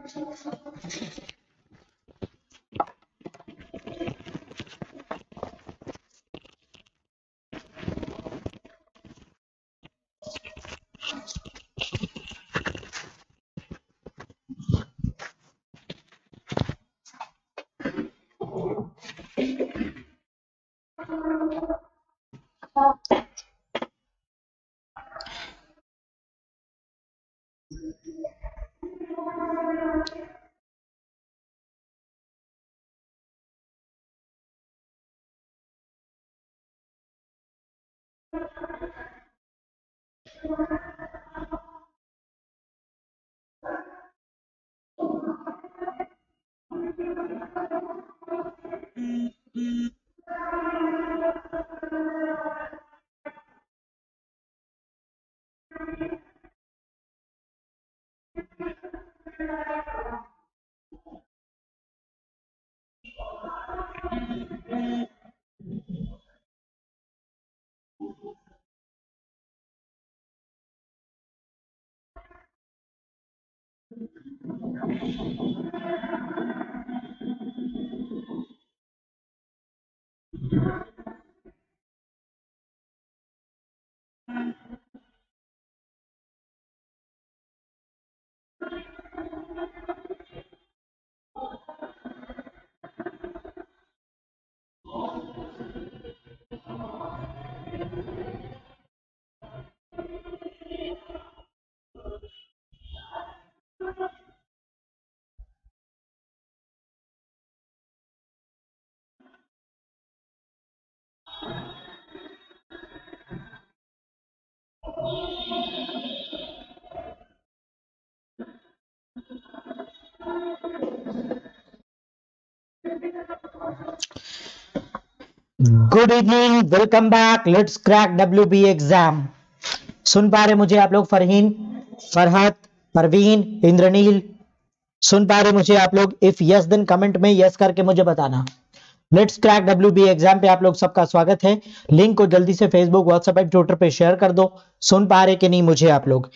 Good evening, welcome back. Let's crack WB exam. सुन पा रहे मुझे आप लोग? फरहीन, फरहत, परवीन, इंद्रनील, सुन पा रहे मुझे आप लोग? इफ यस देन कमेंट में यस करके मुझे बताना। लेट्स क्रैक WB एग्जाम पे आप लोग सबका स्वागत है। लिंक को जल्दी से फेसबुक, व्हाट्सएप, ट्विटर पे शेयर कर दो। सुन पा रहे कि नहीं मुझे आप लोग?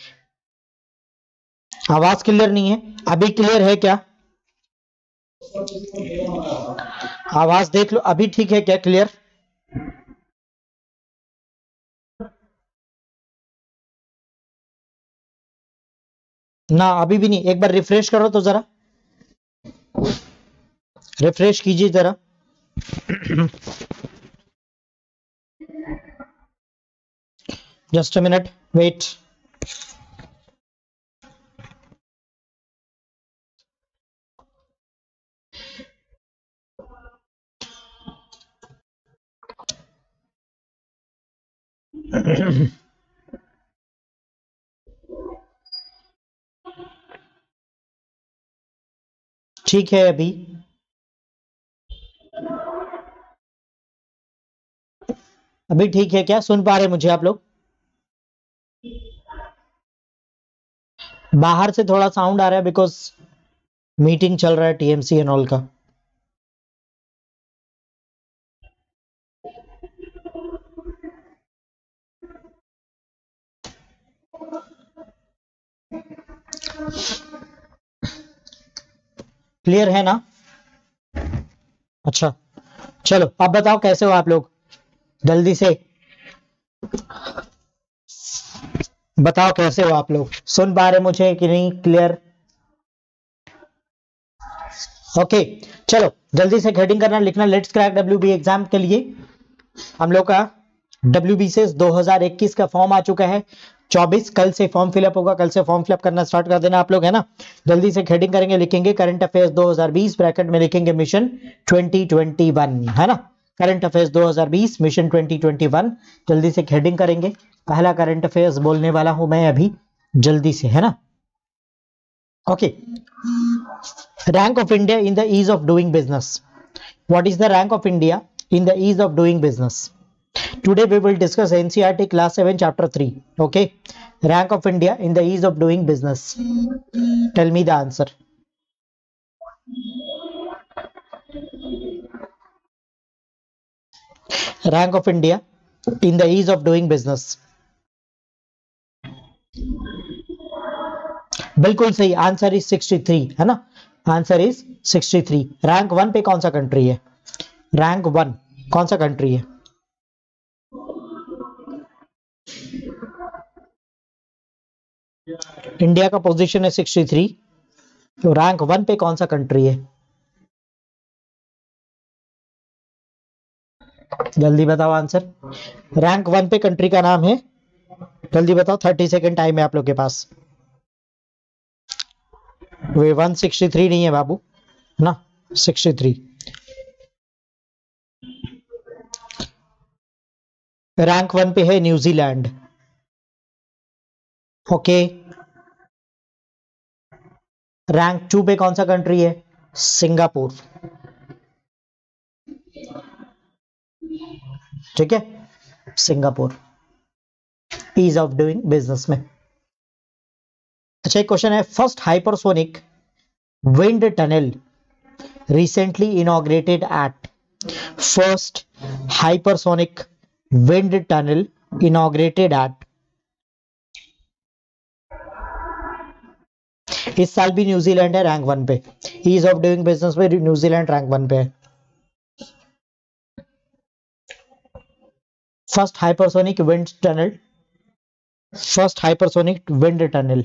आवाज क्लियर नहीं है? अभी क्लियर है क्या? आवाज देख लो, अभी ठीक है क्या? क्लियर ना? अभी भी नहीं। एक बार रिफ्रेश करो तो जरा, रिफ्रेश कीजिए जरा। Just a minute, wait. ठीक है अभी? अभी ठीक है क्या? सुन पा रहे मुझे आप लोग? बाहर से थोड़ा साउंड आ रहा है बिकॉज मीटिंग चल रहा है TMC एंड ऑल का। क्लियर है ना? अच्छा, चलो अब बताओ कैसे हो आप लोग? जल्दी से बताओ कैसे हो आप लोग? सुन पा रहे मुझे कि नहीं? क्लियर? ओके, चलो जल्दी से हेडिंग करना, लिखना। लेट्स क्रैक WB एग्जाम के लिए हम लोग का WBCS 2021 का फॉर्म आ चुका है। 24 कल से फॉर्म फिलअप होगा। कल से फॉर्म फिलअप करना स्टार्ट कर देना आप लोग, है ना? जल्दी से हेडिंग करेंगे, लिखेंगे करंट अफेयर्स 2020, ब्रैकेट में लिखेंगे मिशन 2021, है ना? Current affairs 2020 mission 2021। जल्दी से हेडिंग करेंगे। पहला करंट अफेयर्स बोलने वाला हूं मैं अभी, जल्दी से, है ना? Okay, rank of India in the ease of doing business. What is the rank of India in the ease of doing business? Today we will discuss NCERT class 7 chapter 3. Okay, rank of India in the ease of doing business. Tell me the answer. Rank of India in the ease of doing business. बिल्कुल सही, answer is 63 है ना, answer is 63। Rank 1 पे कौन सा country है, rank 1 कौन सा कंट्री है? इंडिया का पोजीशन है 63, तो रैंक 1 पे कौन सा कंट्री है? जल्दी बताओ आंसर। रैंक 1 पे कंट्री का नाम है, जल्दी बताओ, 30 सेकेंड टाइम है आप लोग के पास। वे 163 नहीं है बाबू ना, 63। रैंक 1 पे है न्यूजीलैंड। ओके, रैंक 2 पे कौन सा कंट्री है? सिंगापुर। ठीक है, Singapore, ease of doing business में। अच्छा, एक क्वेश्चन है, first hypersonic wind tunnel recently inaugurated at, first hypersonic wind tunnel inaugurated at, इस साल भी न्यूजीलैंड है रैंक 1 पे, ईज ऑफ डूइंग बिजनेस में न्यूजीलैंड रैंक 1 पे है। First hypersonic wind tunnel, first hypersonic wind tunnel.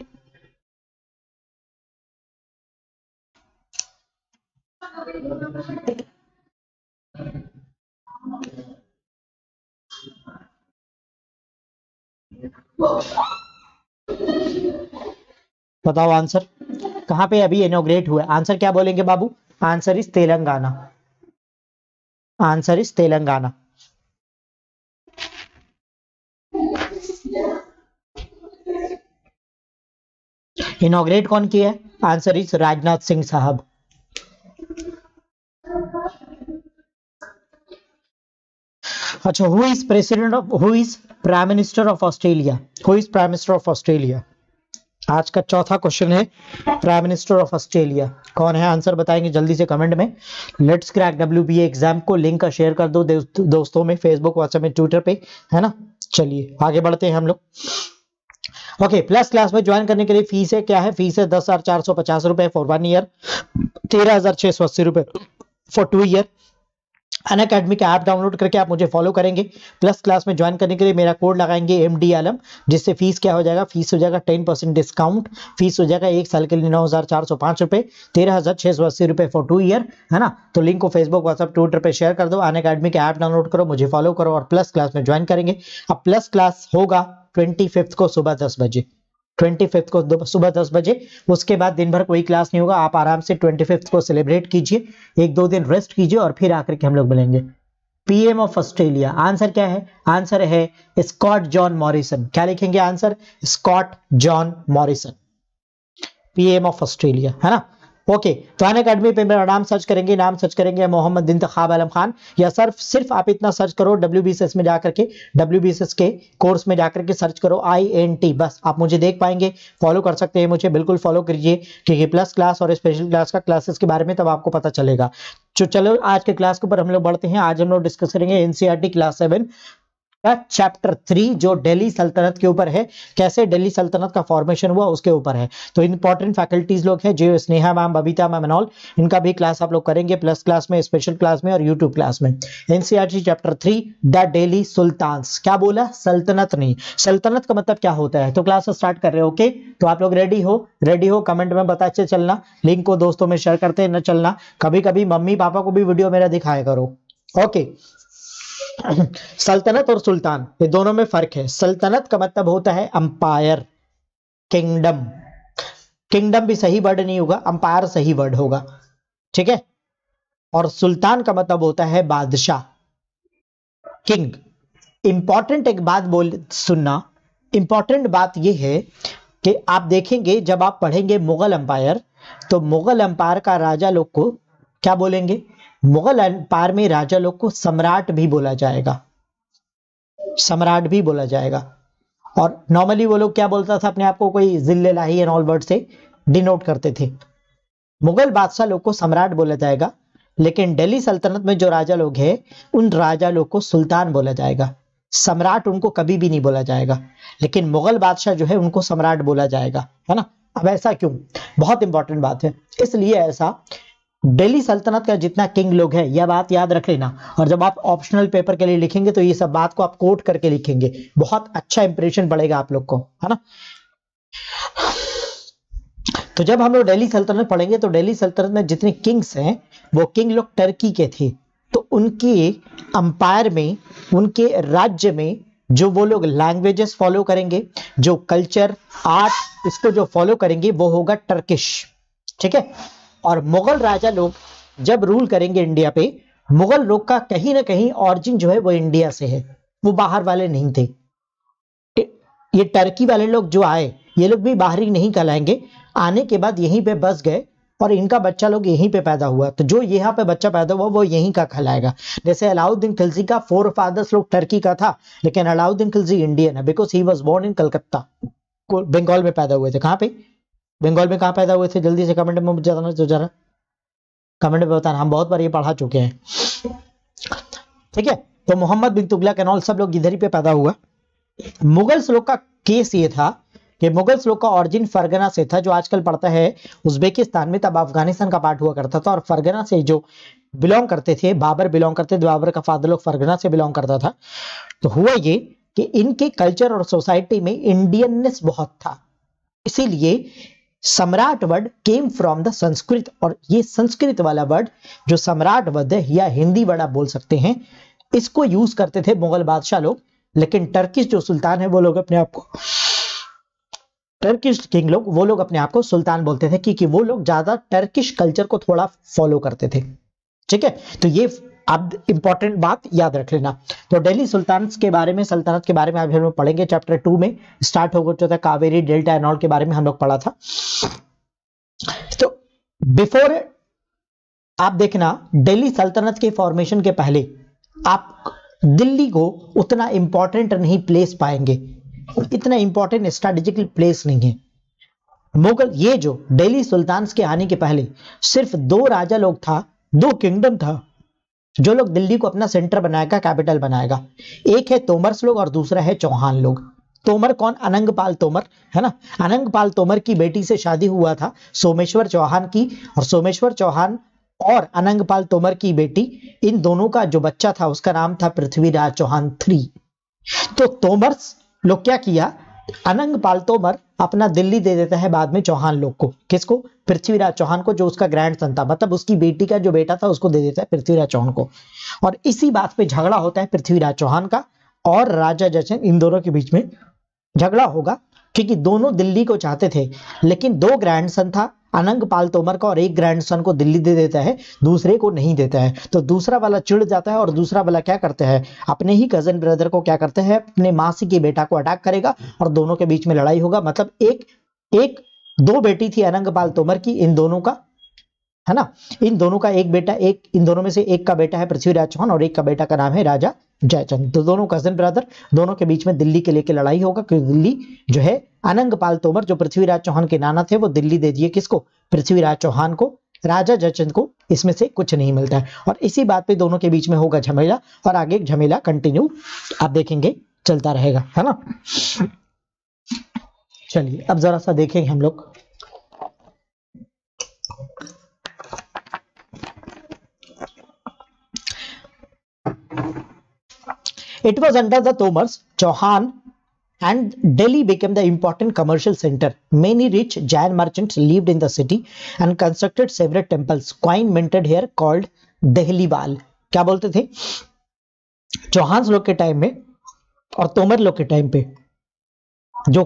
बताओ आंसर, कहां पे अभी इनॉग्रेट हुआ है? आंसर क्या बोलेंगे बाबू? Answer is Telangana, answer is Telangana. Inaugurate कौन किया है? आंसर इज राजनाथ सिंह साहब। अच्छा, who is president of, who is prime minister of Australia, who is prime minister of Australia? आज का चौथा क्वेश्चन है, प्राइम मिनिस्टर ऑफ ऑस्ट्रेलिया कौन है? आंसर बताएंगे जल्दी से कमेंट में। लेट्स क्रैक WBA एग्जाम को लिंक का शेयर कर दो दोस्तों में, फेसबुक, व्हाट्सएप में, ट्विटर पे, है ना। चलिए आगे बढ़ते हैं हम लोग। ओके, प्लस क्लास में ज्वाइन करने के लिए फीस है, क्या है? फीस है 10,450 रुपए फॉर 1 ईयर, 13,680 रुपए फॉर 2 ईयर। अनअकैडमी का ऐप डाउनलोड करके आप मुझे फॉलो करेंगे। प्लस क्लास में ज्वाइन करने के लिए मेरा कोड लगाएंगे MD आलम, जिससे फीस क्या हो जाएगा? फीस हो जाएगा 10% डिस्काउंट, फीस हो जाएगा 1 साल के लिए 9,405 रुपए, 13,680 रुपए फॉर 2 ईयर, है ना। तो लिंक को फेसबुक, व्हाट्सएप, ट्विटर पे शेयर कर दो। अनअकैडमी का ऐप डाउनलोड करो, मुझे फॉलो करो और प्लस क्लास में ज्वाइन करेंगे। अब प्लस क्लास होगा 25 को सुबह 10 बजे, 25 को सुबह 10 बजे। उसके बाद दिन भर कोई क्लास नहीं होगा, आप आराम से 25 को सेलिब्रेट कीजिए, 1-2 दिन रेस्ट कीजिए और फिर आकर के हम लोग मिलेंगे। PM ऑफ ऑस्ट्रेलिया, आंसर क्या है? आंसर है स्कॉट जॉन मॉरिसन। क्या लिखेंगे answer? Scott John Morrison, PM of Australia, है ना। ओके, तो अनअकैडमी पे मेरा नाम सर्च करेंगे, नाम सर्च करेंगे मोहम्मद इंतखाब आलम खान, या सिर्फ आप इतना सर्च करो WBCS में जाकर के, WBCS के कोर्स में जाकर के सर्च करो INT, बस आप मुझे देख पाएंगे। फॉलो कर सकते हैं मुझे, बिल्कुल फॉलो करिए, क्योंकि प्लस क्लास और स्पेशल क्लास का क्लासेस के बारे में तब आपको पता चलेगा। तो चलो आज के क्लास के ऊपर हम लोग बढ़ते हैं। आज हम लोग डिस्कस करेंगे NCERT क्लास 7 चैप्टर 3, जो दिल्ली सल्तनत के ऊपर है, कैसे दिल्ली सल्तनत का फॉर्मेशन हुआ उसके ऊपर है। तो इंपॉर्टेंट फैकल्टीज लोग हैं, जो Sneha ma'am, Babita ma'am and all, इनका भी क्लास आप लोग करेंगे प्लस क्लास में, स्पेशल क्लास में और यूट्यूब क्लास में। NCERT chapter 3 the Delhi sultans, क्या बोला? सल्तनत नहीं, सल्तनत का मतलब क्या होता है। तो क्लास स्टार्ट कर रहे हो, ओके। तो आप लोग रेडी हो? रेडी हो कमेंट में बताते चलना, लिंक को दोस्तों में शेयर करते न चलना, कभी कभी मम्मी पापा को भी वीडियो मेरा दिखाया करो, ओके। सल्तनत और सुल्तान, ये दोनों में फर्क है। सल्तनत का मतलब होता है अंपायर, किंगडम, किंगडम भी सही वर्ड नहीं होगा, अंपायर सही वर्ड होगा, ठीक है। और सुल्तान का मतलब होता है बादशाह, किंग। इंपॉर्टेंट एक बात बोल सुनना, इंपॉर्टेंट बात यह है कि आप देखेंगे जब आप पढ़ेंगे मुगल अंपायर, तो मुगल अंपायर का राजा लोग को क्या बोलेंगे? मुगल अंपायर में राजा लोग को सम्राट भी बोला जाएगा, सम्राट भी बोला जाएगा। और नॉर्मली वो लोग क्या बोलता था अपने आप को? कोई जिल्ल-ए-लाही एंड ऑल वर्ड से डिनोट करते थे। मुगल बादशाह लोग को सम्राट बोला जाएगा, लेकिन दिल्ली सल्तनत में जो राजा लोग हैं, उन राजा लोग को सुल्तान बोला जाएगा। सम्राट उनको कभी भी नहीं बोला जाएगा, लेकिन मुगल बादशाह जो है उनको सम्राट बोला जाएगा, है ना। अब ऐसा क्यों, बहुत इंपॉर्टेंट बात है, इसलिए ऐसा, दिल्ली सल्तनत का जितना किंग लोग है, यह बात याद रख लेना, और जब आप ऑप्शनल पेपर के लिए लिखेंगे तो ये सब बात को आप कोट करके लिखेंगे, बहुत अच्छा इंप्रेशन पड़ेगा आप लोग को, है ना। तो जब हम लोग दिल्ली सल्तनत पढ़ेंगे तो दिल्ली सल्तनत में जितने किंग्स हैं वो किंग लोग टर्की के थे, तो उनके अंपायर में, उनके राज्य में जो वो लोग लैंग्वेजेस फॉलो करेंगे, जो कल्चर आर्ट इसको जो फॉलो करेंगे वो होगा टर्किश, ठीक है। और मुगल राजा लोग जब रूल करेंगे इंडिया पे, मुगल लोग का कहीं ना कहीं ऑरिजिन जो है वो इंडिया से है, वो बाहर वाले नहीं थे। ये टर्की वाले लोग जो आए, ये लोग भी बाहरी नहीं कहलाएंगे, आने के बाद यहीं पे बस गए और इनका बच्चा लोग यहीं पे पैदा हुआ, तो जो यहाँ पे बच्चा पैदा हुआ वो यहीं का कहलाएगा। जैसे अलाउद्दीन खिलजी का फोर फादर्स लोग टर्की का था, लेकिन अलाउद्दीन खिलजी इंडियन है, because he was born in Calcutta, Bengal में पैदा हुए थे। कहाँ पे, बंगाल में कहाँ पैदा हुए थे, जल्दी से कमेंट में बताना, जो जरा कमेंट में बताना, हम बहुत बार ये पढ़ा चुके हैं, ठीक है। तो मोहम्मद बिन तुगलक एंड ऑल सब लोग इधर ही पे पैदा हुआ। मुगल्स लोग का केस ये था कि मुगल्स लोग का ऑरिजिन फरगना से था, जो आजकल पड़ता है उज्बेकिस्तान में, तब अफगानिस्तान का पार्ट हुआ करता था, और फरगना से जो बिलोंग करते थे, बाबर बिलोंग करते थे, बाबर का फादर लोग फरगना से बिलोंग करता था। तो हुआ ये कि इनके कल्चर और सोसाइटी में इंडियननेस बहुत था, इसीलिए samrat word came from the Sanskrit, और ये संस्कृत वाला वर्ड जो सम्राट वर्ड है या हिंदी वर्ड आप बोल सकते हैं, इसको यूज करते थे मुगल बादशाह लोग। लेकिन टर्किश जो सुल्तान है वो लोग अपने आप को, टर्किश किंग लोग, वो लोग अपने आप को सुल्तान बोलते थे, क्योंकि वो लोग ज्यादा टर्किश कल्चर को थोड़ा फॉलो करते थे, ठीक है। तो ये अब इंपॉर्टेंट बात याद रख लेना। तो दिल्ली सुल्तान के बारे में, सल्तनत के बारे में अभी हम लोग पढ़ेंगे, चैप्टर 2 में स्टार्ट हो चुका था, कावेरी डेल्टा एंड ऑल के बारे में हम लोग पढ़ा था। तो बिफोर आप देखना, दिल्ली सल्तनत के फॉर्मेशन के पहले आप दिल्ली को उतना इंपॉर्टेंट नहीं प्लेस पाएंगे, इतना इंपॉर्टेंट स्ट्रेटेजिकल प्लेस नहीं है। मुगल ये जो दिल्ली सुल्तान के आने के पहले सिर्फ 2 राजा लोग था, 2 किंगडम था जो लोग दिल्ली को अपना सेंटर बनाएगा, कैपिटल बनाएगा। एक है तोमर्स लोग और दूसरा है चौहान लोग। तोमर कौन, अनंगपाल तोमर, है ना। अनंगपाल तोमर की बेटी से शादी हुआ था सोमेश्वर चौहान की, और सोमेश्वर चौहान और अनंगपाल तोमर की बेटी, इन दोनों का जो बच्चा था उसका नाम था पृथ्वीराज चौहान 3। तो तोमर्स लोग क्या किया, अनंगपाल तोमर अपना दिल्ली दे देता है बाद में चौहान लोग को, किसको, पृथ्वीराज चौहान को, जो उसका ग्रैंड सन था, मतलब उसकी बेटी का जो बेटा था उसको दे देता है पृथ्वीराज चौहान को। और इसी बात पे झगड़ा होता है पृथ्वीराज चौहान का और राजा जयचंद, इन दोनों के बीच में झगड़ा होगा, क्योंकि दोनों दिल्ली को चाहते थे, लेकिन 2 ग्रैंडसन था अनंगपाल तोमर का, और एक ग्रैंडसन को दिल्ली दे देता है, दूसरे को नहीं देता है। तो दूसरा वाला चिढ़ जाता है और दूसरा वाला क्या करता है, अपने ही कजन ब्रदर को क्या करते हैं, अपने मासी के बेटा को अटैक करेगा और दोनों के बीच में लड़ाई होगा। मतलब एक 2 बेटी थी अनंगपाल तोमर की, इन दोनों का, है ना, इन दोनों का एक बेटा, एक इन दोनों में से एक का बेटा है पृथ्वीराज चौहान और एक का बेटा का नाम है राजा जयचंद। तो दोनों कजन ब्रदर, दोनों के बीच में दिल्ली के लेके लड़ाई होगा, क्योंकि दिल्ली जो है अनंगपाल तोमर जो पृथ्वीराज चौहान के नाना थे वो दिल्ली दे दिए किसको, पृथ्वीराज चौहान को। राजा जयचंद को इसमें से कुछ नहीं मिलता है, और इसी बात पे दोनों के बीच में होगा झमेला, और आगे झमेला कंटिन्यू आप देखेंगे चलता रहेगा, है ना। चलिए अब जरा सा देखेंगे हम लोग, It was under the Tomars, Chauhan, and Delhi became the important commercial center. Many rich Jain merchants lived in the city and constructed several temples. Coin minted here called Dehliwal. क्या बोलते थे, चौहान लोग के टाइम में और तोमर लोग के time पे जो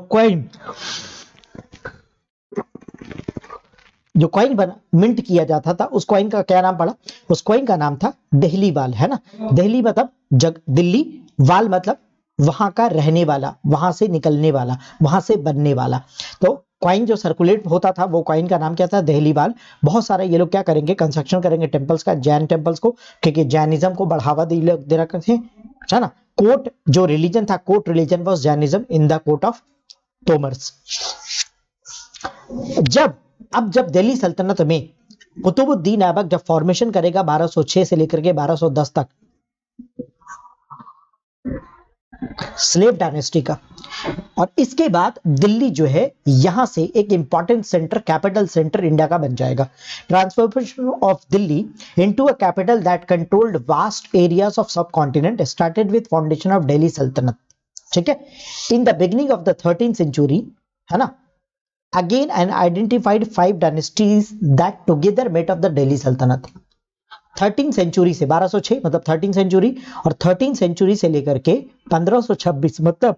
कॉइन मिंट किया जाता था, उस कॉइन का क्या नाम पड़ा, उस कॉइन का नाम था देहलीवाल, है ना। देहली मतलब दिल्ली, वाल मतलब वहां का रहने वाला, वहां से निकलने वाला, वहां से बनने वाला। तो कॉइन जो सर्कुलेट होता था वो कॉइन का नाम क्या था, देहलीवाल। बहुत सारे ये लोग क्या करेंगे, कंस्ट्रक्शन करेंगे टेम्पल्स का, जैन टेम्पल्स को, क्योंकि जैनिज्म को बढ़ावा दे रखे थे, है ना। कोर्ट जो रिलीजन था, court religion was Jainism in the court of Tomars. जब दिल्ली सल्तनत में कुतुबुद्दीन ऐबक जब फॉर्मेशन करेगा 1206 से लेकर के 1210 तक, स्लेव डायनेस्टी का। और इसके बाद दिल्ली जो है यहां से एक important centre, capital centre India का बन जाएगा। Transformation of Delhi into a capital that controlled vast areas of subcontinent started with foundation of Delhi सल्तनत। ठीक है, in the beginning of the 13th century, है ना, again and identified 5 dynasties that together met of the Delhi सल्तनत। 13 century से 1206 मतलब 13 century, और 13 century से लेकर के 1526 मतलब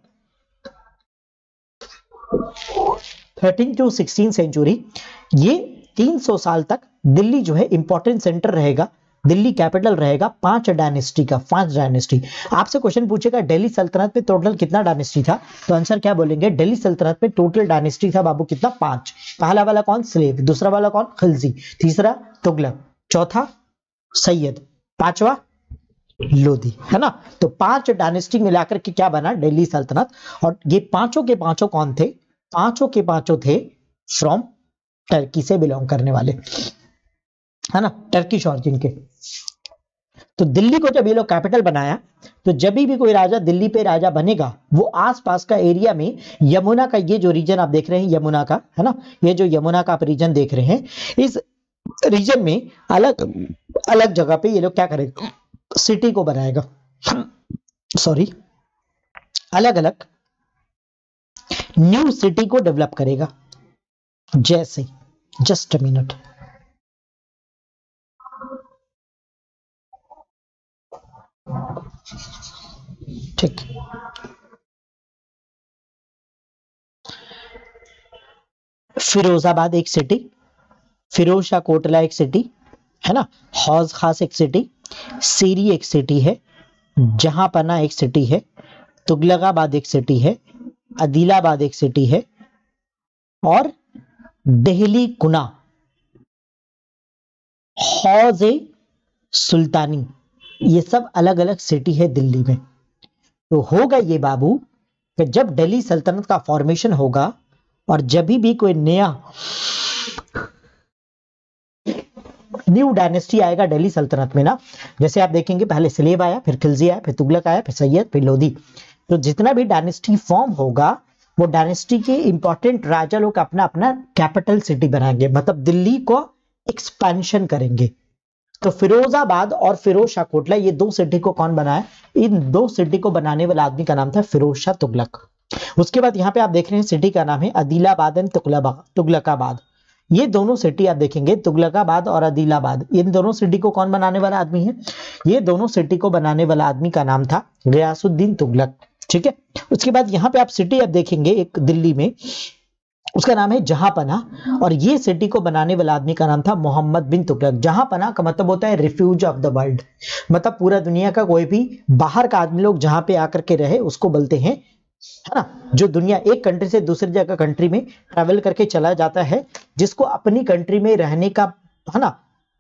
13 टू 16 सेंचुरी, ये 300 साल तक दिल्ली जो है इंपॉर्टेंट सेंटर रहेगा, दिल्ली कैपिटल रहेगा 5 डायनेस्टी का, 5 डायनेस्टी। आपसे क्वेश्चन पूछेगा दिल्ली सल्तनत में टोटल कितना डायनेस्टी था, तो आंसर क्या बोलेंगे, दिल्ली सल्तनत में टोटल डायनेस्टी था बाबू कितना, 5। पहला वाला कौन, स्लेव, दूसरा वाला कौन, खिलजी, तीसरा तुगलक, चौथा सैयद, पांचवा लोधी, है ना। तो 5 डायनेस्टी मिलाकर के क्या बना, दिल्ली सल्तनत। और ये पांचों के पांचों कौन थे, पांचों के पांचों थे फ्रॉम टर्की से बिलोंग करने वाले, है ना, टर्किश ऑरिजिन के। तो दिल्ली को जब ये लोग कैपिटल बनाया, तो जब भी कोई राजा दिल्ली पे राजा बनेगा, वो आसपास का एरिया में यमुना का ये जो रीजन आप देख रहे हैं यमुना का, है ना, ये जो यमुना का आप रीजन देख रहे हैं, इस रीजन में अलग अलग जगह पे ये लोग क्या करेगा, सिटी को बनाएगा, सॉरी, अलग अलग न्यू सिटी को डेवलप करेगा। जैसे, जस्ट अ मिनट, ठीक, फिरोजाबाद एक सिटी, फिरोज शाह कोटला एक सिटी, है ना, हौज खास एक सिटी, सीरी एक सिटी है, जहां पना एक सिटी है, तुगलकाबाद एक सिटी है, आदिलाबाद एक सिटी है, और दिल्ली कुना, हौज सुल्तानी, ये सब अलग अलग सिटी है दिल्ली में। तो होगा ये बाबू कि जब दिल्ली सल्तनत का फॉर्मेशन होगा और जब भी कोई नया न्यू डायनेस्टी आएगा दिल्ली सल्तनत में ना, जैसे आप देखेंगे पहले स्लेव आया, फिर खिलजी आया, फिर तुगलक आया, फिर सैयद, फिर लोधी। तो जितना भी डायनेस्टी फॉर्म होगा, वो डायनेस्टी के इंपॉर्टेंट राजा लोग अपना अपना कैपिटल सिटी बनाएंगे, मतलब दिल्ली को एक्सपेंशन करेंगे। तो फिरोजाबाद और फिरोज शाह कोटला, ये 2 सिटी को कौन बनाया, इन 2 सिटी को बनाने वाला आदमी का नाम था फिरोज शाह तुगलक। उसके बाद यहाँ पे आप देख रहे हैं सिटी का नाम है आदिलाबाद एंड तुगलकाबाद। ये दोनों सिटी आप देखेंगे, तुगलकाबाद और आदिलाबाद, इन दोनों सिटी को कौन बनाने वाला आदमी है, ये दोनों सिटी को बनाने वाला आदमी का नाम था गयासुद्दीन तुगलक। ठीक है, उसके बाद यहाँ पे आप सिटी आप देखेंगे एक दिल्ली में, उसका नाम है जहांपना, और ये सिटी को बनाने वाला आदमी का नाम था मोहम्मद बिन तुगलक। जहांपना का मतलब होता है रिफ्यूज ऑफ द वर्ल्ड, मतलब पूरा दुनिया का कोई भी बाहर का आदमी लोग जहां पे आकर के रहे उसको बोलते हैं, है ना, जो दुनिया एक कंट्री से दूसरी जगह कंट्री में ट्रैवल करके चला जाता है, जिसको अपनी कंट्री में रहने का, है ना,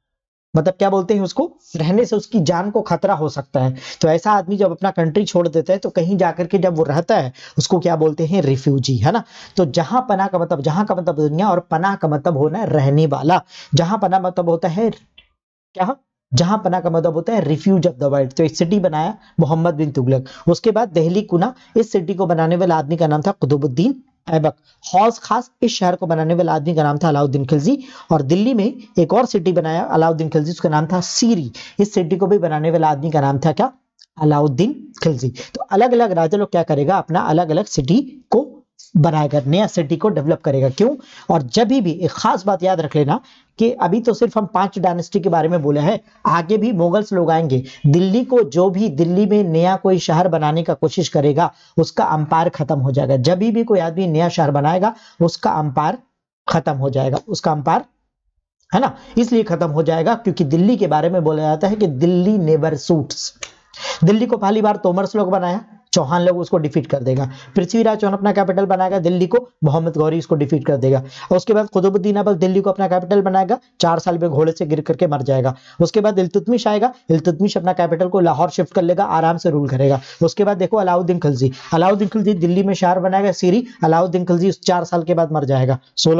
मतलब क्या बोलते हैं उसको, रहने से उसकी जान को खतरा हो सकता है। तो ऐसा आदमी जब अपना कंट्री छोड़ देता है तो कहीं जाकर के जब वो रहता है उसको क्या बोलते हैं, रिफ्यूजी, है ना। तो जहां पना का मतलब, जहां का मतलब दुनिया, और पना का मतलब होना रहने वाला। जहां पना मतलब होता है क्या, जहां पना का मतलब होता है रिफ्यूज ऑफ द वर्ल्ड। तो एक सिटी बनाया मोहम्मद बिन तुगलक। उसके बाद दिल्ली कुना, इस सिटी को बनाने वाला आदमी का नाम था कुतुबुद्दीन ऐबक। हौज खास, इस शहर को बनाने वाला आदमी का नाम था अलाउद्दीन खिलजी। और दिल्ली में एक और सिटी बनाया अलाउद्दीन खिलजी, उसका नाम था सीरी। इस सिटी को भी बनाने वाला आदमी का नाम था क्या, अलाउद्दीन खिलजी। तो अलग अलग राजा लोग क्या करेगा, अपना अलग अलग सिटी को बनाएगा, नया सिटी को डेवलप करेगा। क्यों, और जब भी एक खास बात याद रख लेना कि अभी तो सिर्फ हम 5 डायनेस्टी के बारे में बोले हैं, आगे भी मुगल्स लोग आएंगे। दिल्ली को, जो भी दिल्ली में नया कोई शहर बनाने का कोशिश करेगा उसका अंपायर खत्म हो जाएगा। जब भी कोई आदमी नया शहर बनाएगा उसका अंपायर खत्म हो जाएगा, उसका अंपायर, है ना, इसलिए खत्म हो जाएगा क्योंकि दिल्ली के बारे में बोला जाता है कि दिल्ली नेवर सूट्स। दिल्ली को पहली बार तोमर्स लोग बनाया, चौहान लोग उसको डिफीट कर देगा। पृथ्वीराज चौहान अपना कैपिटल बनाएगा दिल्ली को, मोहम्मद गौरी इसको डिफीट कर देगा। और उसके बाद कुतुबुद्दीन ऐबक दिल्ली को अपना कैपिटल बनाएगा, 4 साल में घोड़े से गिर करके मर जाएगा। उसके बाद इल्तुतमिश आएगा, इल्तुतमिश अपना कैपिटल को लाहौर शिफ्ट कर लेगा, आराम से रूल करेगा। उसके बाद देखो अलाउद्दीन खिलजी, अलाउद्दीन खिलजी दिल्ली में शहर बनाएगा सीरी, अलाउद्दीन खिलजी 4 साल के बाद मर जाएगा,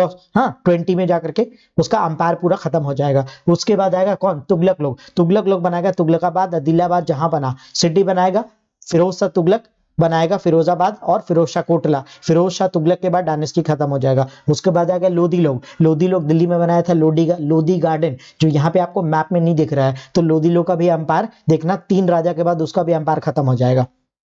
1620 में जाकर के उसका अंपायर पूरा खत्म हो जाएगा। उसके बाद आएगा कौन, तुगलक लोग, तुगलक लोग बनाएगा तुगलकाबाद, आदिलाबाद, जहां बना सिटी बनाएगा फिरोज शाह तुगलक, बनाएगा फिरोजाबाद और फिरोज शाह कोटला। फिरोज शाह तुगलक के बाद डायनेस्टी खत्म हो जाएगा। उसके बाद आएगा लोधी लोग। लोधी लोग दिल्ली में बनाया था लोधी गार्डन, जो यहाँ पे आपको मैप में नहीं दिख रहा है। तो लोधी लोग का भी एम्पायर देखना 3 राजा के बाद उसका भी एम्पायर खत्म हो जाएगा।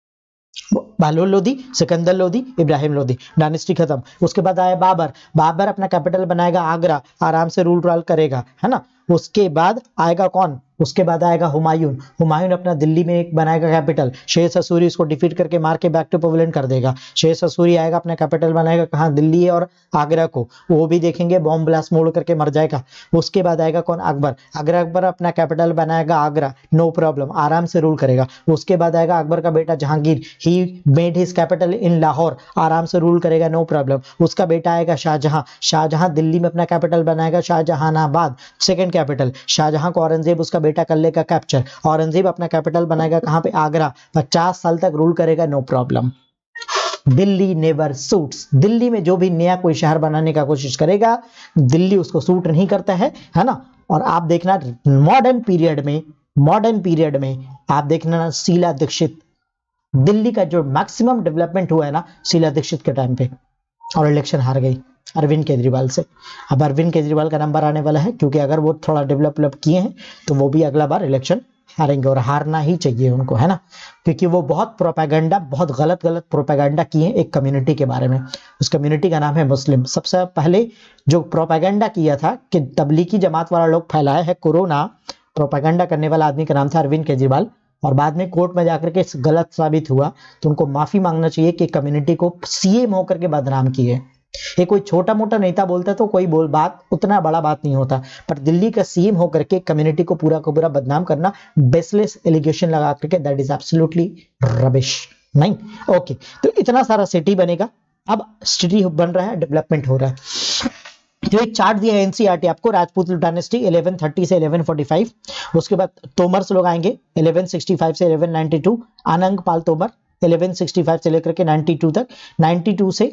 बहलोल लोधी, सिकंदर लोधी, इब्राहिम लोधी, डायनेस्टी खत्म। उसके बाद आया बाबर। बाबर अपना कैपिटल बनाएगा आगरा, आराम से रूल करेगा, है ना। उसके बाद आएगा कौन, उसके बाद आएगा हुमायूं। हुमायूं अपना दिल्ली में एक बनाएगा कैपिटल। शेर ससूरी इसको डिफीट करके मार के बैक टू पवेलियन कर देगा। शेर ससूरी आएगा अपना कैपिटल बनाएगा कहाँ, दिल्ली और आगरा को, वो भी देखेंगे बॉम्ब ब्लास्ट मोड़ करके मर जाएगा। उसके बाद आएगा कौन, अकबर। अकबर अपना कैपिटल बनाएगा आगरा, नो प्रॉब्लम, आराम से रूल करेगा। उसके बाद आएगा अकबर का बेटा Jahangir, he made his capital in Lahore, आराम से रूल करेगा, नो प्रॉब्लम। उसका बेटा आएगा शाहजहां। शाहजहां दिल्ली में अपना कैपिटल बनाएगा शाहजहानाबाद, सेकंड कैपिटल। शाहजहां को औरंगजेब उसका बेटा कर लेगा कैप्चर। औरंगजेब अपना कैपिटल बनाएगा कहां पे, आगरा, 50 साल तक रूल करेगा, no problem. Delhi never suits. Delhi में जो भी नया कोई शहर बनाने का कोशिश करेगा, दिल्ली उसको सूट नहीं करता है ना। और आप देखना मॉडर्न पीरियड में आप देखना ना, शीला दीक्षित, दिल्ली का जो मैक्सिमम डेवलपमेंट हुआ है ना शीला दीक्षित के टाइम पे, और इलेक्शन हार गई अरविंद केजरीवाल से। अब अरविंद केजरीवाल का नंबर आने वाला है, क्योंकि अगर वो थोड़ा डेवलप किए हैं तो वो भी अगला बार इलेक्शन हारेंगे, और हारना ही चाहिए उनको, है ना। क्योंकि वो बहुत प्रोपेगेंडा, बहुत गलत प्रोपेगेंडा किए एक कम्युनिटी के बारे में। उस कम्युनिटी का नाम है मुस्लिम। सबसे पहले जो प्रोपेगेंडा किया था कि तबलीगी जमात वाला लोग फैलाए है कोरोना, प्रोपेगेंडा करने वाला आदमी का नाम था अरविंद केजरीवाल। और बाद में कोर्ट में जाकर के गलत साबित हुआ, तो उनको माफी मांगना चाहिए कि कम्युनिटी को सीएम होकर के बदनाम किए। ये कोई छोटा मोटा नेता बोलता तो कोई बात उतना बड़ा बात नहीं होता, पर दिल्ली का सीएम होकर के कम्युनिटी को पूरा का पूरा बदनाम करना, बेसलेस एलिगेशन लगा करके, दैट इज एब्सोल्युटली रबिश। नहीं, ओके। तो इतना सारा सिटी बनेगा, अब सिटी बन रहा है, डेवलपमेंट हो रहा है। जो एक चार्ट दिया है एनसीईआरटी आपको, राजपूत डायनेस्टी 1130 से 1145, उसके बाद तोमर्स लोग आएंगे 1165 से 1192, आनंग पाल तोमर 1165 से लेकर के 92 तक, 92 से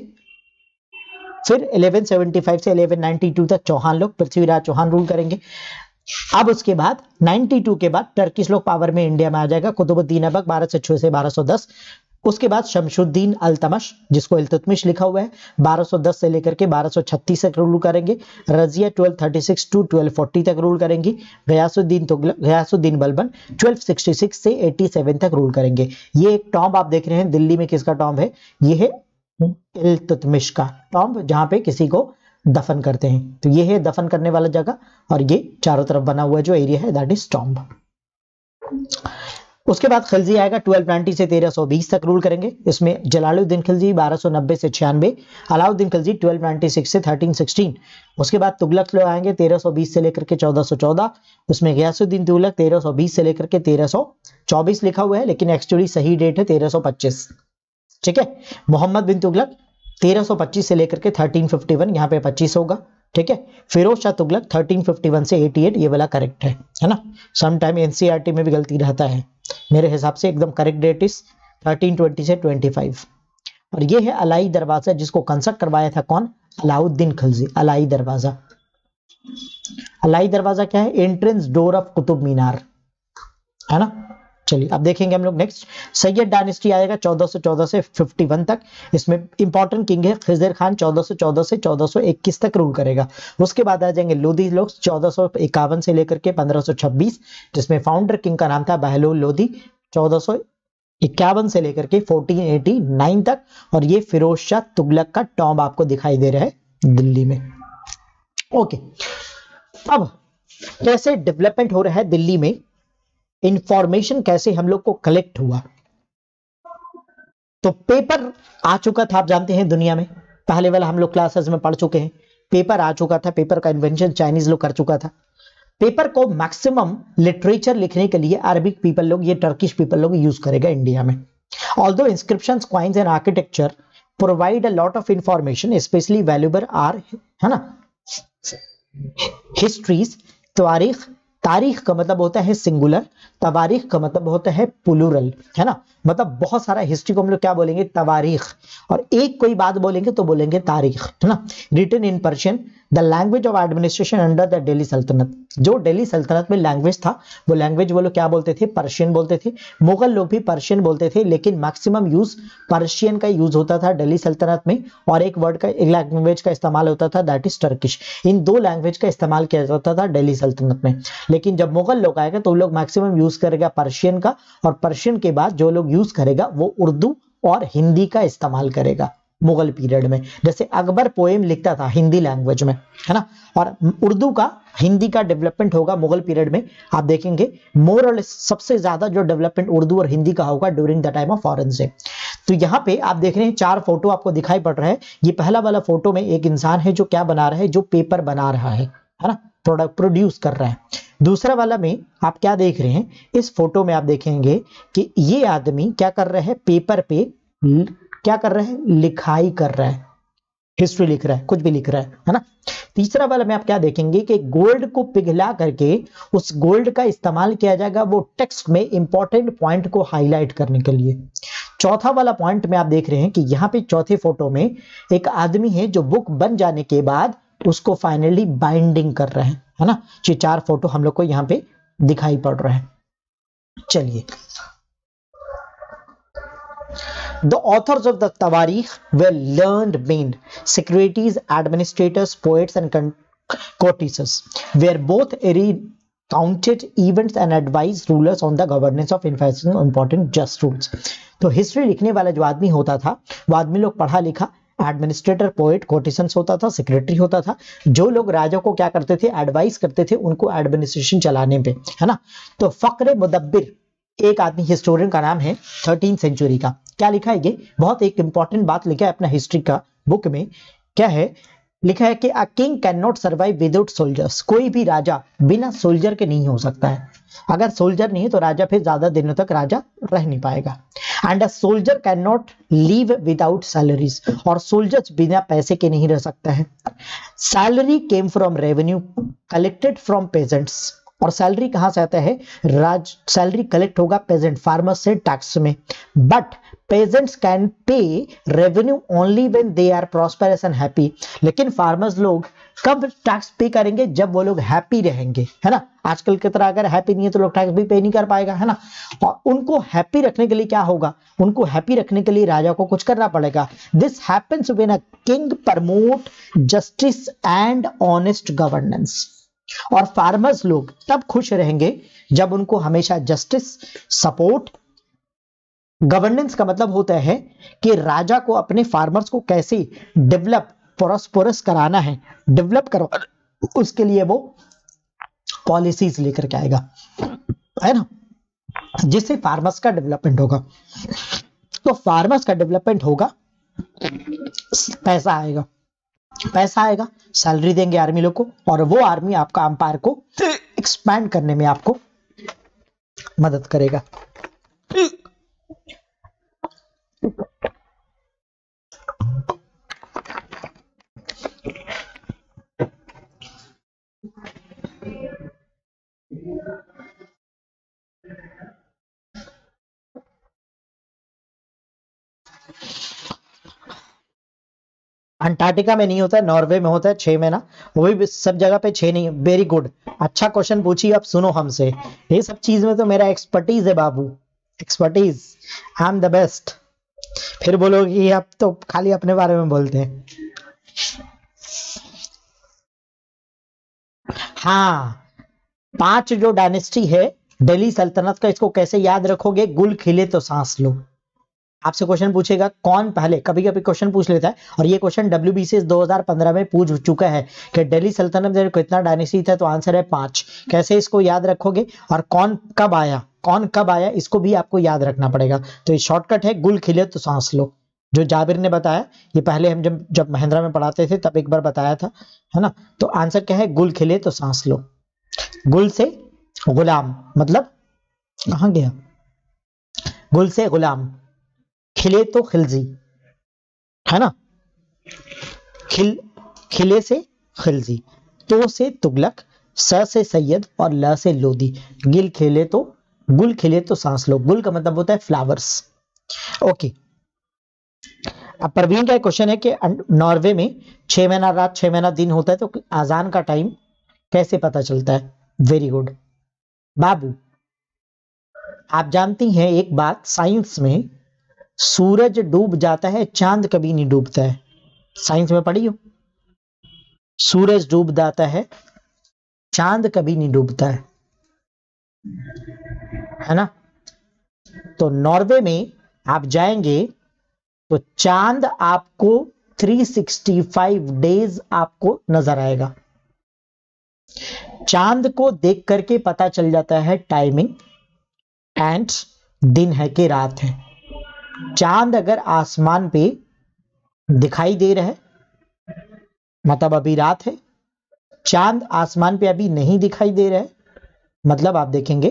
फिर 1175 से 1192 तक चौहान लोग, पृथ्वीराज चौहान रूल करेंगे। अब उसके बाद 92 के बाद टर्किश लोग पावर में इंडिया में आ जाएगा, कुतुबुद्दीन ऐबक 1206 से 1210। उसके बाद शमशुद्दीन अल्तमश, जिसको इल्तुतमिश लिखा हुआ है, 1210 से लेकर के 1236 तक रूल करेंगे। रजिया 1236 टू 1240 तक रूल करेंगी। गयासुद्दीन बलबन 1266 से 87 तक रूल करेंगे। ये एक टॉम्ब आप देख रहे हैं दिल्ली में, किसका टॉम्ब है, ये है इल्तुतमिश का टॉम्ब, जहां पे किसी को दफन करते हैं। तो ये है दफन करने वाला जगह, और ये चारों तरफ बना हुआ जो एरिया है, दैट इज टॉम्ब। उसके बाद खिलजी आएगा 1290 से 1320 तक रूल करेंगे। इसमें जलालुद्दीन खिलजी 1290 से 96, अलाउद्दीन खिलजी 1296 से 1316। उसके बाद तुगलक लोग आएंगे 1320 से लेकर के 1414। उसमें गयासुद्दीन तुगलक 1320 से लेकर के 1324 लिखा हुआ है, लेकिन एक्चुअली सही डेट है 1325। ठीक है। मोहम्मद बिन तुगलक 1325 से लेकर के 1351, यहाँ पे 25 होगा। ठीक है। फिरोज शाह तुगलक 1351 से 88, ये वाला करेक्ट है ना। सम टाइम एनसीईआरटी में भी गलती रहता है, मेरे हिसाब से एकदम करेक्ट डेट इज 1320 से 25। और ये है अलाई दरवाजा, जिसको कंस्ट्रक्ट करवाया था कौन, अलाउद्दीन खिलजी। अलाई दरवाजा, अलाई दरवाजा क्या है, entrance door of Qutub Minar, है ना। चलिए अब देखेंगे हम लोग नेक्स्ट। सैयद डायनेस्टी आएगा 1414 से 51 तक। इसमें इंपॉर्टेंट किंग है खिज़र खान, 1414 से 1421 तक रूल करेगा। उसके बाद आ जाएंगे लोधी लोग 1451 से लेकर के 1526, जिसमें फाउंडर किंग का नाम था बहलोल लोधी, 1451 से लेकर के 1489 तक। और ये फिरोज शाह तुगलक का टॉम्ब आपको दिखाई दे रहा है दिल्ली में। ओके, अब कैसे डेवलपमेंट हो रहा है दिल्ली में, इंफॉर्मेशन कैसे हम लोग को कलेक्ट हुआ। तो पेपर आ चुका था, आप जानते हैं दुनिया में, पहले वाला हम लोग क्लासेस में पढ़ चुके हैं, पेपर आ चुका था। पेपर का इन्वेंशन चाइनीज लोग कर चुका था। पेपर को मैक्सिमम लिटरेचर लिखने के लिए अरबिक पीपल लोग, ये टर्किश पीपल लोग यूज करेगा इंडिया में। Although inscriptions, coins and architecture provide a lot of information, specially valuable are, है ना, हिस्ट्रीज, तारीख। तारीख का मतलब होता है सिंगुलर, तवारीख का मतलब होता है प्लूरल, है ना। मतलब बहुत सारा हिस्ट्री को हम लोग क्या बोलेंगे, तवारीख, और एक कोई बात बोलेंगे तो बोलेंगे तारीख, है ना। Written in Persian, the language of administration under the Delhi Sultanat, जो दिल्ली सल्तनत में लैंग्वेज था वो लैंग्वेज वो लोग क्या बोलते थे, पर्शियन बोलते थे। मुगल लोग भी पर्शियन बोलते थे, लेकिन मैक्सिमम यूज पर्शियन का यूज होता था दिल्ली सल्तनत में, और एक वर्ड का, एक लैंग्वेज का इस्तेमाल होता था, दैट इज टर्किश। इन दो लैंग्वेज का इस्तेमाल किया जाता था दिल्ली सल्तनत में। लेकिन जब मुगल लोग आएगा तो लोग मैक्सिमम यूज करेगा पर्शियन का, और पर्शियन के बाद जो लोग यूज करेगा वो उर्दू और हिंदी का इस्तेमाल करेगा मुगल पीरियड में। जैसे अकबर पोएम लिखता था हिंदी लैंग्वेज में, है ना, और उर्दू का, हिंदी का डेवलपमेंट होगा मुगल पीरियड में। आप देखेंगे मोर और सबसे ज्यादा जो डेवलपमेंट उर्दू और हिंदी का होगा during the time of Aurangzeb. तो यहाँ पे आप देख रहे हैं 4 फोटो आपको दिखाई पड़ रहा है। ये पहला वाला फोटो में एक इंसान है जो क्या बना रहा है, जो पेपर बना रहा है ना, प्रोडक्ट प्रोड्यूस कर रहा है। दूसरा वाला में आप क्या देख रहे हैं, इस फोटो में आप देखेंगे कि ये आदमी क्या कर रहा है, पेपर पे क्या कर रहा है, लिखाई कर रहा है, हिस्ट्री लिख रहा है, कुछ भी लिख रहा है ना। तीसरा वाला में आप क्या देखेंगे कि गोल्ड को पिघला करके उस गोल्ड का इस्तेमाल किया जाएगा वो टेक्स्ट में इंपॉर्टेंट पॉइंट को हाईलाइट करने के लिए। चौथा वाला पॉइंट में आप देख रहे हैं कि यहाँ पे चौथे फोटो में एक आदमी है जो बुक बन जाने के बाद उसको फाइनली बाइंडिंग कर रहे हैं, है ना। ये 4 फोटो हम लोग को यहाँ पे दिखाई पड़ रहा है। चलिए, The authors of the Tawarikh were learned men, secretaries, administrators, poets, and courtesans, were both recounted events and advised rulers on the governance of enforcing important just rules. तो हिस्ट्री लिखने वाला जो आदमी होता था वो आदमी लोग पढ़ा लिखा, एडमिनिस्ट्रेटर, पोएट, कोर्टिसंस होता था, सेक्रेटरी होता था, जो लोग राजा को क्या करते थे, एडवाइस करते थे उनको एडमिनिस्ट्रेशन चलाने पे, है ना। तो फक्र मुदब्बिर एक आदमी हिस्टोरियन का नाम है 13th सेंचुरी का, क्या लिखा है, ये बहुत एक इंपॉर्टेंट बात लिखा है अपना हिस्ट्री का बुक में। क्या है लिखा है कि a king can not survive without soldiers, कोई भी राजा बिना सोल्जर के नहीं हो सकता है। अगर सोल्जर नहीं है तो राजा फिर ज्यादा दिनों तक राजा रह नहीं पाएगा। And a soldier can not live without salaries, और सोल्जर्स बिना पैसे के नहीं रह सकता है। Salary came from revenue collected from peasants, और सैलरी कहां से आता है, सैलरी कलेक्ट होगा पेजेंट, फार्मर से टैक्स में। But peasants can pay revenue only when they are prosperous and happy, लेकिन फार्मर्स लोग कब टैक्स पे करेंगे, जब वो लोग हैप्पी रहेंगे, है ना। आजकल की तरह अगर हैप्पी नहीं है तो लोग टैक्स भी पे नहीं कर पाएगा, है ना। और उनको हैप्पी रखने के लिए क्या होगा, उनको हैप्पी रखने के लिए राजा को कुछ करना पड़ेगा। This happens when a king promote justice and honest governance, और फार्मर्स लोग तब खुश रहेंगे जब उनको हमेशा जस्टिस, सपोर्ट, गवर्नेंस का मतलब होता है कि राजा को अपने फार्मर्स को कैसे डेवलप, प्रॉस्परस कराना है, डेवलप करवा, उसके लिए वो पॉलिसीज लेकर के आएगा, है ना, जिससे फार्मर्स का डेवलपमेंट होगा। तो फार्मर्स का डेवलपमेंट होगा, पैसा आएगा, पैसा आएगा, सैलरी देंगे आर्मी लोग को, और वो आर्मी आपका अंपायर को एक्सपैंड करने में आपको मदद करेगा। अंटार्कटिका में नहीं होता है, नॉर्वे में होता है 6 महीना, वो भी सब जगह पे 6 नहीं। वेरी गुड, अच्छा क्वेश्चन पूछिए, अब सुनो हमसे, ये सब चीज में तो मेरा एक्सपर्टीज है बाबू, expertise, I am the best. फिर बोलोगे कि आप तो खाली अपने बारे में बोलते हैं। हाँ, 5 जो डायनेस्टी है दिल्ली सल्तनत का, इसको कैसे याद रखोगे, गुल खिले तो सांस लो। आपसे क्वेश्चन पूछेगा कौन पहले, कभी कभी क्वेश्चन पूछ लेता है, और ये क्वेश्चन WBCS 2015 में पूछ चुका है कि दिल्ली सल्तनत में कितना डायनेस्टी था, तो आंसर है 5। कैसे इसको याद रखोगे, और कौन कब आया, कौन कब आया, इसको भी आपको याद रखना पड़ेगा। तो ये शॉर्टकट है, गुल खिले तो सांस लो, जो जाबिर ने बताया, ये पहले हम जब महिंद्रा में पढ़ाते थे तब एक बार बताया था, है ना। तो आंसर क्या है, गुल खिले तो सांस लो। गुल से गुलाम मतलब कहां गया, गुल से गुलाम, खिले तो खिलजी, है ना, खिले से खिलजी, तो से तुगलक, स से सैयद, और ल से लोदी। गुल खिले तो सांस लो। गुल का मतलब होता है फ्लावर्स, ओके, अब परवीन का क्वेश्चन है कि नॉर्वे में 6 महीना रात 6 महीना दिन होता है, तो आजान का टाइम कैसे पता चलता है? वेरी गुड बाबू, आप जानती हैं एक बात, साइंस में सूरज डूब जाता है, चांद कभी नहीं डूबता है। साइंस में पढ़ी हो, सूरज डूब जाता है, चांद कभी नहीं डूबता है ना। तो नॉर्वे में आप जाएंगे तो चांद आपको 365 डेज आपको नजर आएगा। चांद को देख करके पता चल जाता है टाइमिंग एंड दिन है कि रात है। चांद अगर आसमान पे दिखाई दे रहा है मतलब अभी रात है, चांद आसमान पे अभी नहीं दिखाई दे रहा है मतलब आप देखेंगे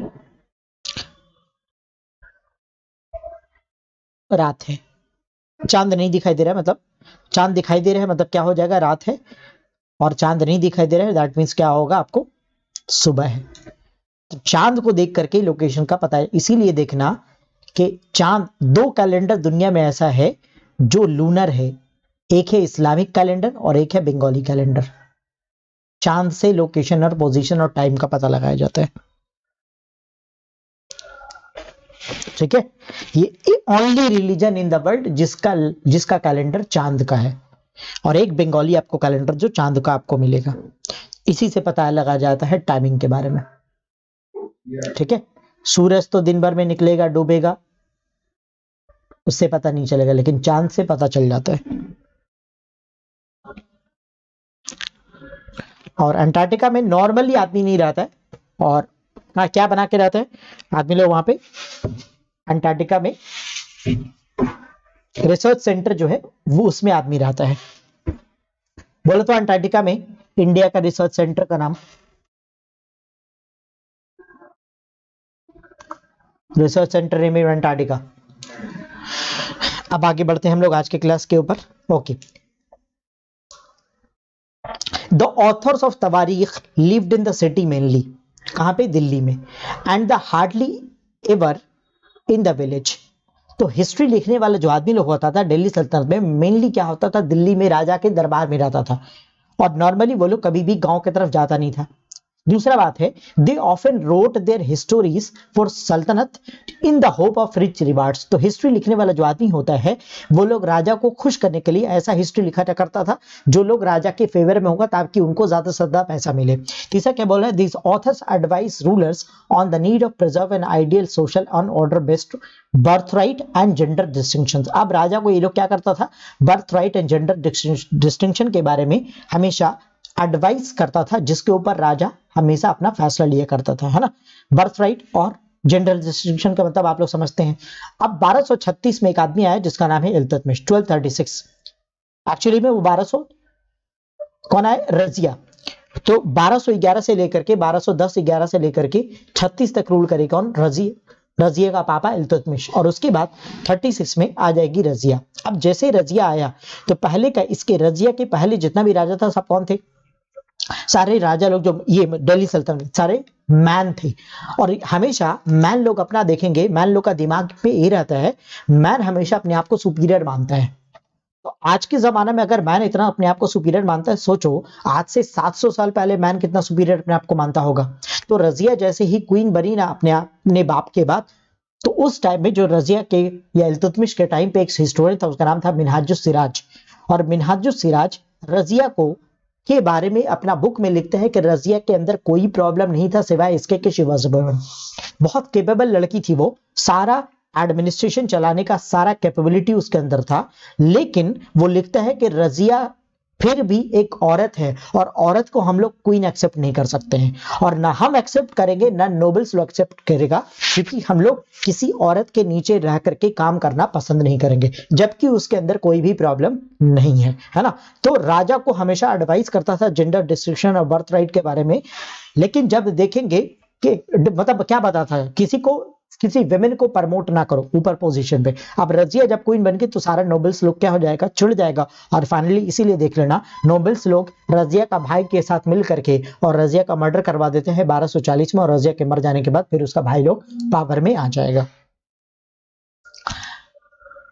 रात है। चांद नहीं दिखाई दे रहा है मतलब, चांद दिखाई दे रहा है मतलब क्या हो जाएगा, रात है, और चांद नहीं दिखाई दे रहा है दैट मीन्स क्या होगा आपको, सुबह है। तो चांद को देख करके लोकेशन का पता है। इसीलिए देखना कि चांद, 2 कैलेंडर दुनिया में ऐसा है जो लूनर है, एक है इस्लामिक कैलेंडर और एक है बंगाली कैलेंडर। चांद से लोकेशन और पोजीशन और टाइम का पता लगाया जाता है, ठीक है। ये only religion in the world जिसका कैलेंडर चांद का है, और एक बंगाली आपको कैलेंडर जो चांद का आपको मिलेगा। इसी से पता लगा जाता है टाइमिंग के बारे में, ठीक है। सूरज तो दिन भर में निकलेगा डूबेगा, उससे पता नहीं चलेगा, लेकिन चांद से पता चल जाता है। और अंटार्कटिका में नॉर्मली आदमी नहीं रहता है, और क्या बना के रहता है आदमी लोग वहां पे अंटार्कटिका में, रिसर्च सेंटर जो है वो उसमें आदमी रहता है। बोलो तो अंटार्कटिका में इंडिया का रिसर्च सेंटर का नाम, रिसर्च सेंटर है अंटार्कटिका। अब आगे बढ़ते हैं हम लोग आज के क्लास के ऊपर। Okay, the authors of Tawarikh lived in the city mainly, कहां पे, दिल्ली में, and the hardly ever in the village. तो हिस्ट्री लिखने वाला जो आदमी लोग होता था दिल्ली सल्तनत में, मेनली क्या होता था, दिल्ली में राजा के दरबार में रहता था, और नॉर्मली वो लोग कभी भी गांव की तरफ जाता नहीं था। दूसरा बात है, they often wrote their histories for Sultanat in the hope of rich rewards. तो हिस्ट्री लिखने वाला जो आदमी होता है वो लोग राजा को खुश करने के लिए ऐसा हिस्ट्री लिखा करता था जो लोग राजा के फेवर में होगा ताकि उनको ज्यादा से ज्यादा पैसा मिले। तीसरा क्या बोल रहा है, this authors advise rulers on the need of preserve an ideal social on order based birth right and gender distinction. अब राजा को ये लोग क्या करता था, birth right and gender distinction के बारे में हमेशा एडवाइस करता था, जिसके ऊपर राजा हमेशा अपना फैसला लिया करता था, है ना। बर्थ राइट और जेंडर डिस्टिंक्शन का मतलब आप लोग समझते हैं। अब 1236 में एक आदमी आया जिसका नाम है इल्तुतमिश, 1236 एक्चुअली में वो 1200 कौन आए, रजिया। तो 1211 से लेकर के 1210-11 से लेकर के 36 तक रूल करे कौन, रजिया का पापा इल्तुतमिश, और उसके बाद 36 में आ जाएगी रजिया। अब जैसे रजिया आया तो पहले का, इसके रजिया के पहले जितना भी राजा था सब कौन थे, सारे राजा लोग जो ये दिल्ली सल्तनत सारे मैन थे। और हमेशा मैन लोग अपना देखेंगे, मैन लोग का दिमाग पे ये रहता है, मैन हमेशा अपने आप को सुपीरियर मानता है। तो आज के जमाने में अगर मैन इतना अपने आप को सुपीरियर मानता है, सोचो आज से 700 साल पहले मैन कितना सुपीरियर अपने आप को मानता होगा। तो रजिया जैसे ही क्वीन बनी ना अपने बाप के बाद, तो उस टाइम में जो रजिया के या इल्तुतमिश के टाइम पे एक हिस्टोरियन था, उसका नाम था मिनहाजुस सिराज। और मिनहाजुस सिराज रजिया को के बारे में अपना बुक में लिखते हैं कि रजिया के अंदर कोई प्रॉब्लम नहीं था सिवाय इसके कि शी वाज अ वुमन। बहुत केपेबल लड़की थी वो, सारा एडमिनिस्ट्रेशन चलाने का सारा कैपेबिलिटी उसके अंदर था। लेकिन वो लिखता है कि रजिया फिर भी एक औरत है, और औरत को हम लोग क्वीन एक्सेप्ट नहीं कर सकते हैं, और ना हम एक्सेप्ट करेंगे ना नोबल्स लोग एक्सेप्ट करेगा, क्योंकि हम लोग किसी औरत के नीचे रह करके काम करना पसंद नहीं करेंगे, जबकि उसके अंदर कोई भी प्रॉब्लम नहीं है ना। तो राजा को हमेशा एडवाइस करता था जेंडर डिस्ट्रिक्शन और बर्थ राइट के बारे में। लेकिन जब देखेंगे कि मतलब क्या बताता है, किसी विमेन को प्रमोट ना करो ऊपर पोजीशन पे। अब रजिया जब क्वीन बन गई तो सारा नोबल्स लोग क्या हो जाएगा, चिढ़ जाएगा, और फाइनली इसीलिए देख लेना नोबल्स लोग रजिया का भाई के साथ मिल करके और रजिया का मर्डर करवा देते हैं 1240 में, और रजिया के मर जाने के बाद फिर उसका भाई लोग पावर में आ जाएगा।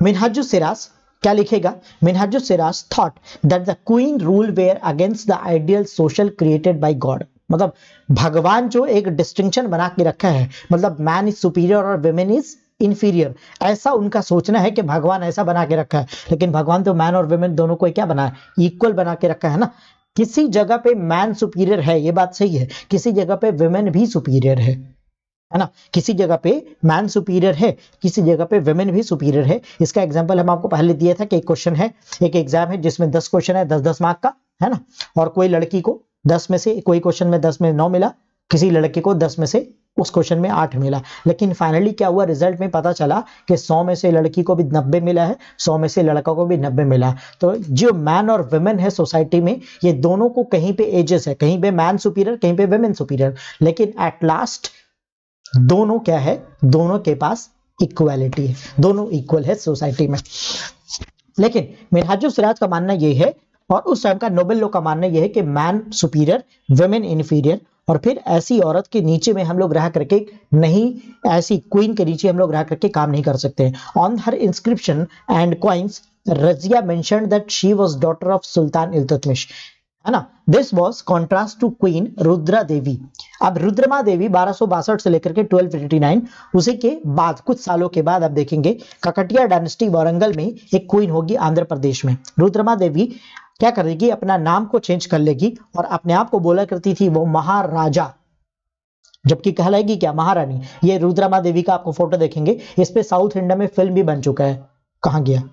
मिनहाजुस सिराज क्या लिखेगा? Minhajus Siraj thought that the queen rule were against the ideal social created by God. मतलब भगवान जो एक डिस्टिंक्शन बना के रखा है, मतलब मैन इज सुपीरियर और विमेन इज इंफीरियर, ऐसा उनका सोचना है कि भगवान ऐसा बना के रखा है। लेकिन भगवान तो मैन और विमेन दोनों को क्या बना है? इक्वल बना के रखा है ना। किसी जगह पे मैन सुपीरियर है, ये बात सही है, किसी जगह पे विमेन भी सुपीरियर है ना। किसी जगह पे मैन सुपीरियर है, किसी जगह पे विमेन भी सुपीरियर है। इसका एग्जांपल हम आपको पहले दिया था कि एक क्वेश्चन है, एक एग्जाम है जिसमें 10 क्वेश्चन है, 10-10 मार्क का, है ना। और कोई लड़की को 10 में से, कोई क्वेश्चन में 10 में 9 मिला, किसी लड़के को 10 में से उस क्वेश्चन में 8 मिला। लेकिन फाइनली क्या हुआ, रिजल्ट में पता चला कि 100 में से लड़की को भी 90 मिला है, 100 में से लड़का को भी 90 मिला। तो जो मैन और विमेन है सोसाइटी में, ये दोनों को कहीं पे एजेस है, कहीं पे मैन सुपीरियर, कहीं पे विमेन सुपीरियर, लेकिन एट लास्ट दोनों क्या है? दोनों के पास इक्वालिटी है, दोनों इक्वल है सोसाइटी में। लेकिन मिनहाजुस सिराज का मानना यह है, और उस टाइम का नोबेल लोग का मानना यह है कि मैन सुपीरियर, विमेन इंफीरियर, और फिर ऐसी औरत के नीचे में हम लोग रह करके नहीं, ऐसी क्वीन के नीचे हम लोग रह करके काम नहीं कर सकते। On her inscription and coins Razia mentioned that she was daughter of sultan Iltutmish, है ना। This was contrast to queen Rudra Devi. अब रुद्रमा देवी 1262 से लेकर के 1289, उसी के बाद कुछ सालों के बाद आप देखेंगे ककटिया डायनेस्टी वारंगल में एक क्वीन होगी आंध्र प्रदेश में। रुद्रमा देवी क्या करेगी? अपना नाम को चेंज कर लेगी और अपने आप को बोला करती थी वो महाराजा, जबकि कहलाएगी क्या? महारानी। ये रुद्रमा देवी का आपको फोटो देखेंगे, इस पे साउथ इंडिया में फिल्म भी बन चुका है। कहां गया?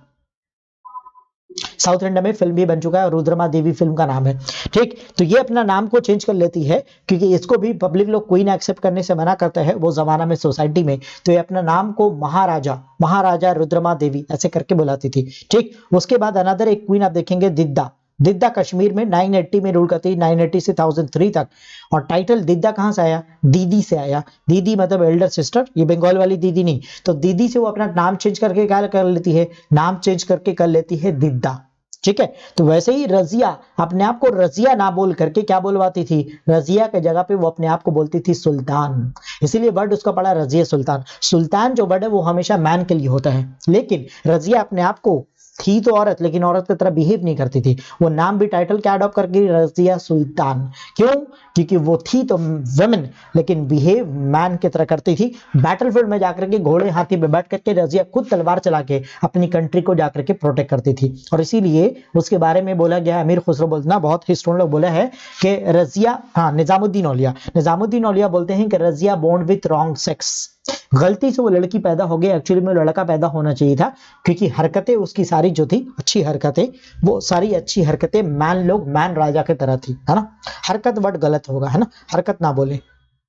साउथ इंडिया में फिल्म भी बन चुका है और रुद्रमा देवी फिल्म का नाम है। ठीक, तो ये अपना नाम को चेंज कर लेती है क्योंकि इसको भी पब्लिक लोग क्वीन एक्सेप्ट करने से मना करता है वो जमाना में सोसाइटी में। तो ये अपना नाम को महाराजा रुद्रमा देवी ऐसे करके बुलाती थी। ठीक, उसके बाद अनदर एक क्वीन आप देखेंगे दिद्दा कश्मीर में 980 में रूल करती है, 980 से 1003 तक। और टाइटल दिद्दा कहां से आया? दीदी से आया। दीदी मतलब एल्डर सिस्टर, ये बंगाल वाली दीदी नहीं। तो दीदी से वो अपना नाम चेंज करके क्या कर लेती है? नाम चेंज करके कर लेती है दिद्दा। ठीक है, तो वैसे ही रजिया अपने आप को रजिया ना बोल करके क्या बोलवाती थी? रजिया के जगह पे वो अपने आप को बोलती थी सुल्तान, इसीलिए वर्ड उसका पड़ा रजिया सुल्तान। सुल्तान जो वर्ड है वो हमेशा मैन के लिए होता है, लेकिन रजिया अपने आप को थी तो औरत, लेकिन औरत की तरह बिहेव नहीं करती थी। वो नाम भी टाइटल क्या अडॉप्ट करके? रजिया सुल्तान। क्यों? क्योंकि वो थी तो वुमेन, लेकिन बिहेव मैन की तरह करती थी। बैटलफील्ड में जाकर के घोड़े हाथी पे बैठ करके रजिया खुद तलवार चला के अपनी कंट्री को जाकर के प्रोटेक्ट करती थी। और इसीलिए उसके बारे में बोला गया, अमीर खुसरो बोलना, बहुत हिस्टोरियन लोग बोला है कि रजिया, निजामुद्दीन औलिया बोलते हैं कि Razia born with wrong sex. गलती से वो लड़की पैदा हो गई, एक्चुअली में लड़का पैदा होना चाहिए था, क्योंकि हरकतें उसकी सारी जो थी अच्छी हरकतें, वो सारी अच्छी हरकतें मैन राजा की तरह थी, है ना। हरकत वर्ड गलत होगा, है ना, हरकत ना बोले।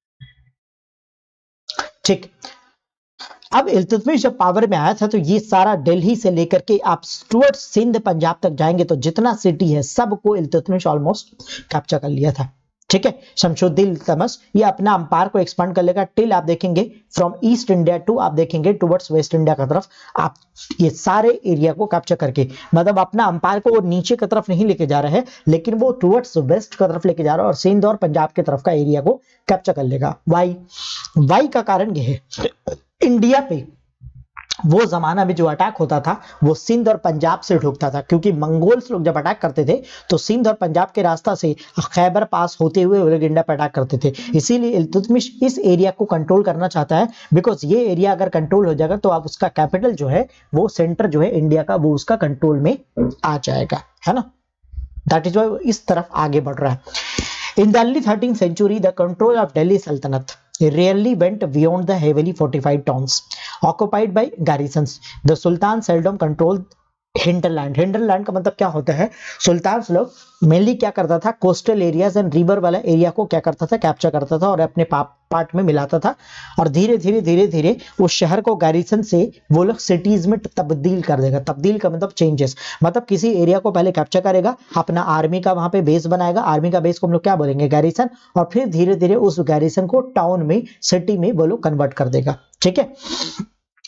ठीक, अब इल्तुतमिश जब पावर में आया था तो ये सारा दिल्ली से लेकर के आप टुवर्ड्स सिंध पंजाब तक जाएंगे तो जितना सिटी है सबको इल्तुतमिश ऑलमोस्ट कैप्चर कर लिया था। ठीक है, शमशुद्दीन इल्तुतमिश ये अपना अंपायर को एक्सपांड कर लेगा टिल आप देखेंगे फ्रॉम ईस्ट इंडिया टू आप देखेंगे टुवर्ड्स वेस्ट इंडिया की तरफ, आप ये सारे एरिया को कैप्चर करके, मतलब अपना अंपायर को वो नीचे की तरफ नहीं लेके जा रहा है, लेकिन वो टुवर्ड्स वेस्ट की तरफ लेके जा रहा है और सिंध और पंजाब की तरफ का एरिया को कैप्चर कर लेगा। वाई का कारण ये है, इंडिया पे वो जमाना में जो अटैक होता था वो सिंध और पंजाब से ढुकता था, क्योंकि मंगोल्स लोग जब अटैक करते थे तो सिंध और पंजाब के रास्ता से खैबर पास होते हुए वो लोग इंडिया पर अटैक करते थे। इसीलिए इल्तुतमिश इस एरिया को कंट्रोल करना चाहता है, बिकॉज ये एरिया अगर कंट्रोल हो जाएगा तो आप उसका कैपिटल जो है वो सेंटर जो है इंडिया का वो उसका कंट्रोल में आ जाएगा, है ना। दैट इज व्हाई इस तरफ आगे बढ़ रहा है। In the early 13th century, the control of Delhi Sultanate rarely went beyond the heavily fortified towns occupied by garrisons. The Sultan seldom controlled hinterland. Hinterland का मतलब क्या होता है? सुल्तान लोग मेनली क्या करता था, कोस्टल एरियाज एंड रिवर वाला एरिया को क्या करता था, कैप्चर करता था और अपने पार्ट में मिलाता था, और धीरे धीरे उस शहर को गैरिसन से वो लोग सिटीज में तब्दील कर देगा। तब्दील का मतलब चेंजेस, मतलब किसी एरिया को पहले कैप्चर करेगा, अपना आर्मी का वहां पे बेस बनाएगा, आर्मी का बेस को हम लोग क्या बोलेंगे, गैरिसन, और फिर धीरे धीरे उस गैरिसन को टाउन में, सिटी में वो लोग कन्वर्ट कर देगा। ठीक है,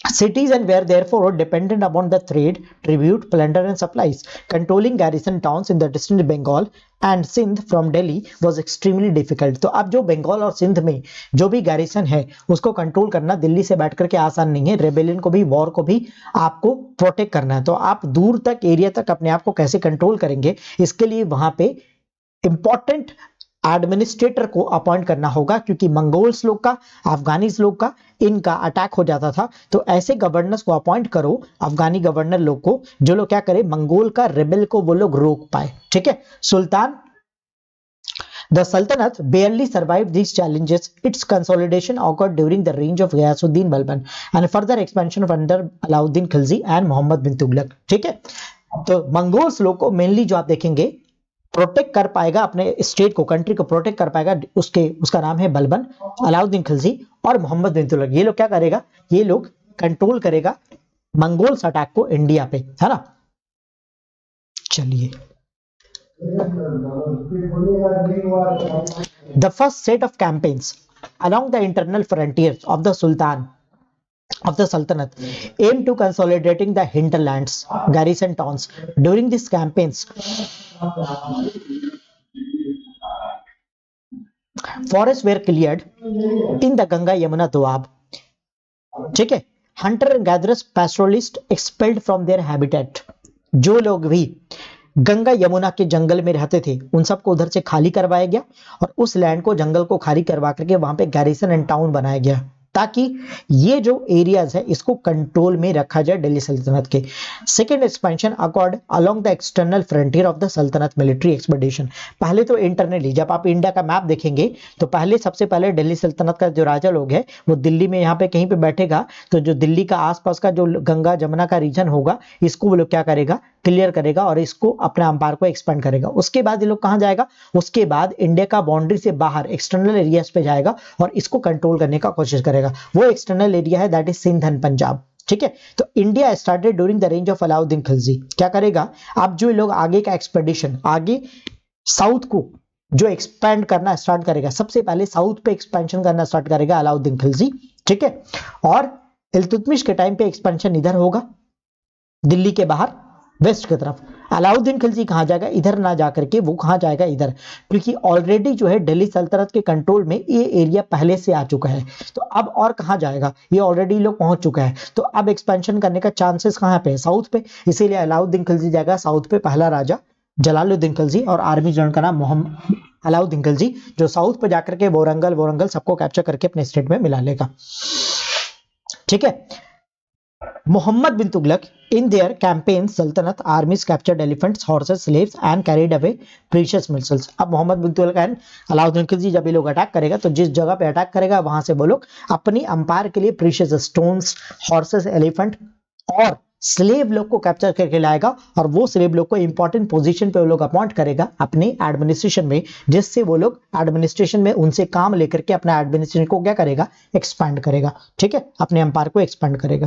Cities and were therefore dependent upon the trade, tribute, plunder and supplies. Controlling garrison towns in the distant Bengal and Sindh from Delhi was extremely difficult. तो अब जो बंगाल और सिंध में जो भी garrison है उसको कंट्रोल करना दिल्ली से बैठ करके आसान नहीं है. रेबेलियन को भी, वॉर को भी आपको प्रोटेक्ट करना है. तो आप दूर तक एरिया तक अपने आप को कैसे कंट्रोल करेंगे, इसके लिए वहां पे इंपॉर्टेंट एडमिनिस्ट्रेटर को अपॉइंट करना होगा, क्योंकि मंगोल्स लोग का, अफगानीज लोग का, इनका अटैक हो जाता था. तो ऐसे गवर्नर्स को अपॉइंट करो, अफगानी गवर्नर लोग को, जो लोग क्या करे, मंगोल का रेबेल को वो लोग रोक पाए. ठीक है. सुल्तान The Sultanate barely survived these challenges. Its consolidation occurred during the reign of Ghiyasuddin Balban and further expansion under Alauddin Khilji and Mohammad bin Tughlaq. ठीक है. तो मंगोल्स लोग को मेनली जो आप देखेंगे प्रोटेक्ट कर पाएगा, अपने स्टेट को, कंट्री को प्रोटेक्ट कर पाएगा, उसका नाम है बलबन, अलाउद्दीन खिलजी और मोहम्मद बिन तुगलक. ये लोग क्या करेगा, ये लोग कंट्रोल करेगा मंगोल्स अटैक को इंडिया पे, है ना. चलिए, the first set of campaigns along the internal frontiers of the Sultanate aimed to consolidating the hinterlands, garrison towns. During these campaigns, forests were cleared in the Ganga Yamuna Doab. ठीक है. Hunter and gatherers, pastoralists expelled from their habitat. जो लोग भी गंगा यमुना के जंगल में रहते थे उन सबको उधर से खाली करवाया गया और उस लैंड को, जंगल को खाली करवा करके वहां पे गैरिसन एंड टाउन बनाया गया, ताकि ये जो एरियाज है इसको कंट्रोल में रखा जाए दिल्ली सल्तनत के. Second expansion occurred along the external frontier of the Sultanat military expedition. पहले तो इंटरनली, जब आप इंडिया का मैप देखेंगे तो पहले, सबसे पहले दिल्ली सल्तनत का जो राजा लोग है वो दिल्ली में यहाँ पे कहीं पे बैठेगा, तो जो दिल्ली का आसपास का जो गंगा जमुना का रीजन होगा इसको वो लोग क्या करेगा, क्लियर करेगा और इसको अपने अंपायर को एक्सपेंड करेगा. उसके बाद ये लोग कहां जाएगा, उसके बाद इंडिया का बाउंड्री से बाहर एक्सटर्नल एरियाज पे जाएगा और इसको कंट्रोल करने का कोशिश करेगा. वो एक्सटर्नल एरिया है that is Sindh and Punjab. ठीक है. तो इंडिया स्टार्टेड ड्यूरिंग द रेंज ऑफ अलाउद्दीन खिलजी. क्या करेगा, अब जो लोग आगे का एक्सपेडिशन, आगे साउथ को जो एक्सपेंड करना स्टार्ट करेगा, सबसे पहले साउथ पे एक्सपेंशन करना स्टार्ट करेगा अलाउद्दीन खिलजी. ठीक है. और इल्तुतमिश के टाइम पे एक्सपेंशन इधर होगा, दिल्ली के बाहर वेस्ट की तरफ. अलाउद्दीन खिलजी कहां जाएगा, इधर ना जाकर के वो कहां जाएगा, इधर, क्योंकि ऑलरेडी जो है दिल्ली सल्तनत के कंट्रोल में ये एरिया पहले से आ चुका है. तो अब और कहां जाएगा, ये ऑलरेडी लोग पहुंच चुका है. तो अब एक्सपेंशन करने का चांसेस कहां पे, साउथ पे. इसीलिए अलाउद्दीन खिलजी जाएगा साउथ पे. पहला राजा जलालुद्दीन खिलजी और आर्मी जनरल का नाम मोहम्मद अलाउद्दीन खिलजी, जो साउथ पे जाकर के वोरंगल सबको कैप्चर करके अपने स्टेट में मिला लेगा. ठीक है. Muhammad bin Tughlaq, in their campaign, Sultanate armies captured elephants, horses, slaves, and carried away precious missiles. अब मोहम्मद बिन तुगलक एंड अलाउद्दीन खिलजी जब ये लोग अटैक करेगा तो जिस जगह पे अटैक करेगा वहां से वो लोग अपनी अंपायर के लिए प्रीशियस स्टोन्स, हॉर्सेस, एलिफेंट और स्लेव लोग को कैप्चर करके लाएगा और वो स्लेव लोग को इंपॉर्टेंट पोजीशन पे वो लोग अपॉइंट करेगा अपने एडमिनिस्ट्रेशन में, जिससे वो लोग एडमिनिस्ट्रेशन में उनसे काम लेकर के अपना एडमिनिस्ट्रेशन को क्या करेगा, एक्सपैंड करेगा. ठीक है. अपने अंपायर को एक्सपैंड करेगा.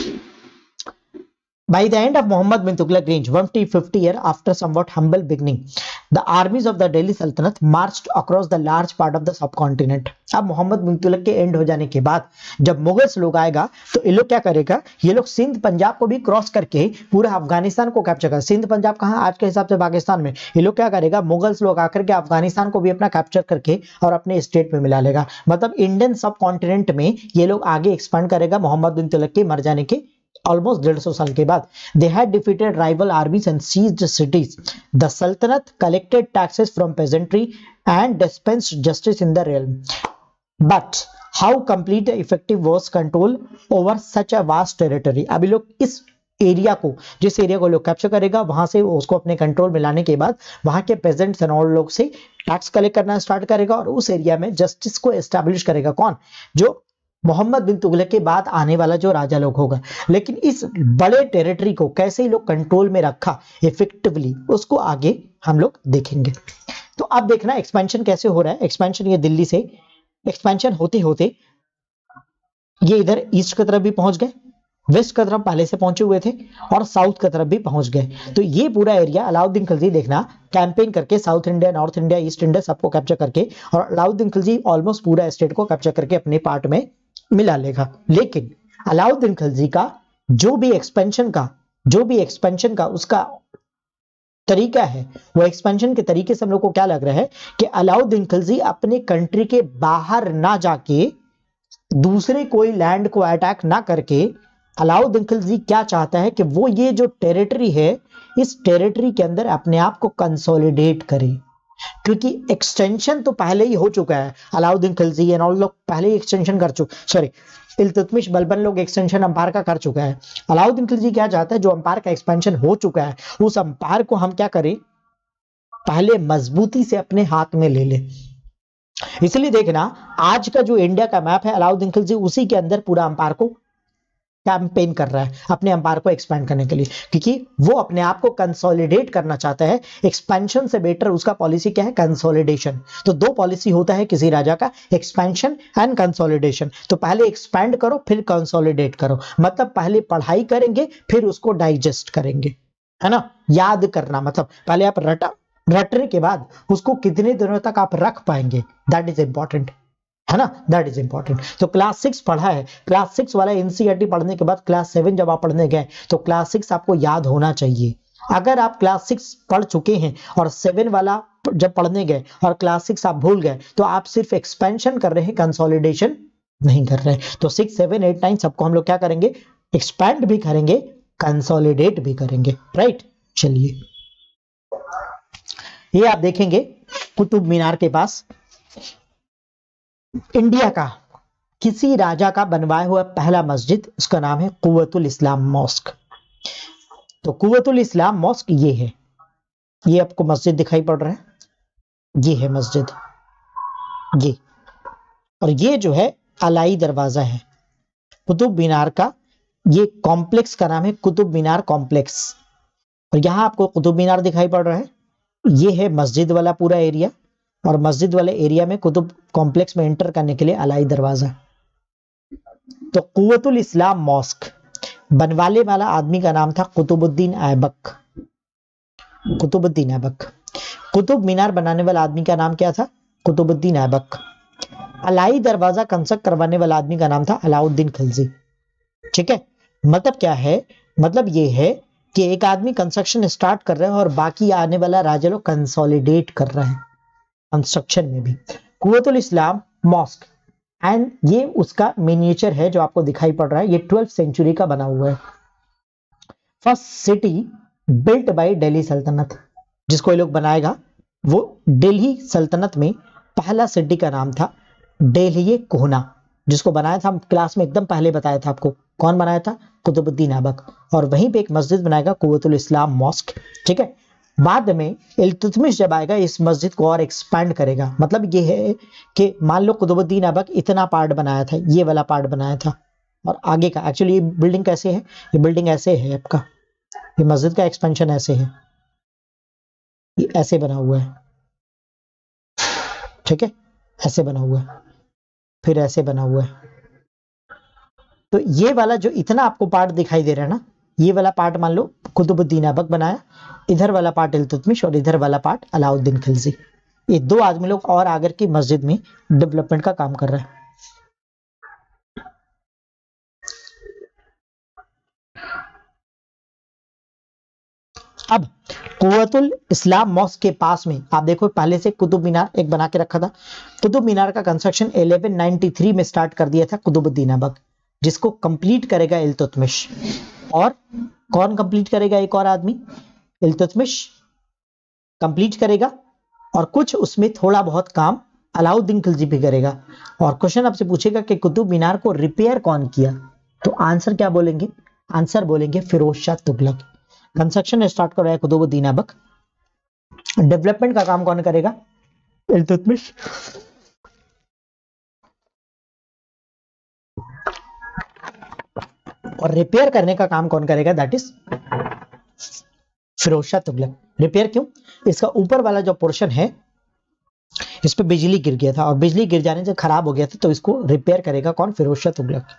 By the end of Muhammad bin Tughlaq reign, 150 years after somewhat humble beginning, the armies of the Delhi Sultanate marched across the large part of the subcontinent. अब मोहम्मद बिन तुगलक के एंड हो जाने के बाद जब मुगल्स लोग आएगा तो ये लोग क्या करेगा, ये लोग सिंध पंजाब को भी क्रॉस करके पूरा अफगानिस्तान को कैप्चर कर. सिंध पंजाब कहाँ, आज के हिसाब से पाकिस्तान में. ये लोग क्या करेगा, मुगल्स लोग आकर के अफगानिस्तान को भी अपना कैप्चर करके और अपने स्टेट में मिला लेगा. मतलब इंडियन सब कॉन्टिनेंट में ये लोग आगे एक्सपांड करेगा मोहम्मद बिन तुगलक के मर जाने के almost 150 साल के बाद. They had defeated rival armies and seized cities. The Sultanate collected taxes from peasantry and dispensed justice in the realm. But how complete and effective was control over such a vast territory? अभी लोग इस area को, जिस area को लोग capture करेगा वहां से उसको अपने कंट्रोल में लाने के बाद वहां के पेजेंट्स एंड ऑल लोग से टैक्स कलेक्ट करना स्टार्ट करेगा और उस एरिया में जस्टिस को एस्टैब्लिश करेगा. कौन, जो मोहम्मद बिन तुगलक के बाद आने वाला जो राजा लोग होगा. लेकिन इस बड़े टेरिटरी को कैसे लोग कंट्रोल में रखा इफेक्टिवली, उसको आगे हम लोग देखेंगे. तो अब देखना एक्सपेंशन कैसे हो रहा है. एक्सपेंशन ये दिल्ली से एक्सपेंशन होते होते ये इधर ईस्ट की तरफ भी पहुंच गए, वेस्ट की तरफ पहले से पहुंचे हुए थे और साउथ की तरफ भी पहुंच गए. तो ये पूरा एरिया अलाउद्दीन खिलजी देखना कैंपेन करके South India, North India, East India सबको कैप्चर करके, और अलाउद्दीन खिलजी ऑलमोस्ट पूरा स्टेट को कैप्चर करके अपने पार्ट में मिला लेगा. लेकिन अलाउद्दीन खिलजी का जो भी एक्सपेंशन का उसका तरीका है, वो एक्सपेंशन के तरीके से हम लोग को क्या लग रहा है कि अलाउद्दीन खिलजी अपने कंट्री के बाहर ना जाके, दूसरे कोई लैंड को अटैक ना करके, अलाउद्दीन खिलजी क्या चाहता है कि वो ये जो टेरिटरी है, इस टेरिटरी के अंदर अपने आप को कंसोलिडेट करे। क्योंकि एक्सटेंशन तो पहले ही हो चुका है, अलाउद्दीन खिलजी एंड ऑल लोग पहले ही एक्सटेंशन कर चुके, सॉरी इल्तुतमिश बलबन लोग एक्सटेंशन अंपायर का कर चुका है। अलाउद्दीन खिलजी क्या चाहता है, जो अंपायर का एक्सपेंशन हो चुका है उस अंपायर को हम क्या करें, पहले मजबूती से अपने हाथ में ले ले। इसलिए देखना आज का जो इंडिया का मैप है, अलाउद्दीन खिलजी उसी के अंदर पूरा अंपायर को कैंपेन कर रहा है अपने अंपायर को एक्सपेंड करने के लिए, क्योंकि वो अपने आप को कंसोलिडेट करना चाहता है। एक्सपेंशन से बेटर उसका पॉलिसी क्या है, कंसोलिडेशन। तो दो पॉलिसी होता है किसी राजा का, एक्सपेंशन एंड कंसोलिडेशन। तो पहले एक्सपेंड करो फिर कंसोलिडेट करो, मतलब पहले पढ़ाई करेंगे फिर उसको डाइजेस्ट करेंगे, है ना, याद करना। मतलब पहले आप रटने के बाद उसको कितने दिनों तक आप रख पाएंगे, दैट इज इंपॉर्टेंट, है ना, दैट इज इंपॉर्टेंट। तो क्लास 6 पढ़ा है, क्लास 6 वाला एनसीईआरटी पढ़ने के बाद क्लास 7 जब आप पढ़ने गए तो क्लास 6 आपको याद होना चाहिए। अगर आप क्लास 6 पढ़ चुके हैं और 7 वाला जब पढ़ने गए और क्लास 6 आप भूल गए तो आप सिर्फ एक्सपेंशन कर रहे हैं, कंसोलिडेशन नहीं कर रहे। तो 6, 7, 8, 9 सबको हम लोग क्या करेंगे, एक्सपैंड भी करेंगे, कंसोलिडेट भी करेंगे, राइट। चलिए ये आप देखेंगे कुतुब मीनार के पास इंडिया का किसी राजा का बनवाया हुआ पहला मस्जिद, उसका नाम है कुव्वतुल इस्लाम मॉस्क। तो कुव्वतुल इस्लाम मॉस्क ये है, ये आपको मस्जिद दिखाई पड़ रहा है, ये है मस्जिद, ये, और ये जो है अलाई दरवाजा है कुतुब मीनार का। ये कॉम्प्लेक्स का नाम है कुतुब मीनार कॉम्प्लेक्स, और यहां आपको कुतुब मीनार दिखाई पड़ रहा है, ये है मस्जिद वाला पूरा एरिया, और मस्जिद वाले एरिया में कुतुब कॉम्प्लेक्स में एंटर करने के लिए अलाई दरवाजा। तो कुव्वतुल इस्लाम मॉस्क बनवाने वाला आदमी का नाम था कुतुबुद्दीन ऐबक, कुतुबुद्दीन ऐबक। कुतुब मीनार बनाने वाला आदमी का नाम क्या था, कुतुबुद्दीन ऐबक। अलाई दरवाजा कंस्ट्रक्ट करवाने वाला आदमी का नाम था अलाउद्दीन खिलजी। ठीक है, मतलब क्या है, मतलब ये है कि एक आदमी कंस्ट्रक्शन स्टार्ट कर रहा है और बाकी आने वाला राजा लोग कंसोलिडेट कर रहे हैं कंस्ट्रक्शन में भी। कुव्वतुल इस्लाम मॉस्क एंड ये उसका मिनिएचर है जो आपको दिखाई पड़ रहा है, ये 12th सेंचुरी का बना हुआ है। First city built by Delhi Sultanat, जिसको ये लोग बनाएगा वो दिल्ली सल्तनत में पहला सिटी का नाम था दिल्ली कोहना, जिसको बनाया था हम क्लास में एकदम पहले बताया था आपको, कौन बनाया था, कुतुबुद्दीन ऐबक। और वहीं पे एक मस्जिद बनाएगा कुव्वतुल इस्लाम मॉस्क। ठीक है, बाद में इल्तुतमिश जब आएगा इस मस्जिद को और एक्सपैंड करेगा। मतलब ये है कि मान लो कुतुबुद्दीन ऐबक इतना पार्ट बनाया था, ये वाला पार्ट बनाया था, और आगे का एक्चुअली ये बिल्डिंग कैसे है, ये बिल्डिंग ऐसे है आपका, ये मस्जिद का एक्सपेंशन ऐसे है, ये ऐसे बना हुआ है, ठीक है, ऐसे बना हुआ है, फिर ऐसे बना हुआ है। तो ये वाला जो इतना आपको पार्ट दिखाई दे रहा है ना, ये वाला पार्ट मान लो कुतुबुद्दीन ऐबक बनाया, इधर वाला पार्ट इल्तुतमिश और इधर वाला पार्ट अलाउद्दीन खिलजी। ये दो आदमी लोग और आगे की मस्जिद में डेवलपमेंट का काम कर रहे हैं। अब कुव्वतुल इस्लाम मॉस्क के पास में आप देखो पहले से कुतुब मीनार एक बना के रखा था। कुतुब मीनार का कंस्ट्रक्शन 1193 में स्टार्ट कर दिया था कुतुबुद्दीन ऐबक, जिसको कंप्लीट करेगा इल्तुतमिश। और कौन कंप्लीट करेगा, एक और आदमी, इल्तुतमिश कंप्लीट करेगा, और कुछ उसमें थोड़ा बहुत काम अलाउद्दीन खिलजी भी करेगा। और क्वेश्चन आपसे पूछेगा कि कुतुब मीनार को रिपेयर कौन किया, तो आंसर क्या बोलेंगे, आंसर बोलेंगे फिरोज शाह तुगलक। कंस्ट्रक्शन स्टार्ट कर रहा है कुतुबुद्दीन ऐबक, डेवलपमेंट का काम कौन करेगा, इल्तुतमिश। और रिपेयर करने का काम कौन करेगा, that is Firoz Shah Tughlaq. Repair क्यों, इसका ऊपर वाला जो पोर्शन है इस पे बिजली गिर गया था, और बिजली गिर जाने से खराब हो गया था, तो इसको रिपेयर करेगा कौन, फिरोज शाह तुगलक।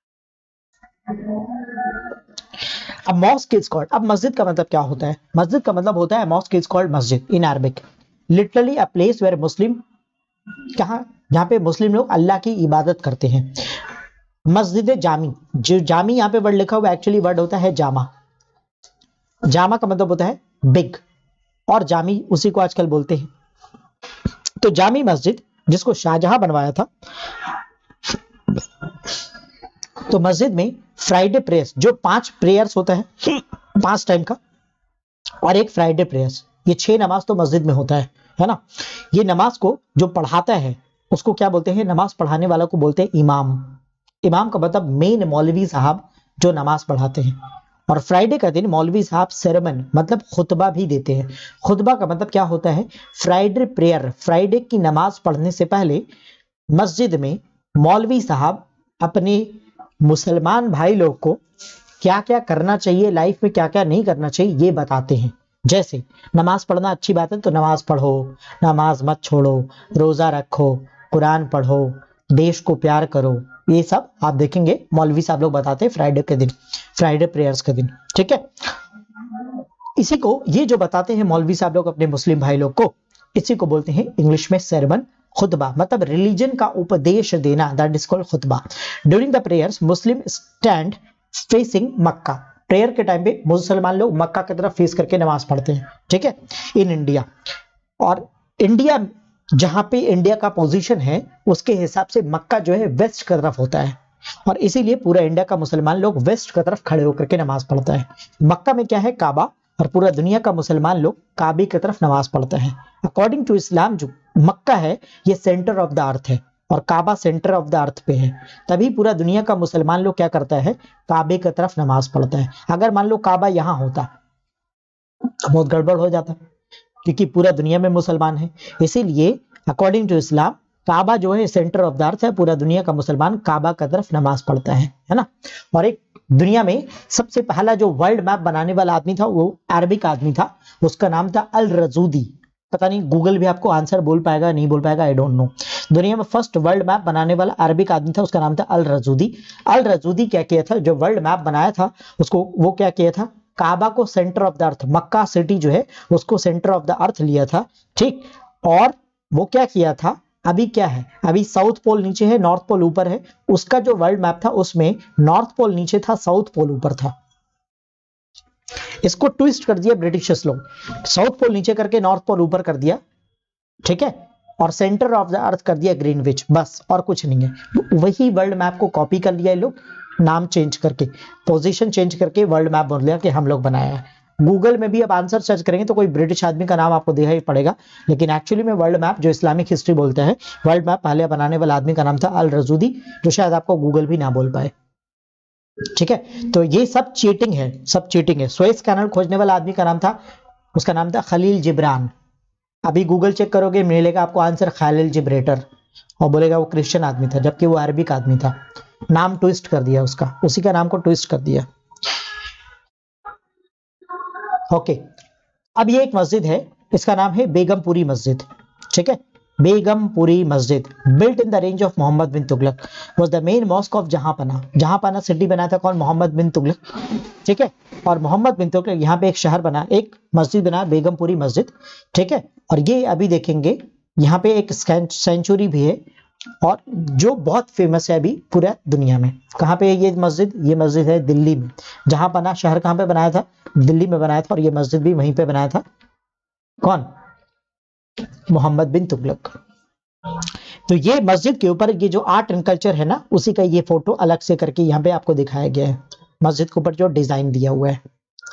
अब मॉस्क इज कॉल्ड, अब मस्जिद का मतलब क्या होता है, मस्जिद का मतलब होता है mask is called masjid in Arabic, literally a place where Muslim, कहां, जहां पे मुस्लिम लोग अल्लाह की इबादत करते हैं। मस्जिद जामी, जो जामी यहाँ पे वर्ड लिखा हुआ एक्चुअली वर्ड होता है जामा। जामा का मतलब होता है बिग, और जामी उसी को आजकल बोलते हैं। तो जामी मस्जिद जिसको शाहजहां बनवाया था, तो मस्जिद में फ्राइडे प्रेयर्स, जो 5 प्रेयर्स होता है 5 टाइम का, और एक फ्राइडे प्रेयर्स, ये 6 नमाज तो मस्जिद में होता है ना। ये नमाज को जो पढ़ाता है उसको क्या बोलते हैं, नमाज पढ़ाने वाला को बोलते हैं इमाम। इमाम का मतलब मेन मौलवी साहब जो नमाज पढ़ाते हैं। और फ्राइडे का दिन मौलवी साहब सेरेमन मतलब खुतबा भी देते हैं। खुतबा का मतलब क्या होता है, फ्राइडे प्रेयर, फ्राइडे की नमाज पढ़ने से पहले मस्जिद में मौलवी साहब अपने मुसलमान भाई लोग को क्या क्या करना चाहिए लाइफ में, क्या क्या नहीं करना चाहिए, ये बताते हैं। जैसे नमाज पढ़ना अच्छी बात है तो नमाज पढ़ो, नमाज मत छोड़ो, रोजा रखो, कुरान पढ़ो, देश को प्यार करो, ये सब आप देखेंगे मौलवी साहब लोग बताते हैं फ्राइडे के दिन, फ्राइडे प्रेयर्स के दिन। ठीक है, इसी को ये जो बताते हैं मौलवी साहब लोग अपने मुस्लिम भाई लोग को, इसी को बोलते हैं इंग्लिश में सेरेमन, खुतबा, मतलब रिलीजन का उपदेश देना, that is called khutba. During the prayers Muslim stand facing Mecca, prayer के टाइम पे मुसलमान लोग मक्का की तरफ फेस करके नमाज पढ़ते हैं। ठीक है, इन इंडिया, और इंडिया जहां पे इंडिया का पोजीशन है उसके हिसाब से मक्का जो है वेस्ट की तरफ होता है, और इसीलिए पूरा इंडिया का मुसलमान लोग वेस्ट की तरफ खड़े होकर के नमाज पढ़ता है। मक्का में क्या है, काबा, और पूरा दुनिया का मुसलमान लोग काबे की तरफ नमाज पढ़ते हैं। अकॉर्डिंग टू इस्लाम जो मक्का है ये सेंटर ऑफ द अर्थ है, और Kaaba center of the earth पे है, तभी पूरा दुनिया का मुसलमान लोग क्या करता है, काबे की तरफ नमाज पढ़ता है। अगर मान लो काबा यहां होता तो बहुत गड़बड़ हो जाता, क्योंकि पूरा दुनिया में मुसलमान है। इसीलिए अकॉर्डिंग टू इस्लाम काबा जो है सेंटर ऑफ द अर्थ है, पूरा दुनिया का मुसलमान काबा की तरफ नमाज पढ़ता है ना। और एक दुनिया में सबसे पहला जो वर्ल्ड मैप बनाने वाला आदमी था वो अरबिक आदमी था, उसका नाम था अल रजूदी। पता नहीं गूगल भी आपको आंसर बोल पाएगा नहीं बोल पाएगा, आई डोंट नो। दुनिया में फर्स्ट वर्ल्ड मैप बनाने वाला अरबिक आदमी था, उसका नाम था अल रजूदी। अल रजूदी क्या किया था, जो वर्ल्ड मैप बनाया था उसको, वो क्या किया था, काबा को center of the earth, Mecca city जो है उसको सेंटर ऑफ द अर्थ लिया था। ठीक, और वो क्या किया था, अभी क्या है, अभी साउथ पोल नीचे है, नॉर्थ पोल ऊपर है। उसका जो वर्ल्ड मैप था उसमें नॉर्थ पोल नीचे था, साउथ पोल ऊपर था। इसको ट्विस्ट कर दिया ब्रिटिशर्स लोग, साउथ पोल नीचे करके नॉर्थ पोल ऊपर कर दिया। ठीक है, और सेंटर ऑफ द अर्थ कर दिया ग्रीनविच, बस और कुछ नहीं है। तो वही वर्ल्ड मैप को कॉपी कर लिया ये लोग, नाम चेंज करके, पोजीशन चेंज करके वर्ल्ड मैप बोल लिया कि हम लोग बनाया है। गूगल में भी आप आंसर सर्च करेंगे तो कोई ब्रिटिश आदमी का नाम आपको दिखाई पड़ेगा, लेकिन एक्चुअली में वर्ल्ड मैप जो इस्लामिक हिस्ट्री बोलते हैं, वर्ल्ड मैप पहले बनाने वाला आदमी का नाम था अल रजूदी, जो शायद आपको गूगल भी ना बोल पाए। ठीक है, तो ये सब चीटिंग है, सब चीटिंग है। स्वेज कैनल खोजने वाला आदमी का नाम था, उसका नाम था खलील जिब्रान। अभी गूगल चेक करोगे मिलेगा आपको आंसर खलील जिब्रेटर, और बोलेगा वो क्रिश्चियन आदमी था, जबकि वो अरबिक आदमी था। नाम ट्विस्ट कर दिया उसका, उसी का नाम को ट्विस्ट कर दिया। ओके, अब ये एक मस्जिद है, इसका नाम है बेगमपुरी मस्जिद। ठीक है, Begumpuri masjid, built in the रेंज of Mohammad bin Tughlaq, was the main mosque of Jahanpanah. Jahanpanah city बनाया था कौन, मोहम्मद बिन तुगलक। ठीक है, और मोहम्मद बिन तुगलक यहाँ पे एक शहर बना, एक मस्जिद बना, बेगमपुरी मस्जिद। ठीक है, और ये अभी देखेंगे यहाँ पे एक सेंचुरी भी है, और जो बहुत फेमस है अभी पूरा दुनिया में। कहाँ पे है ये मस्जिद, ये मस्जिद है दिल्ली में। जहांपना शहर कहाँ पे बनाया था, दिल्ली में बनाया था, और ये मस्जिद भी वहीं पे बनाया था, कौन, मोहम्मद बिन तुगलक। तो ये मस्जिद के ऊपर ये जो आर्ट एंड कल्चर है ना, उसी का ये फोटो अलग से करके यहाँ पे आपको दिखाया गया है, मस्जिद के ऊपर जो डिजाइन दिया हुआ है।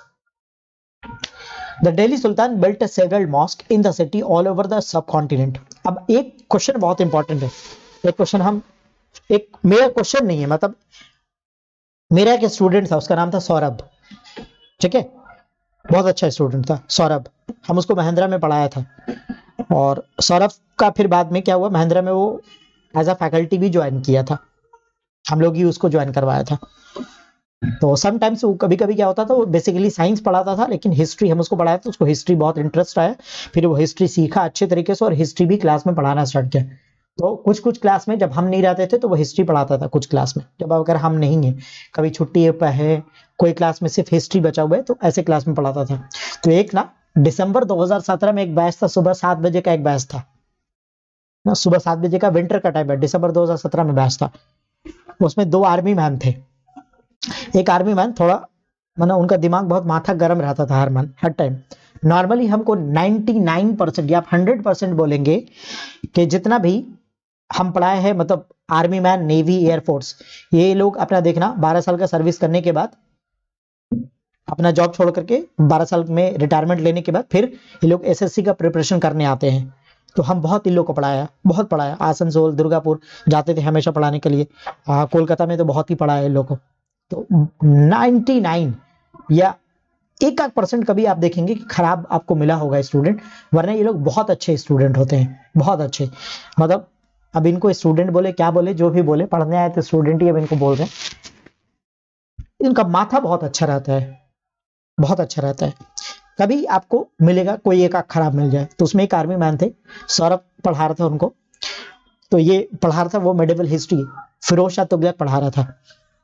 The Delhi Sultan built several mosques in the city all over the subcontinent. अब एक क्वेश्चन बहुत इंपॉर्टेंट है, एक क्वेश्चन हम, एक मेरा क्वेश्चन नहीं है, मतलब मेरा एक स्टूडेंट था, उसका नाम था सौरभ। ठीक है, बहुत अच्छा स्टूडेंट था सौरभ, हम उसको महिंद्रा में पढ़ाया था। और सौरभ का फिर बाद में क्या हुआ, महिंद्रा में वो एज अ फैकल्टी भी ज्वाइन किया था, हम लोग ही उसको ज्वाइन करवाया था। तो समटाइम्स वो कभी कभी क्या होता था, वो बेसिकली साइंस पढ़ाता था, लेकिन हिस्ट्री हम उसको पढ़ाया था, उसको हिस्ट्री बहुत इंटरेस्ट आया, फिर वो हिस्ट्री सीखा अच्छे तरीके से, और हिस्ट्री भी क्लास में पढ़ाना स्टार्ट किया। तो कुछ कुछ क्लास में जब हम नहीं रहते थे तो वो हिस्ट्री पढ़ाता था, कुछ क्लास में जब अगर हम नहीं है, कभी छुट्टी पे है, कोई क्लास में सिर्फ हिस्ट्री बचा हुआ है, तो ऐसे क्लास में पढ़ाता था। तो एक ना दिसंबर 2017 में एक बैच था, सुबह 7 बजे का एक बैच था ना, सुबह 7 बजे का, विंटर का टाइम है, दिसंबर 2017 में बैच था। उसमें 2 आर्मी मैन थे। एक आर्मी मैन थोड़ा मतलब उनका दिमाग बहुत माथा गर्म रहता था हर टाइम। नॉर्मली हमको 99% या आप 100% बोलेंगे कि जितना भी हम पढ़ाए हैं, मतलब आर्मी मैन, नेवी, एयरफोर्स, ये लोग अपना देखना 12 साल का सर्विस करने के बाद अपना जॉब छोड़ करके 12 साल में रिटायरमेंट लेने के बाद फिर ये लोग एसएससी का प्रिपरेशन करने आते हैं। तो हम बहुत इन लोग को पढ़ाया, बहुत पढ़ाया। आसनसोल, दुर्गापुर जाते थे हमेशा पढ़ाने के लिए। कोलकाता में तो बहुत ही पढ़ाया इन लोग को। तो 99 या 1% कभी आप देखेंगे कि खराब आपको मिला होगा स्टूडेंट, वरना ये लोग बहुत अच्छे स्टूडेंट होते हैं, बहुत अच्छे। मतलब अब इनको स्टूडेंट बोले क्या बोले, जो भी बोले, पढ़ने आए तो स्टूडेंट ही अब इनको बोल रहे हैं। इनका माथा बहुत अच्छा रहता है, बहुत अच्छा रहता है। कभी आपको मिलेगा कोई एक खराब मिल जाए। तो उसमें एक आर्मी मैन थे, सौरभ पढ़ा रहा था उनको। तो ये पढ़ा रहा था वो मेडिवल हिस्ट्री, फिरोज शाह तुगलक पढ़ा रहा था।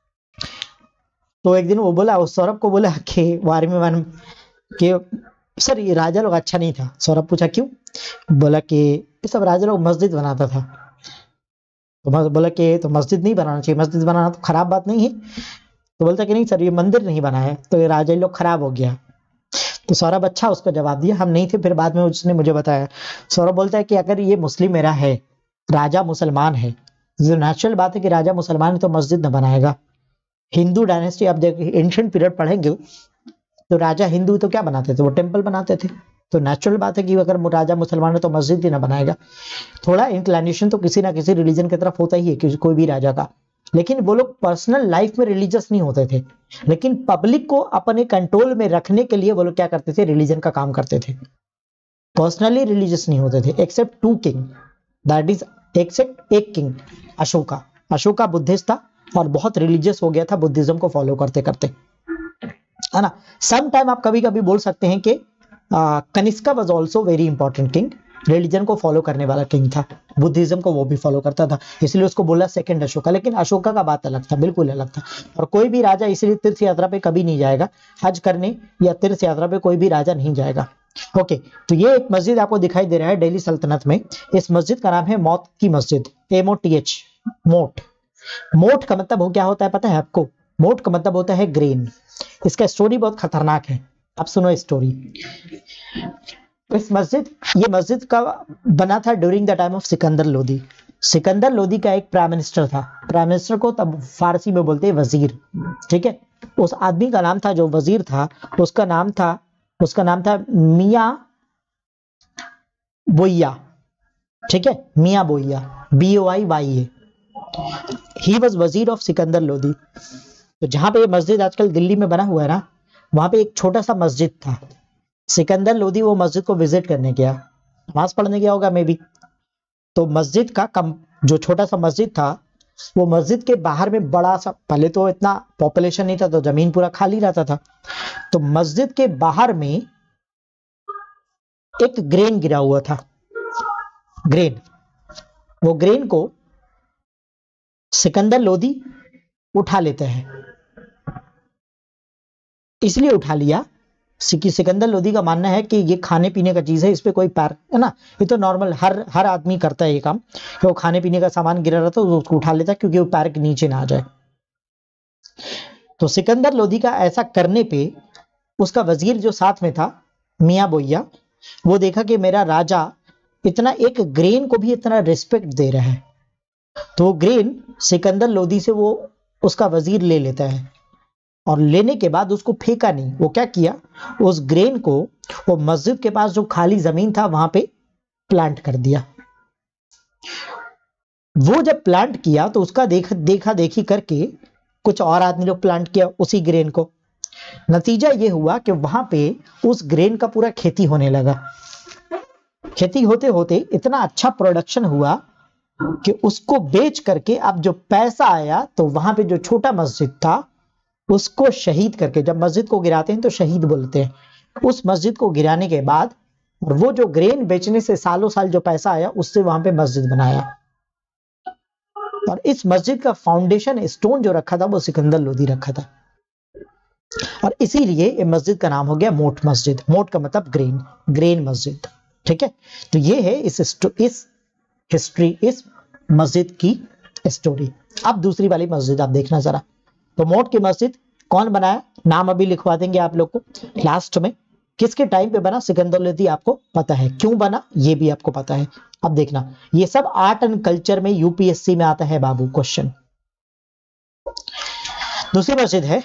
तो एक दिन वो बोला, उस सौरभ को बोला कि वो आर्मी मैन कि सर ये राजा लोग अच्छा नहीं था। सौरभ पूछा क्यों? बोला कि ये सब राजा लोग मस्जिद बनाता था। तो बोला कि तो मस्जिद नहीं बनाना चाहिए, मस्जिद बनाना तो खराब बात नहीं है। तो बोलता कि नहीं सर ये मंदिर नहीं बना है तो ये राजा लोग खराब हो गया। तो सौरभ अच्छा उसका जवाब दिया, हम नहीं थे, फिर बाद में उसने मुझे बताया। सौरभ बोलता है कि अगर ये मुस्लिम मेरा है, राजा मुसलमान है, जो नेचुरल बात है कि राजा मुसलमान है तो मस्जिद न बनाएगा। हिंदू डायनेस्टी आप देखिए, एंशिएंट पीरियड पढ़ेंगे तो राजा हिंदू तो क्या बनाते थे, वो टेम्पल बनाते थे। तो नेचुरल बात है कि अगर राजा मुसलमान है तो मस्जिद ही ना बनाएगा। थोड़ा इंक्लिनेशन तो किसी ना किसी रिलीजन की तरफ होता ही है कि कोई भी राजा का, लेकिन वो लोग पर्सनल लाइफ में रिलीजियस नहीं होते थे। लेकिन पब्लिक को अपने कंट्रोल में रखने के लिए वो लोग क्या करते थे, रिलीजन का काम करते थे। पर्सनली रिलीजियस नहीं होते थे, except 2 king, that is except एक किंग अशोका। अशोका बुद्धिस्ट था और बहुत रिलीजियस हो गया था बुद्धिज्म को फॉलो करते करते, है ना। सम टाइम आप कभी कभी बोल सकते हैं कि Kanishka was also very important king, religion को फॉलो करने वाला किंग था, बुद्धिज्म को वो भी फॉलो करता था, इसलिए उसको बोला सेकंड अशोका। लेकिन अशोका का बात अलग था, बिल्कुल अलग था। और कोई भी राजा इसलिए तीर्थ यात्रा पे कभी नहीं जाएगा, हज करने या तीर्थ यात्रा पे कोई भी राजा नहीं जाएगा। ओके, तो ये एक मस्जिद आपको दिखाई दे रहा है दिल्ली सल्तनत में। इस मस्जिद का नाम है मौत की मस्जिद, MOTH, मोट। मोट का मतलब हो क्या होता है पता है आपको? मोट का मतलब होता है ग्रेन। इसका स्टोरी बहुत खतरनाक है, आप सुनो स्टोरी। इस मस्जिद, ये मस्जिद का बना था during the time of Sikandar Lodi. Sikandar Lodi का एक प्राइम मिनिस्टर था, प्राइम मिनिस्टर को तब फारसी में बोलते हैं वजीर, ठीक है। उस आदमी का नाम था, जो वजीर था, उसका नाम था मियां बोइया, ठीक है, Miyan Boiya, BOIYA। He was wazir of Sikandar Lodi. तो जहां पे ये मस्जिद आजकल दिल्ली में बना हुआ है ना, वहां पे एक छोटा सा मस्जिद था। सिकंदर लोदी वो मस्जिद को विजिट करने गया, नमाज पढ़ने गया होगा मे बी। तो मस्जिद का जो छोटा सा मस्जिद था, वो मस्जिद के बाहर में बड़ा सा, पहले तो इतना पॉपुलेशन नहीं था तो जमीन पूरा खाली रहता था। तो मस्जिद के बाहर में एक ग्रेन गिरा हुआ था, ग्रेन। वो ग्रेन को सिकंदर लोदी उठा लेते हैं। इसलिए उठा लिया कि सिकंदर लोदी का मानना है कि ये खाने पीने का चीज है, इस पे कोई पैर, है ना, ये तो नॉर्मल हर आदमी करता है ये काम, कि वो खाने पीने का सामान गिरा रहता है तो उसको उठा लेता है क्योंकि वो पैर के नीचे ना आ जाए। तो सिकंदर लोदी का ऐसा करने पे उसका वजीर जो साथ में था, मियां बोइया, वो देखा कि मेरा राजा इतना एक ग्रेन को भी इतना रिस्पेक्ट दे रहा है, तो ग्रेन सिकंदर लोदी से वो उसका वजीर ले लेता है। और लेने के बाद उसको फेंका नहीं, वो क्या किया, उस ग्रेन को वो मस्जिद के पास जो खाली जमीन था वहां पे प्लांट कर दिया। वो जब प्लांट किया तो उसका देखा देखी करके कुछ और आदमी लोग प्लांट किया उसी ग्रेन को। नतीजा ये हुआ कि वहां पे उस ग्रेन का पूरा खेती होने लगा। खेती होते होते इतना अच्छा प्रोडक्शन हुआ कि उसको बेच करके अब जो पैसा आया, तो वहां पे जो छोटा मस्जिद था उसको शहीद करके, जब मस्जिद को गिराते हैं तो शहीद बोलते हैं, उस मस्जिद को गिराने के बाद और वो जो ग्रेन बेचने से सालों साल जो पैसा आया उससे वहां पे मस्जिद बनाया। और इस मस्जिद का फाउंडेशन स्टोन जो रखा था वो सिकंदर लोदी रखा था, और इसीलिए ये मस्जिद का नाम हो गया मोट मस्जिद। मोट का मतलब ग्रेन, ग्रेन मस्जिद, ठीक है। तो ये है इस हिस्ट्री, इस मस्जिद की स्टोरी। अब दूसरी वाली मस्जिद आप देखना जरा। तो मोट की मस्जिद कौन बनाया, नाम अभी लिखवा देंगे आप लोग को लास्ट में। किसके टाइम पे बना, सिकंदर लोदी आपको पता है, क्यों बना ये भी आपको पता है। अब देखना ये सब आर्ट एंड कल्चर में यूपीएससी में आता है बाबू क्वेश्चन। दूसरी मस्जिद है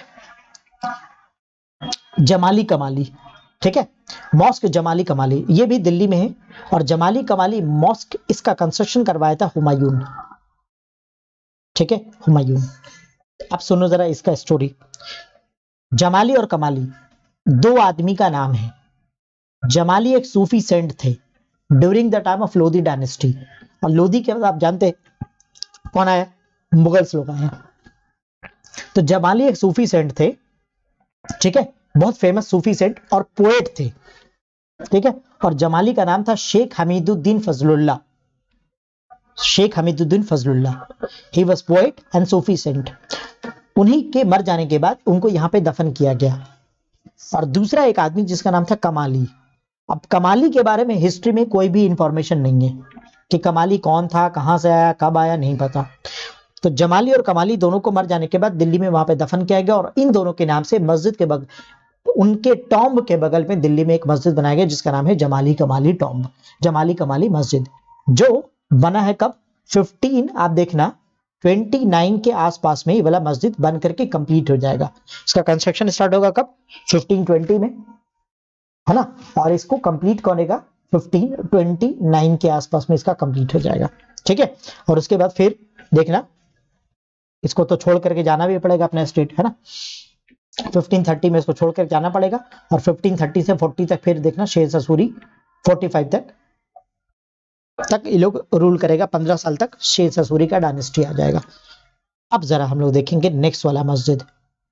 जमाली कमाली, ठीक है, मॉस्क जमाली कमाली, ये भी दिल्ली में है। और जमाली कमाली मॉस्क इसका कंस्ट्रक्शन करवाया था हुमायूं, ठीक है, हुमायूं। अब सुनो जरा इसका स्टोरी। जमाली और कमाली दो आदमी का नाम है। जमाली एक सूफी सेंट थे during the time of Lodhi dynasty. और लोधी के बाद आप जानते हैं कौन आया, मुगल्स लोग आए। तो जमाली एक सूफी सेंट थे, ठीक है, बहुत फेमस सूफी सेंट और पोएट थे, ठीक है। और जमाली का नाम था Sheikh Hamiduddin Fazlullah, Sheikh Hamiduddin Fazlullah. He was poet and Sufi saint. उन्हीं के मर जाने के बाद उनको यहां पे दफन किया गया। और दूसरा एक आदमी जिसका नाम था कमाली। अब कमाली के बारे में हिस्ट्री में कोई भी इंफॉर्मेशन नहीं है कि कमाली कौन था, कहां से आया, कब आया, नहीं पता। तो जमाली और कमाली दोनों को मर जाने के बाद दिल्ली में वहां पे दफन किया गया। और इन दोनों के नाम से मस्जिद के बगल, उनके टॉम्ब के बगल में दिल्ली में एक मस्जिद बनाया गया जिसका नाम है जमाली कमाली टॉम्ब, जमाली कमाली मस्जिद, जो बना है कब, 15 आप देखना 29 के आसपास में ये वाला मस्जिद बन करके कंप्लीट हो जाएगा। इसका कंस्ट्रक्शन स्टार्ट होगा कब, 1520 में, है ना। और इसको कंप्लीट करेगा 1529 के आसपास में इसका कंप्लीट हो जाएगा, ठीक है। और उसके बाद फिर देखना इसको तो छोड़ करके जाना भी पड़ेगा अपना स्टेट, है ना। 1530 में इसको छोड़ कर जाना पड़ेगा। और 1530 से 40 तक फिर देखना शेर शाह सूरी 45 तक ये लोग रूल करेगा। 15 साल तक शेर शाह सूरी का डायनेस्टी आ जाएगा। अब जरा हम लोग देखेंगे नेक्स्ट वाला मस्जिद।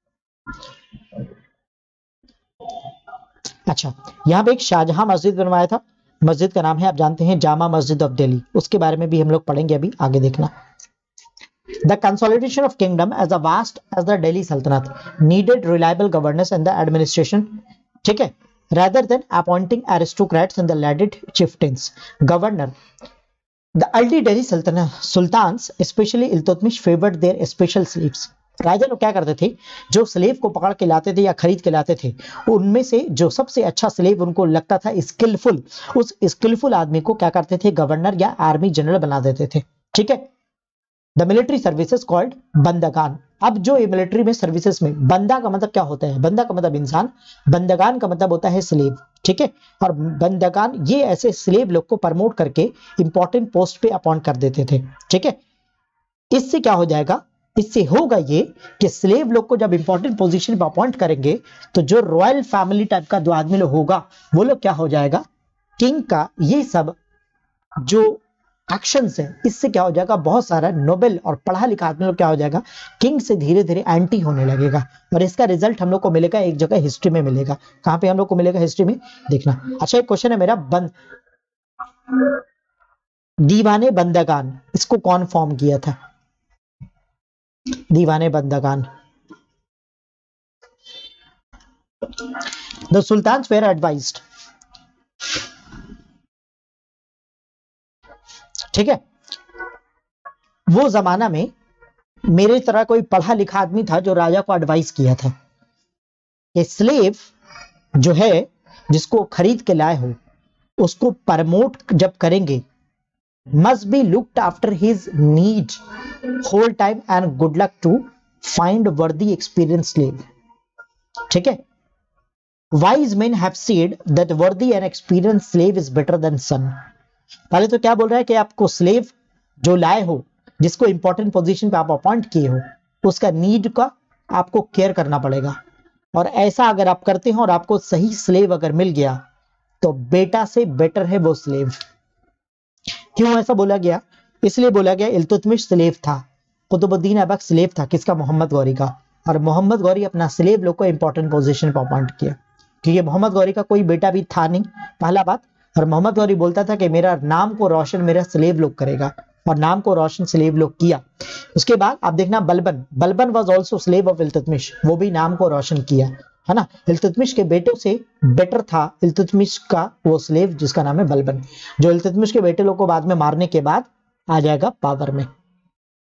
अच्छा, यहाँ पे एक शाहजहां मस्जिद बनवाया था। मस्जिद का नाम है आप जानते हैं जामा मस्जिद ऑफ दिल्ली। उसके बारे में भी हम लोग पढ़ेंगे अभी आगे, देखना। The consolidation of kingdom as vast as the Delhi Sultanate needed reliable governance and the administration, ठीक है, rather than appointing aristocrats and the lauded chieftains. Governor. The early Delhi sultans, especially Iltutmish, favored their special slaves. राजा लोग क्या करते थे, जो slave को पकड़ के लाते थे या खरीद के लाते थे, उनमें से जो सबसे अच्छा स्लेव उनको लगता था स्किलफुल, उस स्किलफुल आदमी को क्या करते थे, गवर्नर या आर्मी जनरल बना देते थे, ठीक है। The military services called bandagan. अब जो ये मिलिट्री में सर्विसेज में, बंदा का मतलब क्या होता है, बंदा का मतलब इंसान, बंदगान का मतलब होता है स्लेव, ठीक है। और बंदगान ये ऐसे स्लेव लोग को प्रमोट करके इंपॉर्टेंट पोस्ट पे अपॉइंट कर देते थे, ठीक है। इससे क्या हो जाएगा, इससे होगा ये कि स्लेव लोग को जब इंपॉर्टेंट पोजीशन पे अपॉइंट करेंगे तो जो रॉयल फैमिली टाइप का जो आदमी लोग होगा वो लोग क्या हो जाएगा, किंग का ये सब जो एक्शंस है, इससे क्या हो जाएगा, बहुत सारा नोबेल और पढ़ा लिखा आदमी लोग क्या हो जाएगा, किंग से धीरे धीरे एंटी होने लगेगा। और इसका रिजल्ट हम लोग को मिलेगा एक जगह हिस्ट्री में मिलेगा। कहां पे हम लोग को मिलेगा, हिस्ट्री में, देखना। अच्छा, एक क्वेश्चन है मेरा, दीवाने बंदगान, इसको कौन फॉर्म किया था, Diwane Bandagan. The sultans were advised, ठीक है। वो जमाना में मेरे तरह कोई पढ़ा लिखा आदमी था जो राजा को एडवाइस किया था कि स्लेव जो है जिसको खरीद के लाए हो उसको प्रमोट जब करेंगे, must be looked after his need whole time and good luck to find worthy experience slave, ठीक है। Wise men have said that worthy and experience slave is better than son. पहले तो क्या बोल रहा है कि आपको स्लेव जो लाए हो, जिसको इंपॉर्टेंट पोजीशन पे आप अपॉइंट किए हो, उसका नीड का आपको केयर करना पड़ेगा। और ऐसा अगर आप करते हो और आपको सही स्लेव अगर मिल गया तो बेटा से बेटर है वो स्लेव। क्यों ऐसा बोला गया, इसलिए बोला गया इल्तुतमिश स्लेव था, कुतुबुद्दीन ऐबक स्लेव था, किसका, मोहम्मद गौरी का। और मोहम्मद गौरी अपना स्लेव लोग को इंपॉर्टेंट पोजीशन पे अपॉइंट किया, क्योंकि मोहम्मद गौरी का कोई बेटा भी था नहीं, पहला बात। और मोहम्मद गौरी बोलता था कि मेरा नाम को रोशन मेरा स्लेव लोग करेगा, और नाम को रोशन स्लेव लोग किया। उसके बाद आप देखना Balban was also slave of Iltutmish, वो भी नाम को रोशन किया, है ना। इल्तुतमिश के बेटों से बेटर था इल्तुतमिश का वो स्लेव जिसका नाम है बलबन, जो इल्तुतमिश के बेटे लोग को बाद में मारने के बाद आ जाएगा पावर में।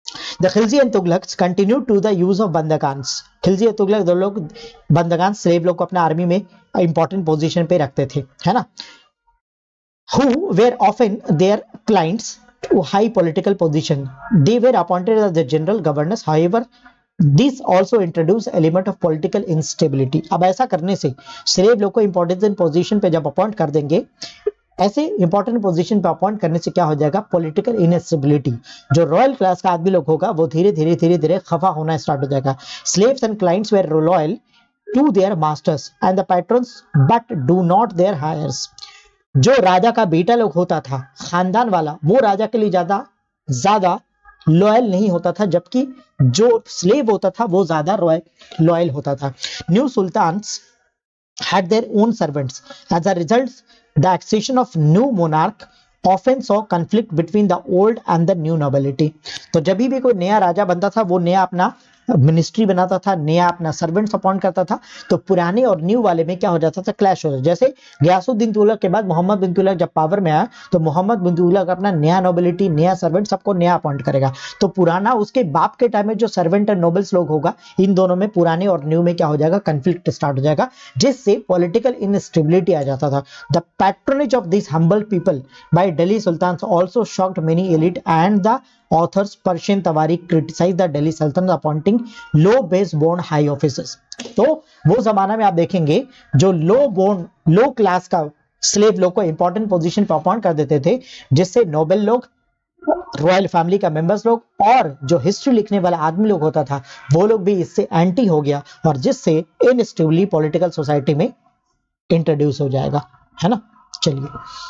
The Khilji and Tughlaq continue to the use of bandagan. Khilji और तुगलक दो लोग बंदगान स्लेव लोग को अपने आर्मी में इंपॉर्टेंट पोजीशन पे रखते थे, है ना। Who were often their clients to high political position. They were appointed as the general governors. However, this also introduced element of political instability. अब ऐसा करने से स्लेव लोग को इंपॉर्टेंट पोजीशन पे जब अपॉइंट कर देंगे, ऐसे इंपॉर्टेंट पोजीशन पे अपॉइंट करने से क्या हो जाएगा, पॉलिटिकल इनस्टेबिलिटी। जो रॉयल क्लास का आदमी लोग होगा वो धीरे धीरे खफा होना स्टार्ट हो जाएगा। Slaves and clients were loyal to their masters and the patrons but do not their heirs. जो राजा का बेटा लोग होता था, खानदान वाला, वो राजा के लिए ज्यादा लॉयल नहीं होता था, जबकि जो स्लेव होता था वो ज्यादा लॉयल होता था। New sultans had their own servants. As a result, the accession of new monarch often saw conflict between the old and the new nobility. तो जब भी कोई नया राजा बनता था वो नया अपना मिनिस्ट्री बनाता था, नया अपना सर्वेंट्स अपॉइंट करता था, तो पुराने और न्यू वाले में क्या हो जाता था, क्लैश हो जाता। जैसे गयासुद्दीन तुगलक के बाद मोहम्मद बिन तुगलक जब पावर में आया तो मोहम्मद बिन तुगलक अपना नया नोबिलिटी, नया सर्वेंट, सबको नया अपॉइंट करेगा। तो पुराना उसके बाप के टाइम में जो सर्वेंट एंड नोबल्स लोग होगा, इन दोनों में पुराने और न्यू में क्या हो जाएगा, कंफ्लिक्ट स्टार्ट हो जाएगा, जिससे पॉलिटिकल इनस्टेबिलिटी आ जाता था। The patronage of this humble people by Delhi sultans also shocked many elite and the authors Persian Tawariq criticized the Delhi Sultan appointing low base born high officers. तो वो जमाना में आप देखेंगे जो लो क्लास का स्लेव लोग को इंपॉर्टेंट पोजीशन पर अपॉइंट कर देते थे, जिससे नोबल लोग, रॉयल फैमिली का मेंबर्स लोग और जो हिस्ट्री लिखने वाला आदमी लोग होता था वो लोग भी इससे एंटी हो गया, और जिससे इनस्टेबली पॉलिटिकल सोसाइटी में इंट्रोड्यूस हो जाएगा, है ना। चलिए,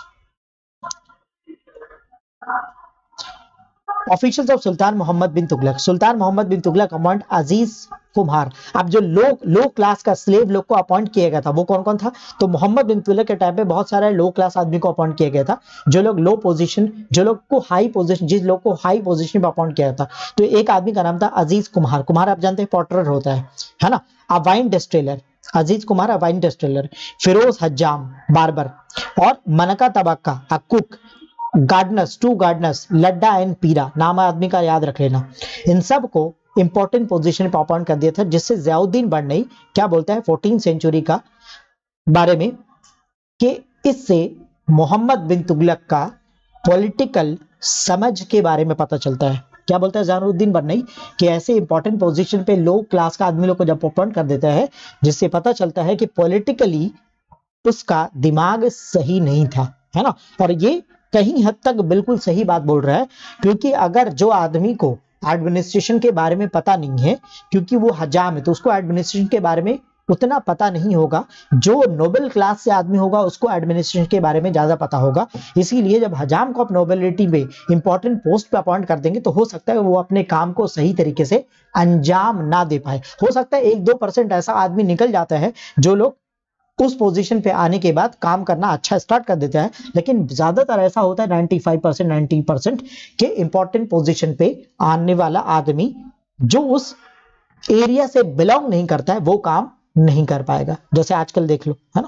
officials of Sultan Muhammad bin Tughlaq. Sultan Muhammad bin Tughlaq appoint Aziz Kumhar. अब जो लो क्लास का स्लेव लोग को अपॉइंट किया गया था वो कौन कौन था, तो मोहम्मद बिन तुगलक के टाइम पे बहुत सारे लो क्लास आदमी को अपॉइंट किया गया था। जो लोग लो पोजीशन, जो लोग को हाई पोजीशन, जिस लोग को हाई पोजीशन पे अपॉइंट किया था, तो एक आदमी का नाम था अजीज कुम्हार। कुम्हार आप जानते हैं पॉटरर होता है ना। A wine distiller, Aziz Kumar a wine distiller. Firuz Hajjam barber, और Manka Tabbakh a cook. Gardeners, 2 gardeners, Ladha and Pira, नाम आदमी का याद रख लेना। इन सब को इंपॉर्टेंट पोजीशन पर अपॉइंट कर दिया था, जिससे ज़ियाउद्दीन बरनई क्या बोलता है 14th सेंचुरी का बारे में, कि इससे मोहम्मद बिन तुगलक का पॉलिटिकल समझ के बारे में पता चलता है। क्या बोलता है ज़ियाउद्दीन बरनई कि ऐसे इंपॉर्टेंट पोजीशन पे लो क्लास का आदमी लोग को जब अपॉइंट कर देता है, जिससे पता चलता है कि पॉलिटिकली उसका दिमाग सही नहीं था, है ना। और ये कहीं हद तक बिल्कुल सही बात बोल रहा है, क्योंकि अगर जो आदमी को एडमिनिस्ट्रेशन के बारे में पता नहीं है, क्योंकि वो हजाम है, तो उसको एडमिनिस्ट्रेशन के बारे में उतना पता नहीं होगा। जो नोबल क्लास से आदमी होगा उसको एडमिनिस्ट्रेशन के बारे में ज्यादा पता होगा। इसीलिए जब हजाम को आप नोबेलिटी में इंपॉर्टेंट पोस्ट पे अपॉइंट कर देंगे, तो हो सकता है वो अपने काम को सही तरीके से अंजाम ना दे पाए। हो सकता है 1-2% ऐसा आदमी निकल जाता है जो लोग उस पोजीशन पे आने के बाद काम करना अच्छा स्टार्ट कर देता है, लेकिन ज्यादातर ऐसा होता है 95%, 90% के इंपॉर्टेंट पोजीशन पे आने वाला आदमी जो उस एरिया से बिलोंग नहीं करता है वो काम नहीं कर पाएगा। जैसे आजकल देख लो, है ना।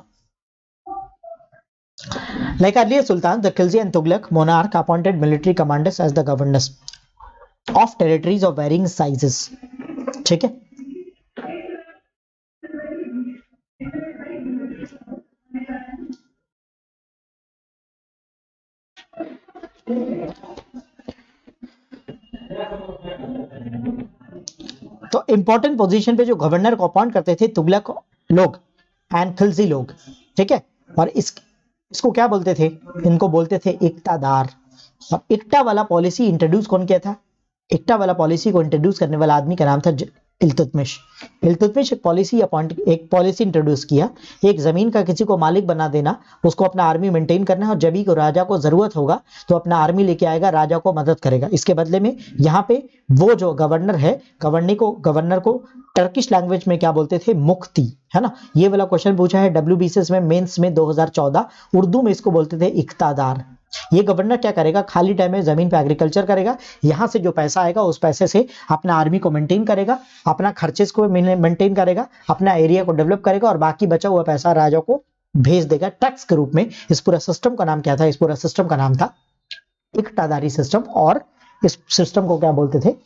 Like earlier Sultan, the Khilji and Tughlaq monarch appointed military commanders as the governors of territories of varying sizes. ठीक है। तो इंपॉर्टेंट पोजीशन पे जो गवर्नर को अपॉइंट करते थे तुगलक लोग एंड खिलजी लोग, ठीक है। और इसको क्या बोलते थे, इनको बोलते थे इक्तादार। और इक्टा वाला पॉलिसी इंट्रोड्यूस कौन किया था, इक्टा वाला पॉलिसी को इंट्रोड्यूस करने वाला आदमी का नाम था इल्तुतमिश। इल्तुतमिश एक पॉलिसी इंट्रोड्यूस किया, एक जमीन का किसी को मालिक बना देना, उसको अपना आर्मी मेंटेन करना है, और जब भी को राजा को जरूरत होगा तो अपना आर्मी लेके आएगा, राजा को मदद करेगा। इसके बदले में यहाँ पे वो जो गवर्नर है, गवर्नर को टर्किश लैंग्वेज में क्या बोलते थे, मुफ्ती, है ना। ये वाला क्वेश्चन पूछा है WBCS में मेंस में 2014। उर्दू में इसको बोलते थे इक्तादार। ये गवर्नर क्या करेगा, खाली टाइम में जमीन पे एग्रीकल्चर करेगा, यहाँ से जो पैसा आएगा उस पैसे से अपना आर्मी को मेंटेन करेगा, अपना खर्चेस को मेंटेन करेगा, अपना एरिया को डेवलप करेगा, और बाकी बचा हुआ पैसा राजा को भेज देगा टैक्स के रूप में। इस पूरा सिस्टम का नाम क्या था, इस पूरा सिस्टम का नाम था इक्तादारी सिस्टम। और इस सिस्टम को क्या बोलते थे,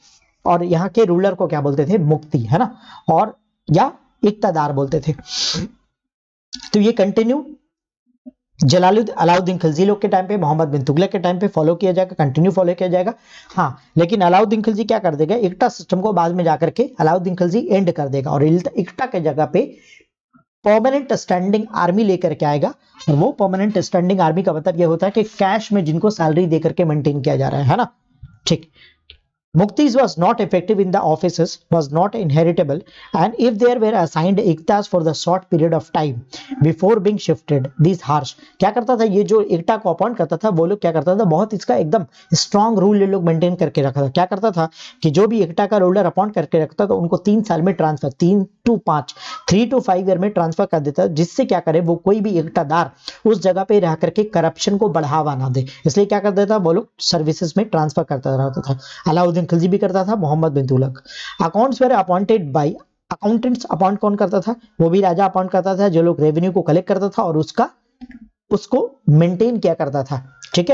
और यहाँ के रूलर को क्या बोलते थे, मुक्ति, है ना, और या इक्तादार बोलते थे। तो ये कंटिन्यू अलाउद्दीन खिलजी लोग के टाइम पे, मोहम्मद बिन तुगलक के टाइम पे फॉलो किया जाएगा, कंटिन्यू फॉलो किया जाएगा। हाँ, लेकिन अलाउद्दीन खिलजी क्या कर देगा, इक्टा सिस्टम को बाद में जाकर के अलाउद्दीन खिलजी एंड कर देगा और इक्टा के जगह पे परमानेंट स्टैंडिंग आर्मी लेकर के आएगा। और वो परमानेंट स्टैंडिंग आर्मी का मतलब ये होता है कि कैश में जिनको सैलरी देकर के मेंटेन किया जा रहा है ना, ठीक। Muktis was not effective in the offices, was not inheritable, and if there were assigned iktas for the short period of time before being shifted, these harsh, क्या करता था ये जो इक्टा को अपॉइंट करता था, वो लोग क्या करता था, बहुत इसका एकदम स्ट्रॉन्ग रूल ये लोग मेंटेन करके रखा था। क्या करता था कि जो भी इक्टा का रूलर अपॉइंट करके रखता था उनको 3 साल में ट्रांसफर, 3 to 5 ईयर में ट्रांसफर कर देता, जिससे क्या करे, वो कोई भी इक्टादार उस जगह पे रह करके करप्शन को बढ़ावा ना दे, इसलिए क्या कर देता, वो लोग सर्विसेज में ट्रांसफर करता रहता था। अलाउद्दीन खिलजी भी करता था, Muhammad bin Tughlaq. Accounts were appointed by, accountants appoint कौन करता था, वो भी राजा अपॉइंट करता था, जो लोग रेवेन्यू को कलेक्ट करता था और उसको मेंटेन किया करता था, ठीक है।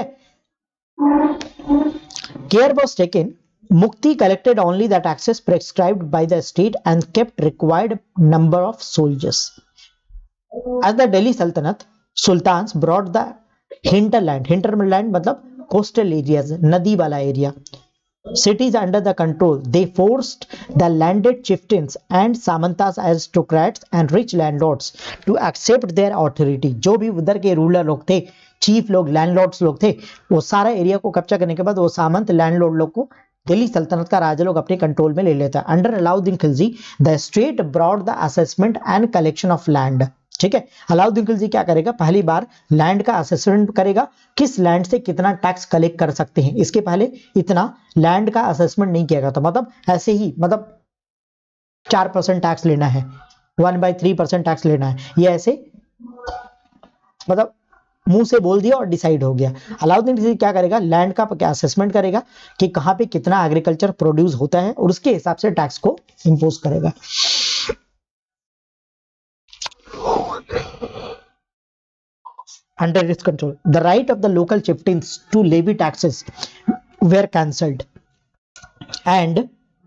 Care was taken, Mukti collected only the taxes prescribed by the state and kept required number of soldiers. As the Delhi Sultanate, sultans brought the hinterland मतलब coastal areas, नदी वाला area, cities under the control. They forced the landed chieftains and samantas, aristocrats and rich landlords to accept their authority. जो भी उधर के ruler लोग थे, chief लोग, लैंडलॉर्ड्स लोग थे, वो सारा एरिया को कब्जा करने के बाद वो सामंत लैंडलॉर्ड लोग को दिल्ली सल्तनत का राजा लोग अपने कंट्रोल में ले लेता है। Under Alauddin Khilji the state brought the assessment and collection of land, ठीक है। अलाउद्दीन खिलजी क्या करेगा, पहली बार लैंड का असेसमेंट करेगा, किस लैंड से कितना टैक्स कलेक्ट कर सकते हैं। इसके पहले इतना लैंड का असेसमेंट नहीं किया गया था, मतलब ऐसे ही, मतलब 4% टैक्स लेना है, 1/3% टैक्स लेना है, ये ऐसे मतलब मुंह से बोल दिया और डिसाइड हो गया। अलाउद्दीन खिलजी क्या करेगा, लैंड का क्या असेसमेंट करेगा कि कहां पे कितना एग्रीकल्चर प्रोड्यूस होता है और उसके हिसाब से टैक्स को इंपोज करेगा। Under its control, the right of the local chieftains to levy taxes were cancelled, and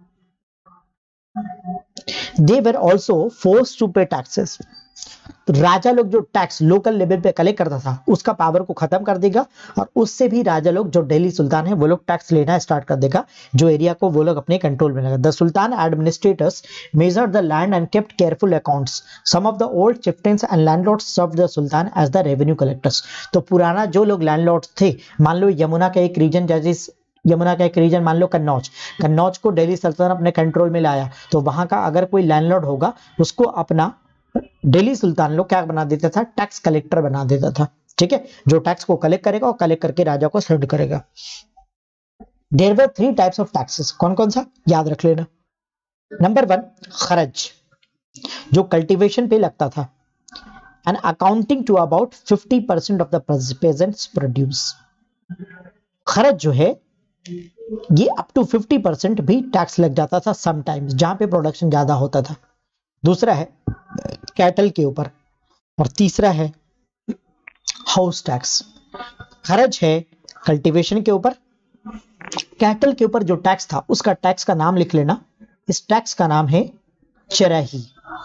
they were also forced to pay taxes. राजा लोग जो टैक्स लोकल लेवल पे कलेक्ट करता था उसका पावर को खत्म कर देगा और उससे भी राजा लोग जो दिल्ली सुल्तान है वो लोग टैक्स लेना स्टार्ट कर देगा, जो एरिया को वो लोग अपने कंट्रोल में लेगा। The sultan administrators measured the land and kept careful accounts. Some of the old chieftains and landlords served the sultan as the revenue collectors. तो पुराना जो लोग लैंडलॉर्ड्स थे, मान लो यमुना का एक रीजन मान लो कन्नौज को दिल्ली सल्तनत अपने कंट्रोल में लाया, तो वहां का अगर कोई लैंडलॉर्ड होगा उसको अपना दिल्ली सुल्तान लोग क्या बना देता था, टैक्स कलेक्टर बना देता था, ठीक है, जो टैक्स को कलेक्ट करेगा और कलेक्ट करके राजा को सेंड करेगा। There were 3 types of taxes, कौन कौन सा याद रख लेना। नंबर 1 खर्च, जो कल्टीवेशन पे लगता था, and accounting to about 50% of the peasants produce. खर्च जो है ये अप टू 50% भी टैक्स लग जाता था समटाइम्स, जहां पे प्रोडक्शन ज्यादा होता था। दूसरा है कैटल के ऊपर, और तीसरा है हाउस टैक्स। खर्च है कल्टीवेशन के ऊपर, कैटल के ऊपर जो टैक्स था उसका टैक्स का नाम लिख लेना, इस टैक्स का नाम है चरही,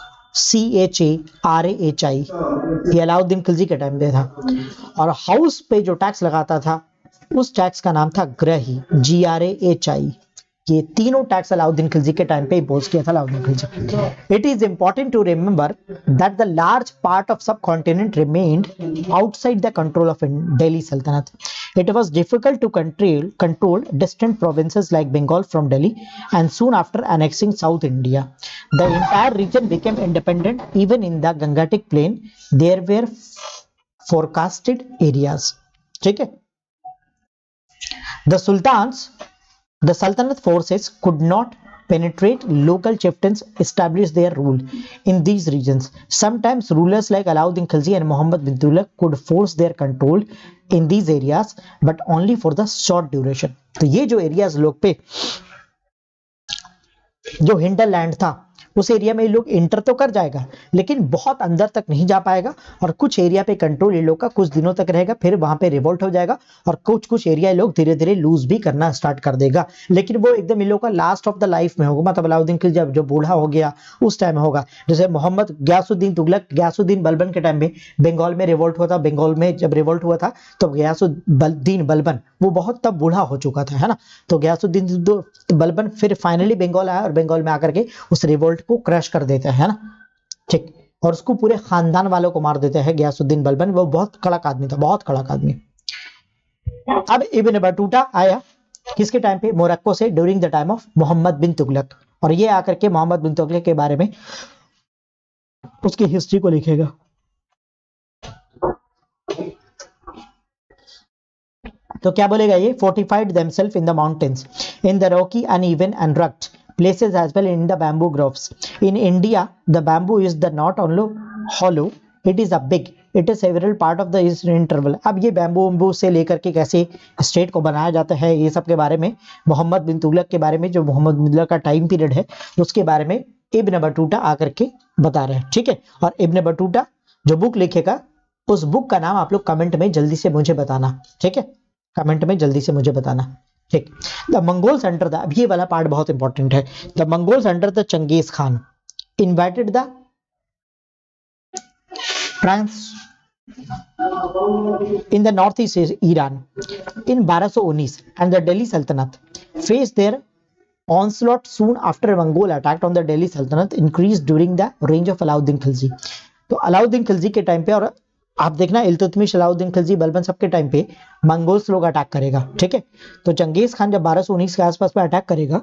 CHARAHI, ये अलाउद्दीन खिलजी के टाइम पे था। और हाउस पे जो टैक्स लगाता था उस टैक्स का नाम था ग्रही, GRAHI। ये तीनों टैक्स अलाउद्दीन खिलजी के टाइम पे इम्पोज किया था Alauddin Khilji. It is important to remember that the large part of subcontinent remained outside the control of Delhi Sultanat. It was difficult to control distant provinces like Bengal from Delhi, and soon after annexing South India, the entire region became independent. Even in the Gangetic Plain, there were forecasted areas. ठीक है? The Sultanate forces could not penetrate local chieftains establish their rule in these regions. Sometimes rulers like Alauddin Khilji and Muhammad bin Tughlaq could force their control in these areas, but only for the short duration. तो ये जो areas लोग पे जो hinterland था उस area में ये लोग इंटर तो कर जाएगा लेकिन बहुत अंदर तक नहीं जा पाएगा, और कुछ एरिया पे कंट्रोल ये लोग का कुछ दिनों तक रहेगा, फिर वहां पे रिवोल्ट हो जाएगा और कुछ कुछ एरिया ये लोग धीरे धीरे लूज भी करना स्टार्ट कर देगा। लेकिन वो एकदम इन लोग का लास्ट ऑफ द लाइफ में होगा, मतलब अलाउद्दीन खिलजी जब जो बूढ़ा हो गया उस टाइम होगा। जैसे मोहम्मद गयासुद्दीन तुगलक गयासुद्दीन बलबन के टाइम में बंगाल में रिवोल्ट हुआ था, बंगाल में जब रिवोल्ट हुआ था तो गयासुद्दीन बलबन वो बहुत तब बूढ़ा हो चुका था, है ना। तो गयासुद्दीन बलबन फिर फाइनली बंगाल आया और बंगाल में आकर के उस रिवोल्ट को क्रश कर देता है ना, ठीक, और उसको पूरे खानदान वालों को मार देते हैं गयासुद्दीन बलबन। वो बहुत कड़क आदमी था, बहुत कड़क आदमी। अब इब्न बटूटा आया किसके टाइम पे, मोरक्को से, during the time of Mohammad bin Tughlaq, और ये आकर के मोहम्मद बिन तुगलक के बारे में उसकी हिस्ट्री को लिखेगा। तो क्या बोलेगा ये, fortified themselves in the mountains in the rocky uneven and rugged places as well in the bamboo groves. In India, the bamboo is the not only hollow, it is a big, it is several part of the interval. अब ये bamboo से लेकर के कैसे state को बनाया जाता है, ये सब के बारे में मोहम्मद बिन तुगलक के बारे में, जो मोहम्मद बिन तुगलक का टाइम पीरियड है उसके बारे में इब्न बटूटा आकर के बता रहे हैं, ठीक है। और इब्न बटूटा जो बुक लिखेगा उस बुक का नाम आप लोग कमेंट में जल्दी से मुझे बताना, ठीक है, कमेंट में जल्दी से मुझे बताना, ठीक। द मंगोल्स अंडर द, अब ये वाला पार्ट बहुत इंपॉर्टेंट है। The Mongols under the Genghis Khan invited the France in the north east Iran in 1219 and the Delhi Sultanat face their onslaught soon after Mongol attacked on the Delhi Sultanate increased during the reign of Alauddin Khilji। तो अलाउद्दीन खिलजी के time पे, और आप देखना इल्तुतमिश, अलाउद्दीन खिलजी, बलबन सबके time पे Mongols लोग attack करेगा, ठीक है। तो चंगेज खान जब 1219 के आसपास में अटैक करेगा,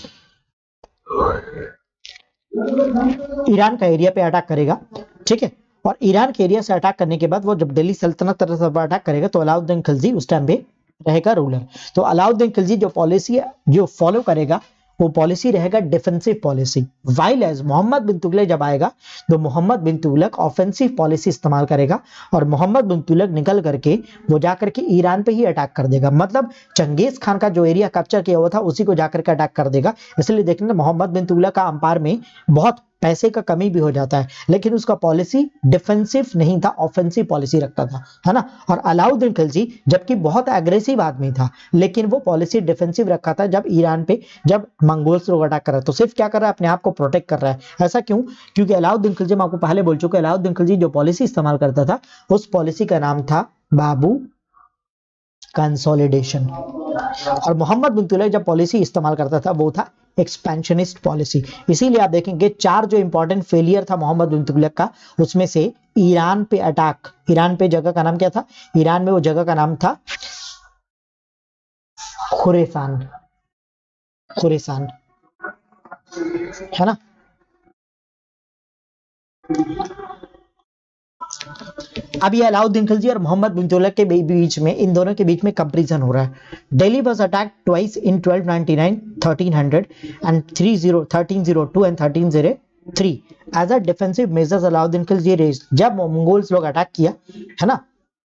ईरान का एरिया पे अटैक करेगा, ठीक है। और ईरान के एरिया से अटैक करने के बाद वो जब दिल्ली सल्तनत तरफ अटैक करेगा तो अलाउद्दीन खिलजी उस टाइम पे रहेगा रूलर। तो अलाउद्दीन खिलजी जो पॉलिसी जो फॉलो करेगा वो पॉलिसी रहेगा defensive policy, while as Muhammad bin Tughlaq जब आएगा तो मोहम्मद बिन तुगलक ऑफेंसिव पॉलिसी इस्तेमाल करेगा, और मोहम्मद बिन तुगलक निकल करके वो जाकर के ईरान पे ही अटैक कर देगा, मतलब चंगेज खान का जो एरिया कैप्चर किया हुआ था उसी को जाकर के अटैक कर देगा। इसलिए देखना मोहम्मद बिन तुगलक का अंपायर में बहुत पैसे का कमी भी हो जाता है, लेकिन उसका पॉलिसी डिफेंसिव नहीं था, ऑफेंसिव पॉलिसी रखता था, है ना। और अलाउद्दीन खिलजी जबकि बहुत एग्रेसिव आदमी था लेकिन वो पॉलिसी डिफेंसिव रखा था। जब ईरान पे जब मंगोल्स लोग अटैक कर रहे हैं तो सिर्फ क्या कर रहा है, अपने आप को प्रोटेक्ट कर रहा है। ऐसा क्यों, क्योंकि अलाउद्दीन खिलजी, मैं आपको पहले बोल चुका, अलाउद्दीन खिलजी जो पॉलिसी इस्तेमाल करता था उस पॉलिसी का नाम था बाबू कंसोलिडेशन, और मोहम्मद बिन तुगलक जब पॉलिसी इस्तेमाल करता था वो था एक्सपेंशनिस्ट पॉलिसी। इसीलिए आप देखेंगे चार जो इंपॉर्टेंट फेलियर था मोहम्मद बिन तुगलक का, उसमें से ईरान पे अटैक, ईरान पे जगह का नाम क्या था, ईरान में वो जगह का नाम था खुरेसान, खुरेसान, है ना। अब ये अलाउद्दीन खिलजी और मोहम्मद बिन तुगलक के बीच में, इन दोनों के बीच में कंपैरिजन हो रहा है। Delhi was attacked twice in 1299, 1300 and 1302 and 1303 as a defensive measures Alauddin Khilji raised. जब मंगोल्स लोग अटैक किया, है ना,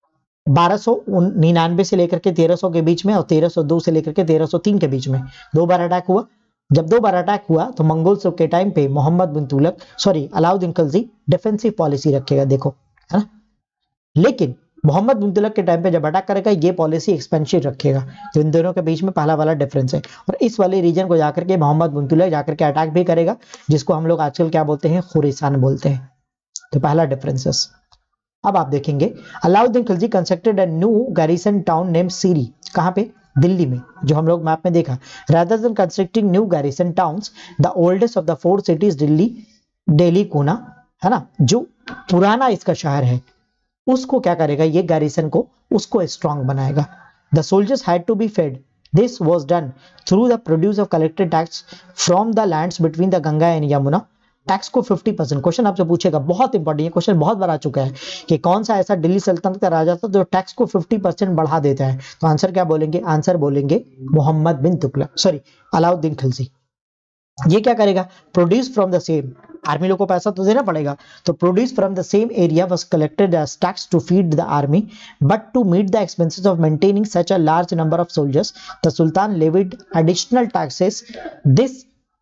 1299 से लेकर के 1300 के बीच में और 1302 से लेकर के 1303 के बीच में 2 बार अटैक हुआ। जब 2 बार अटैक हुआ तो मंगोल्स के टाइम पे Muhammad bin Tughlaq, sorry Alauddin Khilji defensive policy रखेगा, देखो, है ना। लेकिन मोहम्मद बिन तुगलक के टाइम पे जब अटैक करेगा ये पॉलिसी एक्सपेंसिव रखेगा। तो इन दोनों के बीच में पहला वाला डिफरेंस है, और इस वाले रीजन को जाकर के मोहम्मद बिन तुगलक जाकर के अटैक भी करेगा, जिसको हम लोग आजकल क्या बोलते हैं, खुरेसान बोलते हैं। तो पहला डिफरेंसेस। अब आप देखेंगे Alauddin Khilji constructed a new garrison town name Siri, कहां पे, दिल्ली में, जो हम लोग मैप में देखा। Rather than constructing new garrison towns the oldest of the 4 cities Delhi Kuhna, है ना, जो पुराना इसका शहर है उसको क्या करेगा, ये गैरिसन को उसको स्ट्रांग बनाएगा। The soldiers had to be fed, this was done through the produce of collected tax from the lands between the Ganga and Yamuna. Tax को 50%, क्वेश्चन आपसे पूछेगा, बहुत इंपॉर्टेंट क्वेश्चन, बहुत बार आ चुका है कि कौन सा ऐसा दिल्ली सल्तनत का राजा था जो टैक्स को 50% बढ़ा देता है। तो आंसर क्या बोलेंगे, आंसर बोलेंगे मोहम्मद बिन तुगलक, सॉरी अलाउद्दीन खिलजी। ये क्या करेगा, produce from the same, army लोग को पैसा तो देना पड़ेगा, तो produce from the same area was collected as tax to feed the army, but to meet the expenses of maintaining such a large number of soldiers the sultan levied additional taxes. This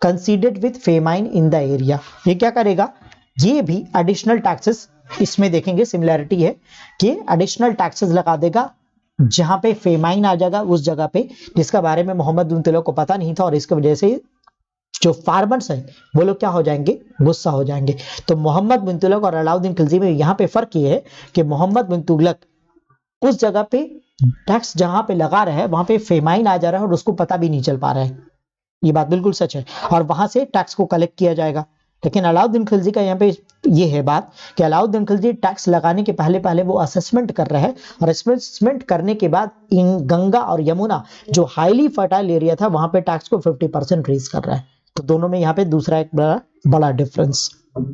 considered with famine in the area. ये क्या करेगा, ये भी additional taxes, इसमें देखेंगे similarity है कि additional taxes लगा देगा जहां पे फेमाइन आ जाएगा उस जगह पे, जिसका बारे में मोहम्मद बिन तुगलक को पता नहीं था, और इसकी वजह से जो फार्मर्स हैं वो लोग क्या हो जाएंगे, गुस्सा हो जाएंगे। तो मोहम्मद बिन तुगलक और अलाउद्दीन खिलजी में यहाँ पे फर्क ये है कि मोहम्मद बिन तुगलक उस जगह पे टैक्स जहां पे लगा रहा है वहां पे फेमाइन आ जा रहा है और उसको पता भी नहीं चल पा रहा है, ये बात बिल्कुल सच है, और वहां से टैक्स को कलेक्ट किया जाएगा। लेकिन अलाउद्दीन खिलजी का यहाँ पे ये है बात कि अलाउद्दीन खिलजी टैक्स लगाने के पहले पहले वो असेसमेंट कर रहा है, और असेसमेंट करने के बाद इन गंगा और यमुना जो हाईली फर्टाइल एरिया था वहां पे टैक्स को 50% रेज कर रहा है। तो दोनों में यहाँ पे दूसरा एक बड़ा difference.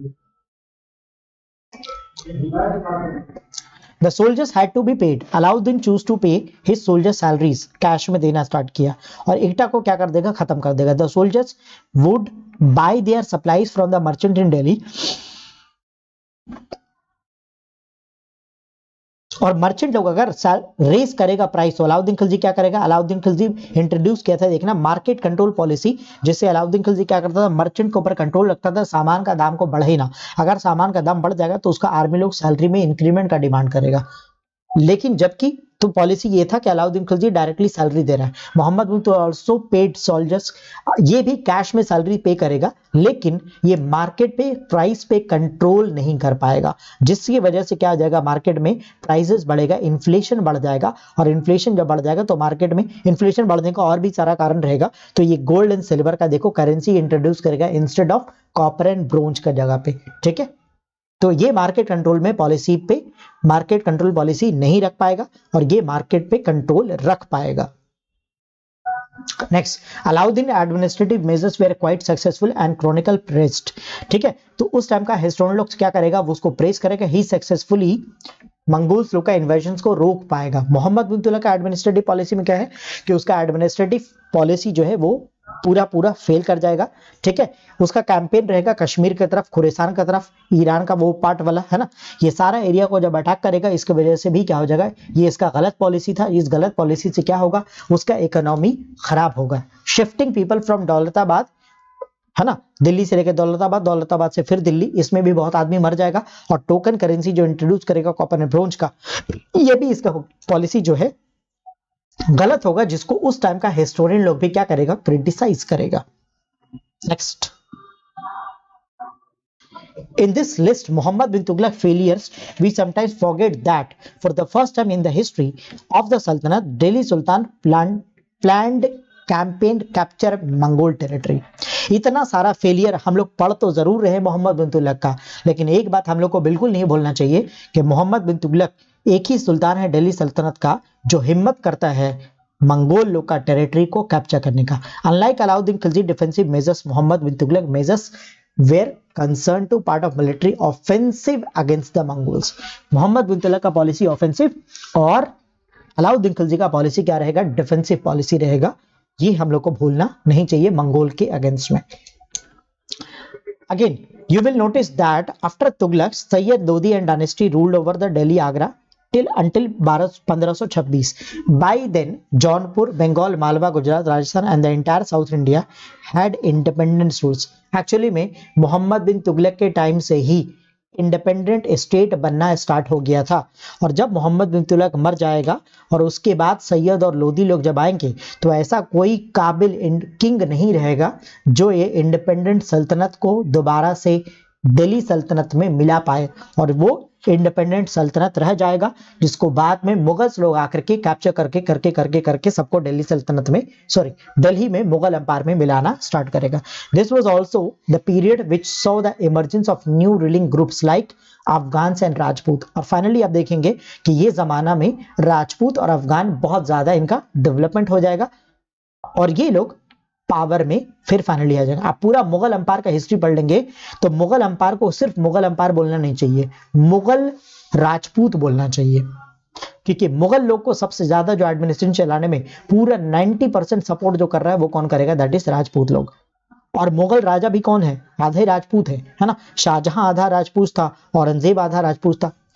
The soldiers had to be paid. Alauddin choose to pay his soldiers salaries, cash में देना स्टार्ट किया, और एकटा को क्या कर देगा, खत्म कर देगा। The soldiers would buy their supplies from the merchant in Delhi, और मर्चेंट लोग अगर रेस करेगा प्राइस तो अलाउद्दीन खिलजी क्या करेगा, अलाउद्दीन खिलजी इंट्रोड्यूस किया था, देखना, मार्केट कंट्रोल पॉलिसी, जिससे अलाउद्दीन खिलजी क्या करता था, मर्चेंट के ऊपर कंट्रोल रखता था, सामान का दाम को बढ़े ना, अगर सामान का दाम बढ़ जाएगा तो उसका आर्मी लोग सैलरी में इंक्रीमेंट का डिमांड करेगा। लेकिन जबकि तो पॉलिसी ये था कि अलाउद्दीन खिलजी डायरेक्टली सैलरी दे रहा है। मोहम्मद बिन तो आल्सो पेड सोल्जर्स, ये भी कैश में सैलरी पे करेगा, लेकिन ये मार्केट पे प्राइस पे कंट्रोल नहीं कर पाएगा, जिसकी वजह से क्या हो जाएगा, मार्केट में प्राइसेस बढ़ेगा, इन्फ्लेशन बढ़ जाएगा, और इन्फ्लेशन जब बढ़ जाएगा तो मार्केट में इन्फ्लेशन बढ़ने का और भी सारा कारण रहेगा। तो ये गोल्ड एंड सिल्वर का देखो करेंसी इंट्रोड्यूस करेगा instead of copper and bronze का जगह पे, ठीक है। तो ये मार्केट कंट्रोल में पॉलिसी पे मार्केट कंट्रोल पॉलिसी नहीं रख पाएगा, और ये मार्केट पे कंट्रोल रख पाएगा। Next, Alauddin administrative measures were quite successful and chronicle praised, ठीक है। तो उस टाइम का हिस्टोरियन लोग क्या करेगा, वो उसको प्रेस करेगा, ही सक्सेसफुली मंगोल्स लोग का इन्वेजन्स को रोक पाएगा। मोहम्मद बिन तुगलक का एडमिनिस्ट्रेटिव पॉलिसी में क्या है कि उसका एडमिनिस्ट्रेटिव पॉलिसी जो है वो पूरा फेल कर जाएगा, ठीक है। उसका कैंपेन रहेगा कश्मीर की तरफ, खुरासान की तरफ, ईरान का वो पार्ट वाला है ना, ये सारा एरिया को जब अटैक करेगा, इसकी वजह से भी क्या हो जाएगा, ये इसका गलत पॉलिसी था, इस गलत पॉलिसी से क्या होगा, उसका इकोनॉमी खराब होगा। शिफ्टिंग पीपल फ्रॉम दौलताबाद, है ना, दिल्ली से लेकर दौलताबाद, दौलताबाद से फिर दिल्ली, इसमें भी बहुत आदमी मर जाएगा। और टोकन करेंसी जो इंट्रोड्यूस करेगा कॉपर एंड ब्रोंज का, ये भी इसका पॉलिसी जो है गलत होगा, जिसको उस टाइम का हिस्टोरियन लोग भी क्या करेगा, क्रिटिसाइज करेगा। Next, in this list Muhammad bin Tughlaq failures, we sometimes forget that for the first time in the history of the Sultanate, Delhi Sultan planned campaign capture Mongol territory। इतना सारा failure हम लोग पढ़ तो जरूर रहे मोहम्मद बिन तुगलक का, लेकिन एक बात हम लोग को बिल्कुल नहीं भूलना चाहिए कि मोहम्मद बिन तुगलक एक ही सुल्तान है दिल्ली सल्तनत का जो हिम्मत करता है मंगोल लोग का टेरिटरी को कैप्चर करने का। Unlike Alauddin Khilji defensive measures, Muhammad bin Tughlaq measures were concern to part of military offensive against the Mongols. Muhammad bin Tughlaq का पॉलिसी ऑफेंसिव, और अलाउद्दीन खिलजी का पॉलिसी क्या रहेगा, डिफेंसिव पॉलिसी रहेगा। ये हम लोग को भूलना नहीं चाहिए मंगोल के अगेंस्ट में। Again you will notice that after Tughlaq, Sayyid Lodi and dynasty ruled over the Delhi Agra until 1526. By then, Jaunpur, Bengal, Malwa, Gujarat, Rajasthan and the entire South India had independent rules. Actually में मोहम्मद बिन तुगलक के time से ही independent state बनना start हो गया था, और जब मोहम्मद बिन तुगलक मर जाएगा और उसके बाद सैयद और लोदी लोग जब आएंगे तो ऐसा कोई काबिल किंग नहीं रहेगा जो ये इंडिपेंडेंट सल्तनत को दोबारा से दिल्ली सल्तनत में मिला पाए, और वो इंडिपेंडेंट सल्तनत रह जाएगा, जिसको बाद में मुगल्स लोग आकर के कैप्चर करके सबको दिल्ली सल्तनत में दिल्ली में मुगल एम्पायर में मिलाना स्टार्ट करेगा। This was also the period which saw the emergence of new ruling groups like Afghans and Rajput. और फाइनली आप देखेंगे कि ये जमाना में राजपूत और अफगान बहुत ज्यादा इनका डेवलपमेंट हो जाएगा, और ये लोग पावर में फिर फाइनली आ जाएगा। आप पूरा मुगल अंपायर का हिस्ट्री पढ़ लेंगे तो मुगल अंपायर को सिर्फ मुगल अंपायर बोलना नहीं चाहिए, मुगल राजपूत बोलना चाहिए, क्योंकि मुगल लोग को सबसे ज्यादा जो एडमिनिस्ट्रेशन चलाने में पूरा 90% सपोर्ट जो कर रहा है वो कौन करेगा, दैट इज राजपूत लोग। और मुगल राजा भी कौन है, आधे राजपूत है ना। शाहजहां आधा राजपूत था, औरंगजेब आधा राजपूत था।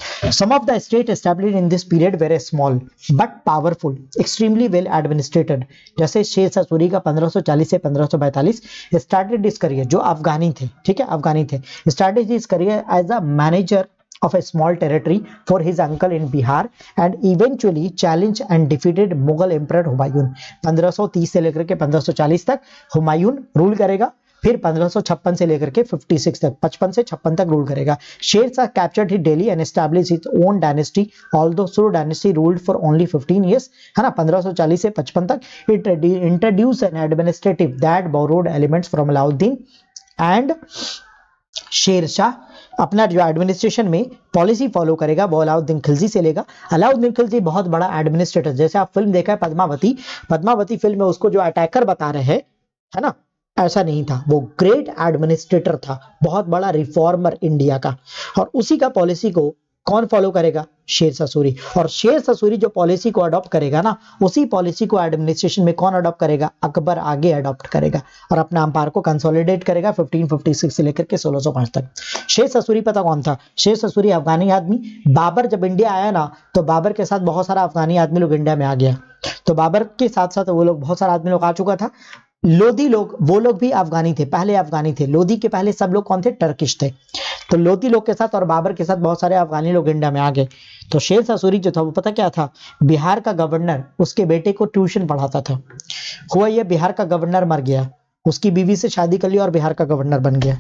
Some of the states established in this period were small but powerful, extremely well administrated. जैसे शेर शाह सूरी का 1540 से 1542 started his career, जो अफगानी थे, ठीक है, अफगानी थे, started his career as a manager of a small territory for his uncle in Bihar and eventually challenged and defeated Mughal Emperor Humayun. 1530 से लेकर के 1540 तक हुमायून रूल करेगा, फिर 1556 से लेकर के 56 तक, 55 से 56 तक रूल करेगा. Sher Shah captured his Delhi and established his own dynasty, although so dynasty ruled for only 15 years, है ना. 1540 से 55 तक it introduce an administrative that borrowed elements from Alauddin and Sher Shah अपना जो एडमिनिस्ट्रेशन में पॉलिसी फॉलो करेगा वो अलाउद्दीन खिलजी से लेगा. अलाउद्दीन खिलजी बहुत बड़ा एडमिनिस्ट्रेटर, जैसे आप फिल्म देखा है पद्मावती, पद्मावती फिल्म में उसको जो अटैकर बता रहे हैं, है ना, ऐसा नहीं था, वो ग्रेट एडमिनिस्ट्रेटर था, बहुत बड़ा रिफॉर्मर इंडिया का. और उसी का पॉलिसी को कौन फॉलो करेगा? शेर शाह सूरी. और शेर शाह सूरी जो पॉलिसी को अडॉप्ट करेगा ना, उसी पॉलिसी को एडमिनिस्ट्रेशन में कौन अडॉप्ट करेगा? अकबर आगे अडॉप्ट करेगा और अपना अंपायर को कंसोलिडेट करेगा 1556 से लेकर के 1605 तक. शेर शाह सूरी पता कौन था? शेर शाह सूरी अफगानी आदमी. बाबर जब इंडिया आया ना, तो बाबर के साथ बहुत सारा अफगानी आदमी लोग इंडिया में आ गया, तो बाबर के साथ साथ वो लोग बहुत सारा आदमी लोग आ चुका था. लोधी लोग, वो लोग भी अफगानी थे, पहले अफगानी थे. लोधी के पहले सब लोग कौन थे? टर्किश थे. तो लोधी लोग के साथ और बाबर के साथ बहुत सारे अफगानी लोग इंडिया में आ गए. तो शेर शाह सूरी जो था वो पता क्या था? बिहार का गवर्नर उसके बेटे को ट्यूशन पढ़ाता था. हुआ ये बिहार का गवर्नर मर गया, उसकी बीवी से शादी कर ली और बिहार का गवर्नर बन गया.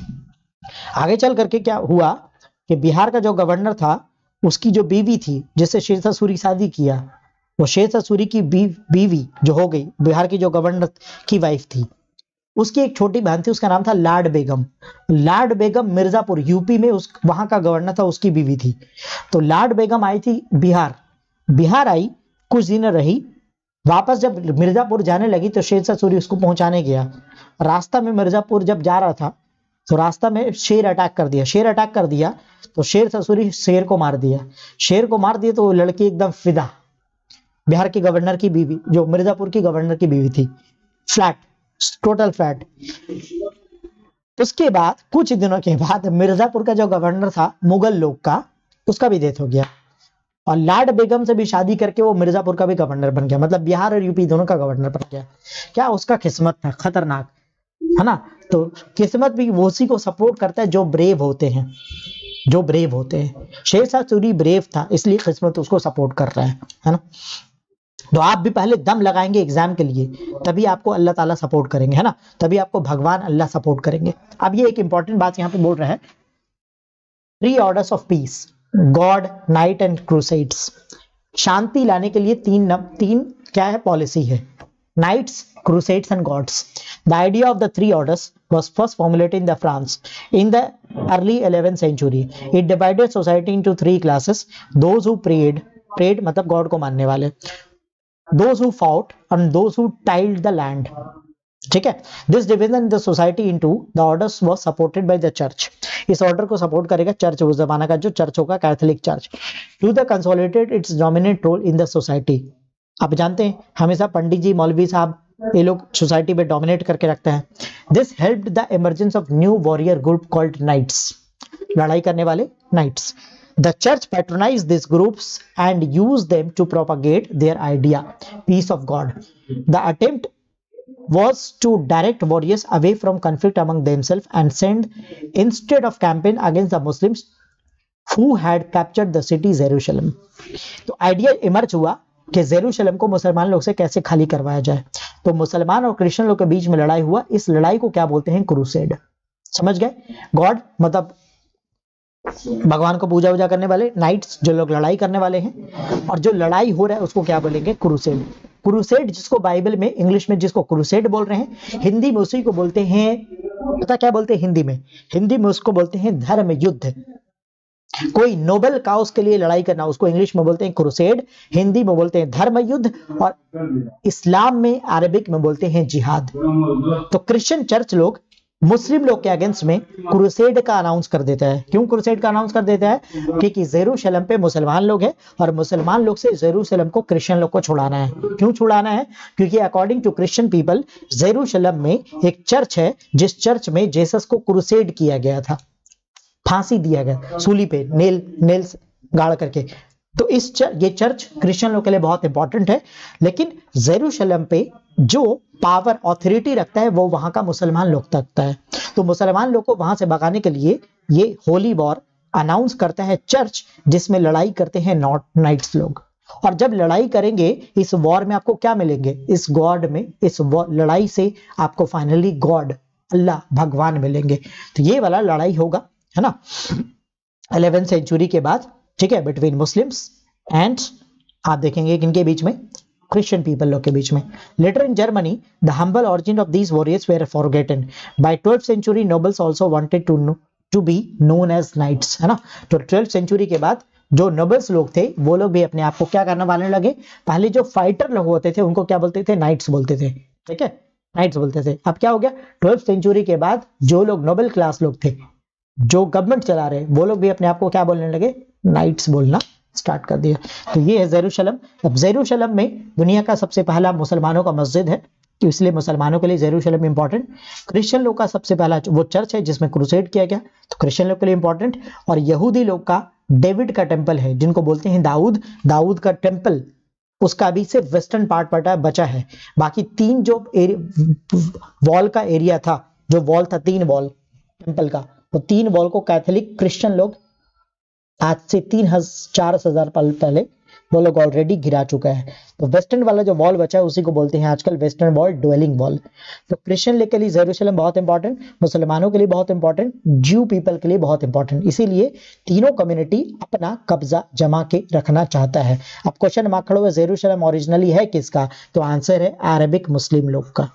आगे चल करके क्या हुआ कि बिहार का जो गवर्नर था उसकी जो बीवी थी जिससे शेर शाह सूरी शादी किया, वो शेर शाह सूरी की बीवी जो हो गई, बिहार की जो गवर्नर की वाइफ थी, उसकी एक छोटी बहन थी, उसका नाम था लाड बेगम. लाड बेगम मिर्जापुर यूपी में उस वहां का गवर्नर था, उसकी बीवी थी. तो लाड बेगम आई थी बिहार आई, कुछ दिन रही, वापस जब मिर्जापुर जाने लगी तो शेर शाह सूरी उसको पहुंचाने गया. रास्ता में मिर्जापुर जब जा रहा था तो रास्ता में शेर अटैक कर दिया. तो शेर शाह सूरी शेर को मार दिया तो वो लड़की एकदम फिदा, बिहार के गवर्नर की बीवी, जो मिर्जापुर की गवर्नर की बीवी थी, फ्लैट, टोटल फ्लैट. उसके बाद कुछ दिनों के बाद मिर्जापुर का जो गवर्नर था मुगल लोग का, उसका भी डेथ हो गया और लाड बेगम से भी शादी करके वो मिर्जापुर का भी गवर्नर बन गया. मतलब बिहार और यूपी दोनों का गवर्नर बन गया. क्या उसका किस्मत था, खतरनाक, है ना. तो किस्मत भी उसी को सपोर्ट करता है जो ब्रेव होते हैं. शेर शाह सूरी ब्रेव था, इसलिए किस्मत उसको सपोर्ट कर रहा है ना. तो आप भी पहले दम लगाएंगे एग्जाम के लिए, तभी आपको अल्लाह ताला सपोर्ट करेंगे, है ना, तभी आपको भगवान अल्लाह सपोर्ट करेंगे. अब ये एक इंपॉर्टेंट बात यहाँ पे बोल रहा है, 3 orders of peace, god, knight and crusades. शांति लाने के लिए तीन क्या है? पॉलिसी है, knights, crusades and gods. The idea of the 3 orders was first formulated in the France in the early 11th century. It divided society into 3 classes: those who prayed मतलब god को मानने वाले, those who fought and those who tilled the land. ठीक है. This division in the society into the orders was supported by the church. इस order को support करेगा church, उस जमाना का जो चर्च होगा, Catholic church. To the consolidate its dominant role in the society. आप जानते हैं हमेशा पंडित जी, मौलवी साहब, ये लोग सोसाइटी में डोमिनेट करके रखते हैं. This helped the emergence of new warrior group called knights, लड़ाई करने वाले knights. The church patronize this groups and use them to propagate their idea, peace of god. The attempt was to direct warriors away from conflict among themselves and send instead of campaign against the Muslims who had captured the city Jerusalem. तो idea emerge हुआ कि Jerusalem को मुसलमान लोग से कैसे खाली करवाया जाए. तो मुसलमान और क्रिश्चियन लोग के बीच में लड़ाई हुआ. इस लड़ाई को क्या बोलते हैं? क्रूसेड. समझ गए? गॉड मतलब भगवान को पूजा वूजा करने वाले, नाइट्स जो लोग लड़ाई करने वाले हैं, और जो लड़ाई हो रहा है उसको क्या बोलेंगे? क्रूसेड. क्रूसेड जिसको बाइबल में, इंग्लिश में जिसको क्रूसेड बोल रहे हैं, हिंदी में उसी को बोलते हैं, पता क्या बोलते हैं हिंदी में उसको बोलते हैं धर्म युद्ध. कोई नोबल काउस के लिए लड़ाई करना, उसको इंग्लिश में बोलते हैं क्रूसेड, हिंदी में बोलते हैं धर्म युद्ध, और इस्लाम में, अरबिक में बोलते हैं जिहाद. तो क्रिश्चियन चर्च लोग मुस्लिम लोग के अगेंस्ट में क्रूसेड का अनाउंस कर देता है. क्यों क्रूसेड का अनाउंस कर देता है? क्योंकि जेरूशलेम पे मुसलमान लोग हैं और मुसलमान लोग से जेरूशलेम को क्रिश्चियन लोग को छुड़ाना है. क्यों छुड़ाना है? क्योंकि according to Christian people Jerusalem में एक चर्च है जिस चर्च में जीसस को क्रूसेड किया गया था, फांसी दिया गया, सूली पे नेल्स गाड़ करके। तो ये चर्च क्रिश्चियन लोग के लिए बहुत इंपॉर्टेंट है, लेकिन जेरूशलेम पे जो पावर ऑथोरिटी रखता है वो वहां का मुसलमान लोग रखता है। तो मुसलमान लोग को वहां से भगाने के लिए ये होली वॉर अनाउंस करता है चर्च, जिसमें लड़ाई करते हैं नाइट्स लोग। और जब लड़ाई करेंगे इस वॉर में आपको क्या मिलेंगे, इस गॉड में, इस लड़ाई से आपको फाइनली गॉड, अल्लाह, भगवान मिलेंगे। तो ये वाला लड़ाई होगा, है ना, 11th सेंचुरी के बाद, ठीक है, बिटवीन मुस्लिम्स एंड आप देखेंगे किनके बीच में, क्रिश्चियन पीपल लोग के बीच में। Later in Germany the humble origin of these warriors were forgotten by 12th century nobles also wanted to be known as knights, है ना। तो 12th सेंचुरी के बाद जो नोबल्स लोग थे वो लोग भी अपने आप को क्या करने वाले लगे, पहले जो फाइटर लोग होते थे उनको क्या बोलते थे, नाइट्स बोलते थे, ठीक है, नाइट्स बोलते थे। अब क्या हो गया, 12th सेंचुरी के बाद जो लोग नोबल क्लास लोग थे, जो गवर्नमेंट चला रहे, वो लोग भी अपने आप को क्या बोलने लगे, नाइट्स बोलना स्टार्ट कर दिया। तो ये है जेरूशलेम। अब जेरूशलेम में दुनिया का सबसे पहला मुसलमानों का मस्जिद है, तो इसलिए मुसलमानों के लिए जेरूशलेम इंपॉर्टेंट। क्रिश्चियन लोग का सबसे पहला वो चर्च है जिसमें क्रूसेड किया गया, तो क्रिश्चियन लोग के लिए इंपॉर्टेंट। और यहूदी लोग का डेविड का टेम्पल है, जिनको बोलते हैं दाऊद का टेम्पल, उसका अभी सिर्फ वेस्टर्न पार्ट बचा है। बाकी 3 जो वॉल का एरिया था, जो वॉल था 3 वॉल टेम्पल का, वो 3 वॉल को कैथोलिक क्रिश्चियन लोग आज से 3,000-4,000 पहले वो लोग ऑलरेडी गिरा चुका है। तो वेस्टर्न वाला जो वॉल बचा है उसी को बोलते हैं आजकल वेस्टर्न वॉल, ड्वेलिंग वॉल। तो क्रिश्चियन के लिए जेरूशलेम बहुत इंपॉर्टेंट, मुसलमानों के लिए बहुत इंपॉर्टेंट, ज्यू पीपल के लिए बहुत इंपॉर्टेंट। इसीलिए तीनों कम्युनिटी अपना कब्जा जमा के रखना चाहता है। अब क्वेश्चन मार्क खड़ा हुआ, जेरूशलेम ओरिजिनली है किसका, तो आंसर है अरबिक मुस्लिम लोग का।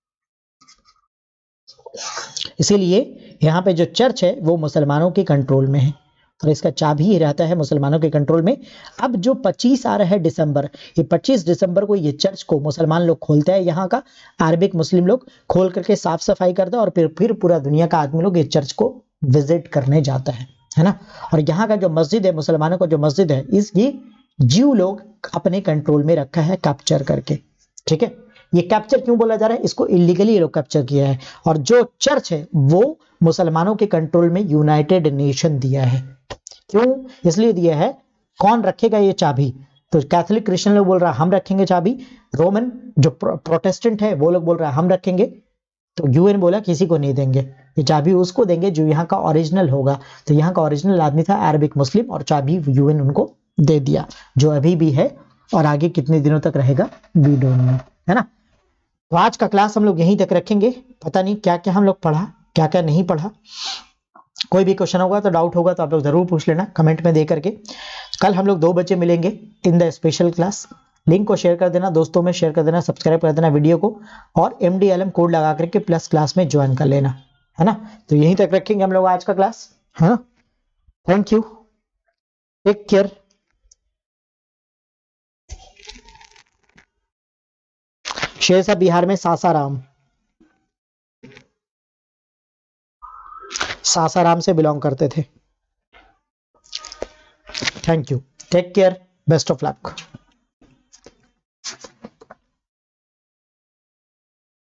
इसीलिए यहाँ पे जो चर्च है वो मुसलमानों के कंट्रोल में है और इसका चाबी रहता है मुसलमानों के कंट्रोल में। अब जो 25 आ रहा है दिसंबर, ये 25 दिसंबर को ये चर्च को मुसलमान लोग खोलते हैं, यहाँ का अरबिक मुस्लिम लोग खोल करके साफ सफाई करता है और फिर पूरा दुनिया का आदमी लोग ये चर्च को विजिट करने जाता है ना। और यहाँ का जो मस्जिद है, मुसलमानों का जो मस्जिद है, ये ज्यू लोग अपने कंट्रोल में रखा है कैप्चर करके, ठीक है। ये कैप्चर क्यों बोला जा रहा है, इसको इलीगली ये लोग कैप्चर किया है। और जो चर्च है वो मुसलमानों के कंट्रोल में यूनाइटेड नेशन दिया है। क्यों इसलिए दिया है, कौन रखेगा ये चाबी, तो कैथोलिक क्रिश्चियन लोग बोल रहा है हम रखेंगे चाबी, रोमन जो प्रोटेस्टेंट है वो लोग बोल रहा है हम रखेंगे। तो यूएन बोला किसी को नहीं देंगे, ये चाबी उसको देंगे जो यहाँ का ओरिजिनल होगा। तो यहाँ का ओरिजिनल आदमी था अरबिक मुस्लिम और चाबी यूएन उनको दे दिया, जो अभी भी है और आगे कितने दिनों तक रहेगा वी डोंट नो, है ना। तो आज का क्लास हम लोग यहीं तक रखेंगे। पता नहीं क्या क्या हम लोग पढ़ा, क्या क्या नहीं पढ़ा। कोई भी क्वेश्चन होगा तो डाउट होगा तो आप लोग जरूर पूछ लेना कमेंट में दे करके। कल हम लोग 2 बजे मिलेंगे in the special class. Link को शेयर कर देना, दोस्तों में शेयर कर देना, सब्सक्राइब कर देना वीडियो को और MDLM कोड लगा करके प्लस क्लास में ज्वाइन कर लेना, है ना। तो यहीं तक रखेंगे हम लोग आज का क्लास, है ना। Thank you, take care. Sher Shah Bihar में सासाराम से बिलोंग करते थे। Thank you, take care, best of luck.